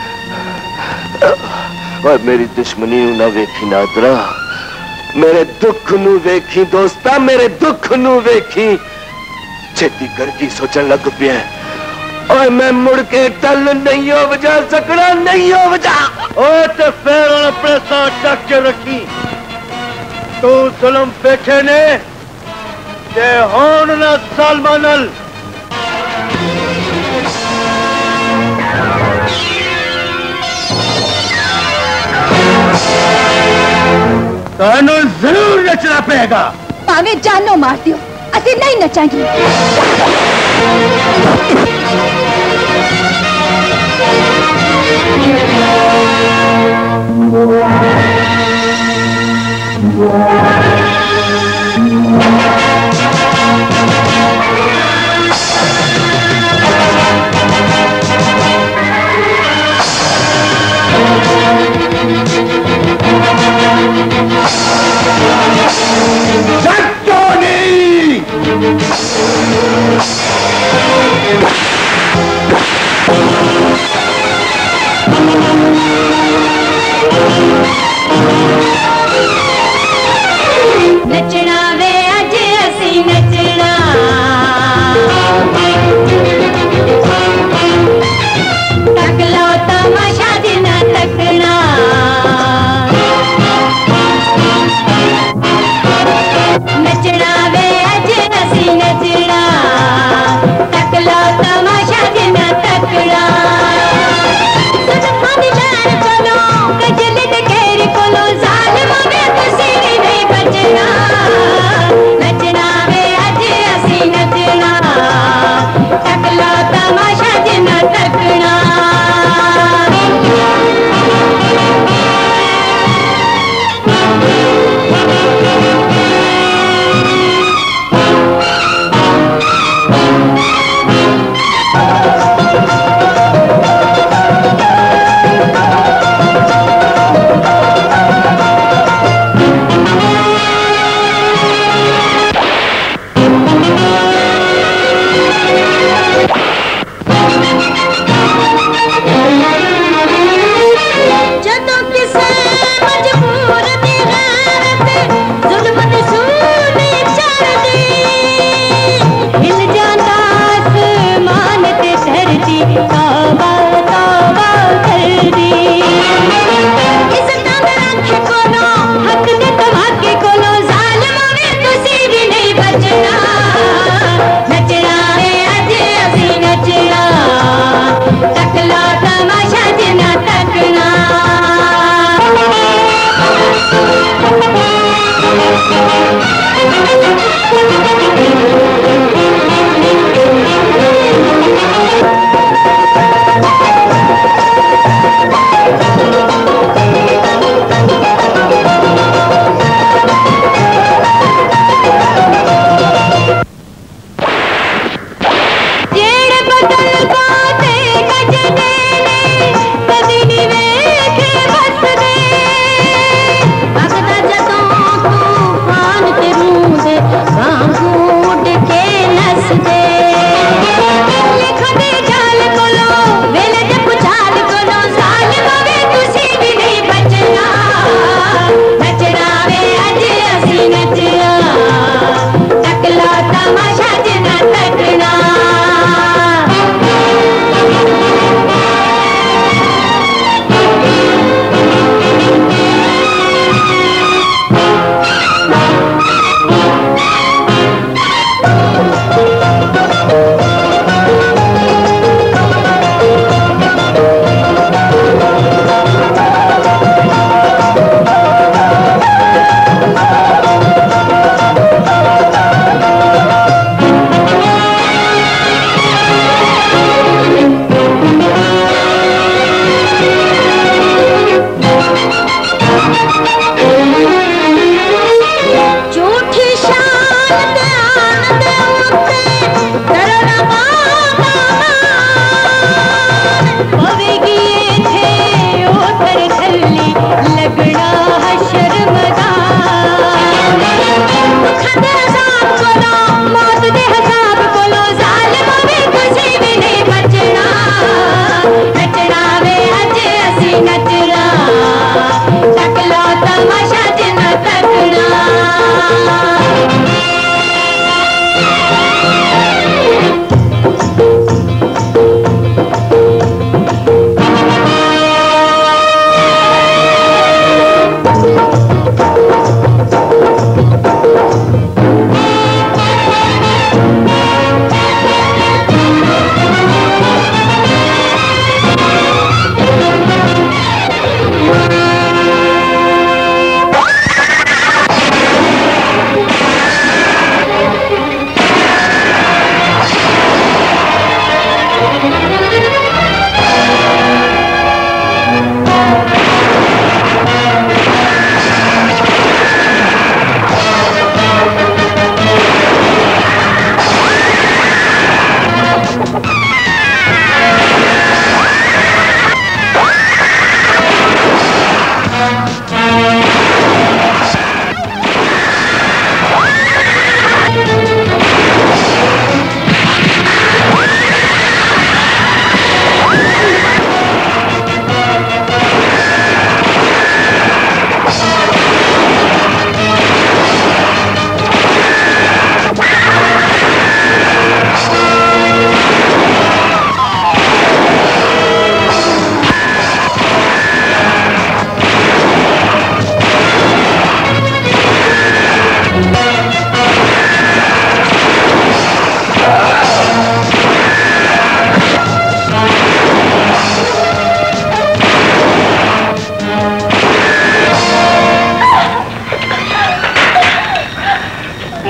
और मेरी दुश्मनी ना वेखी नादरा, मेरे दुख नु वेखी दोस्ता, मेरे दुख नु वेखी। छेती करके सोचन लग पिया और मैं मुड़ के टल नहीं हो बजा सकना, नहीं हो बजा। ओए ते फिर अपने साथ टक के रखी। तू जुल्म पेखे ने ते होन ना सलमानल। तानू जरूर नचना पेगा। भावे जानो मार दियो, असि नहीं नचाएंगे।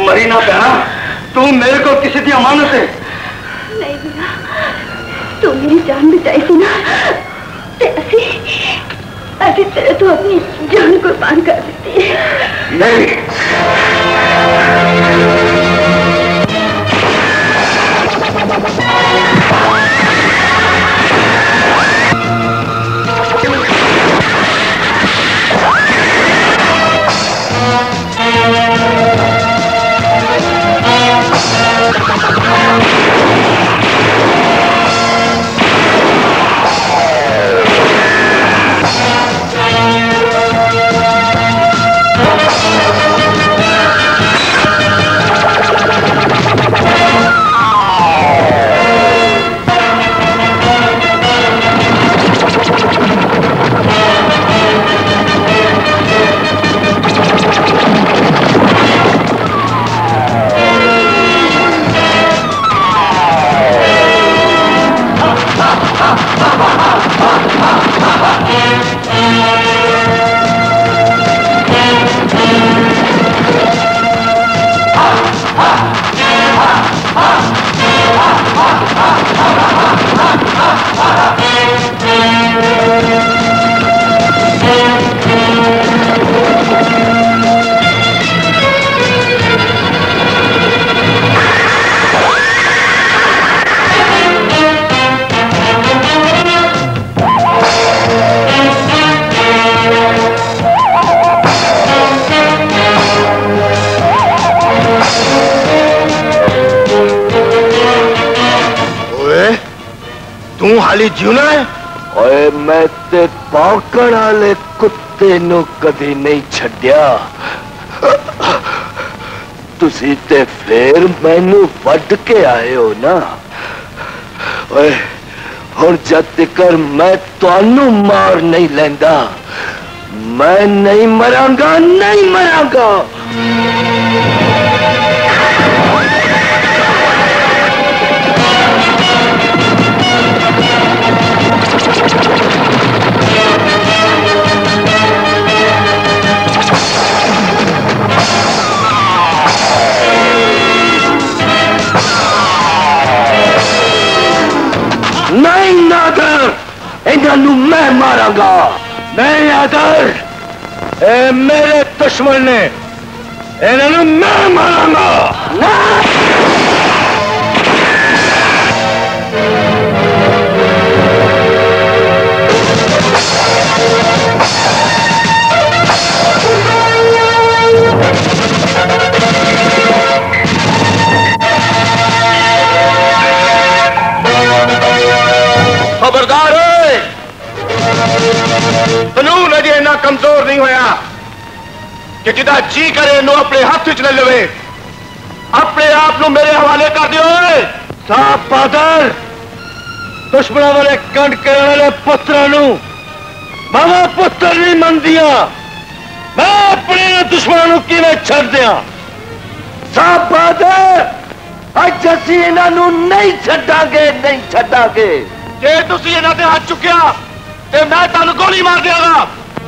मरी ना पैना, तू मेरे को किसी की अमानत है। नहीं वीरा, तू मेरी जान बचाई थी ना, ते असी असी तेरे तो अपनी जान कुर्बान कर देती है। नहीं, हाली जीवना है। ओए मैं ते भौंकण वाले कुत्ते नू कदी नहीं छड्या। तुसी ते फिर मैनू वड के आए हो ना। ओए हुण जद तकर मैं तुहानू मार नहीं लैंदा, मैं नहीं मरांगा, नहीं मरांगा। नहीं नादर, इन्हों मैं मारांगा। नहीं नादर, ए मेरे दुश्मन ने, इन्हों मैं मारांगा। खबरदार है, कानून अजे इना कमजोर नहीं होया कि जिदा जी करे नु अपने हाथ च ले लवे। अपने आप नु मेरे हवाले कर दियो। साफ पादर, दुश्मनों वाले कंड करने वाले पुत्रा नु मामा पुत्र नहीं मनदिया। मैं अपने दुश्मनों नु किवें छड़ दिया। साफ पादर, अज असी इन्हों नहीं छड्डांगे, नहीं छड्डांगे। जे तुसी इन्हां ते हाथ चुकिया ते मैं तुहानू गोली मार दियागा।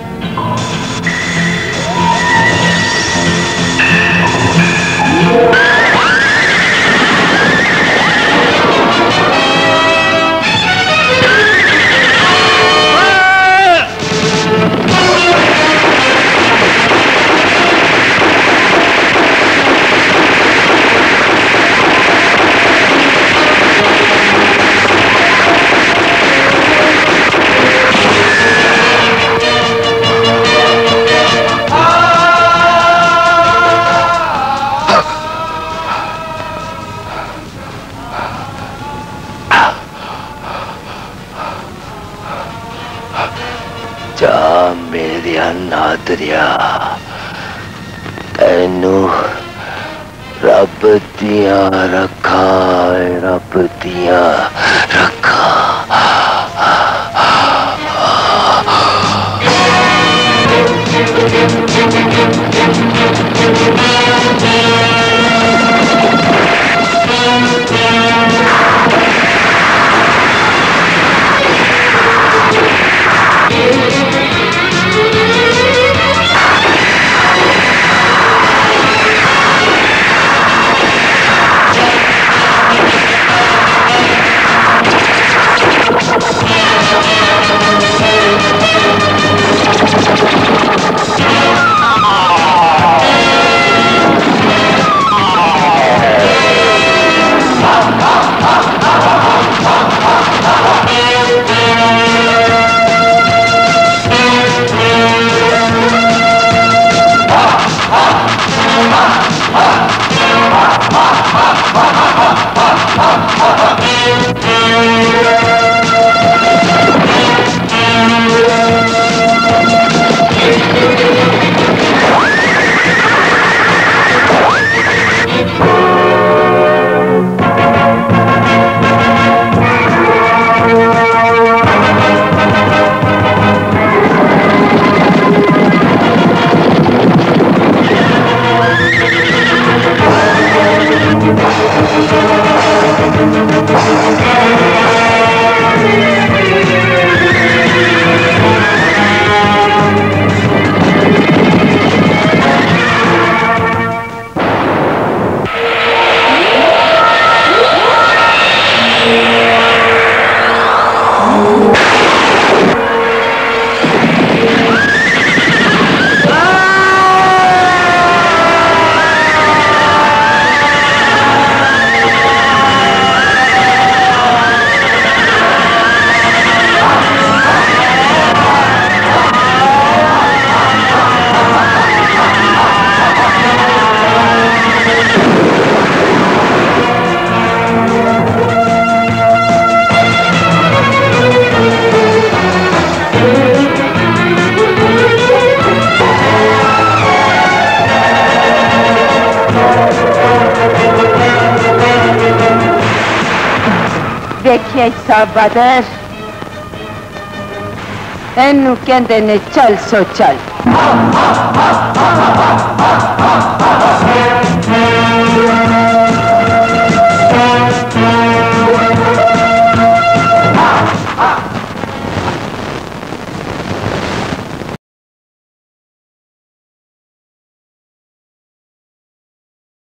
जा मेरिया नादरिया, तेनू रब दिया रखा, रब दिया रखा। देखिए साहब बदर एनू कहते ने चल सो चल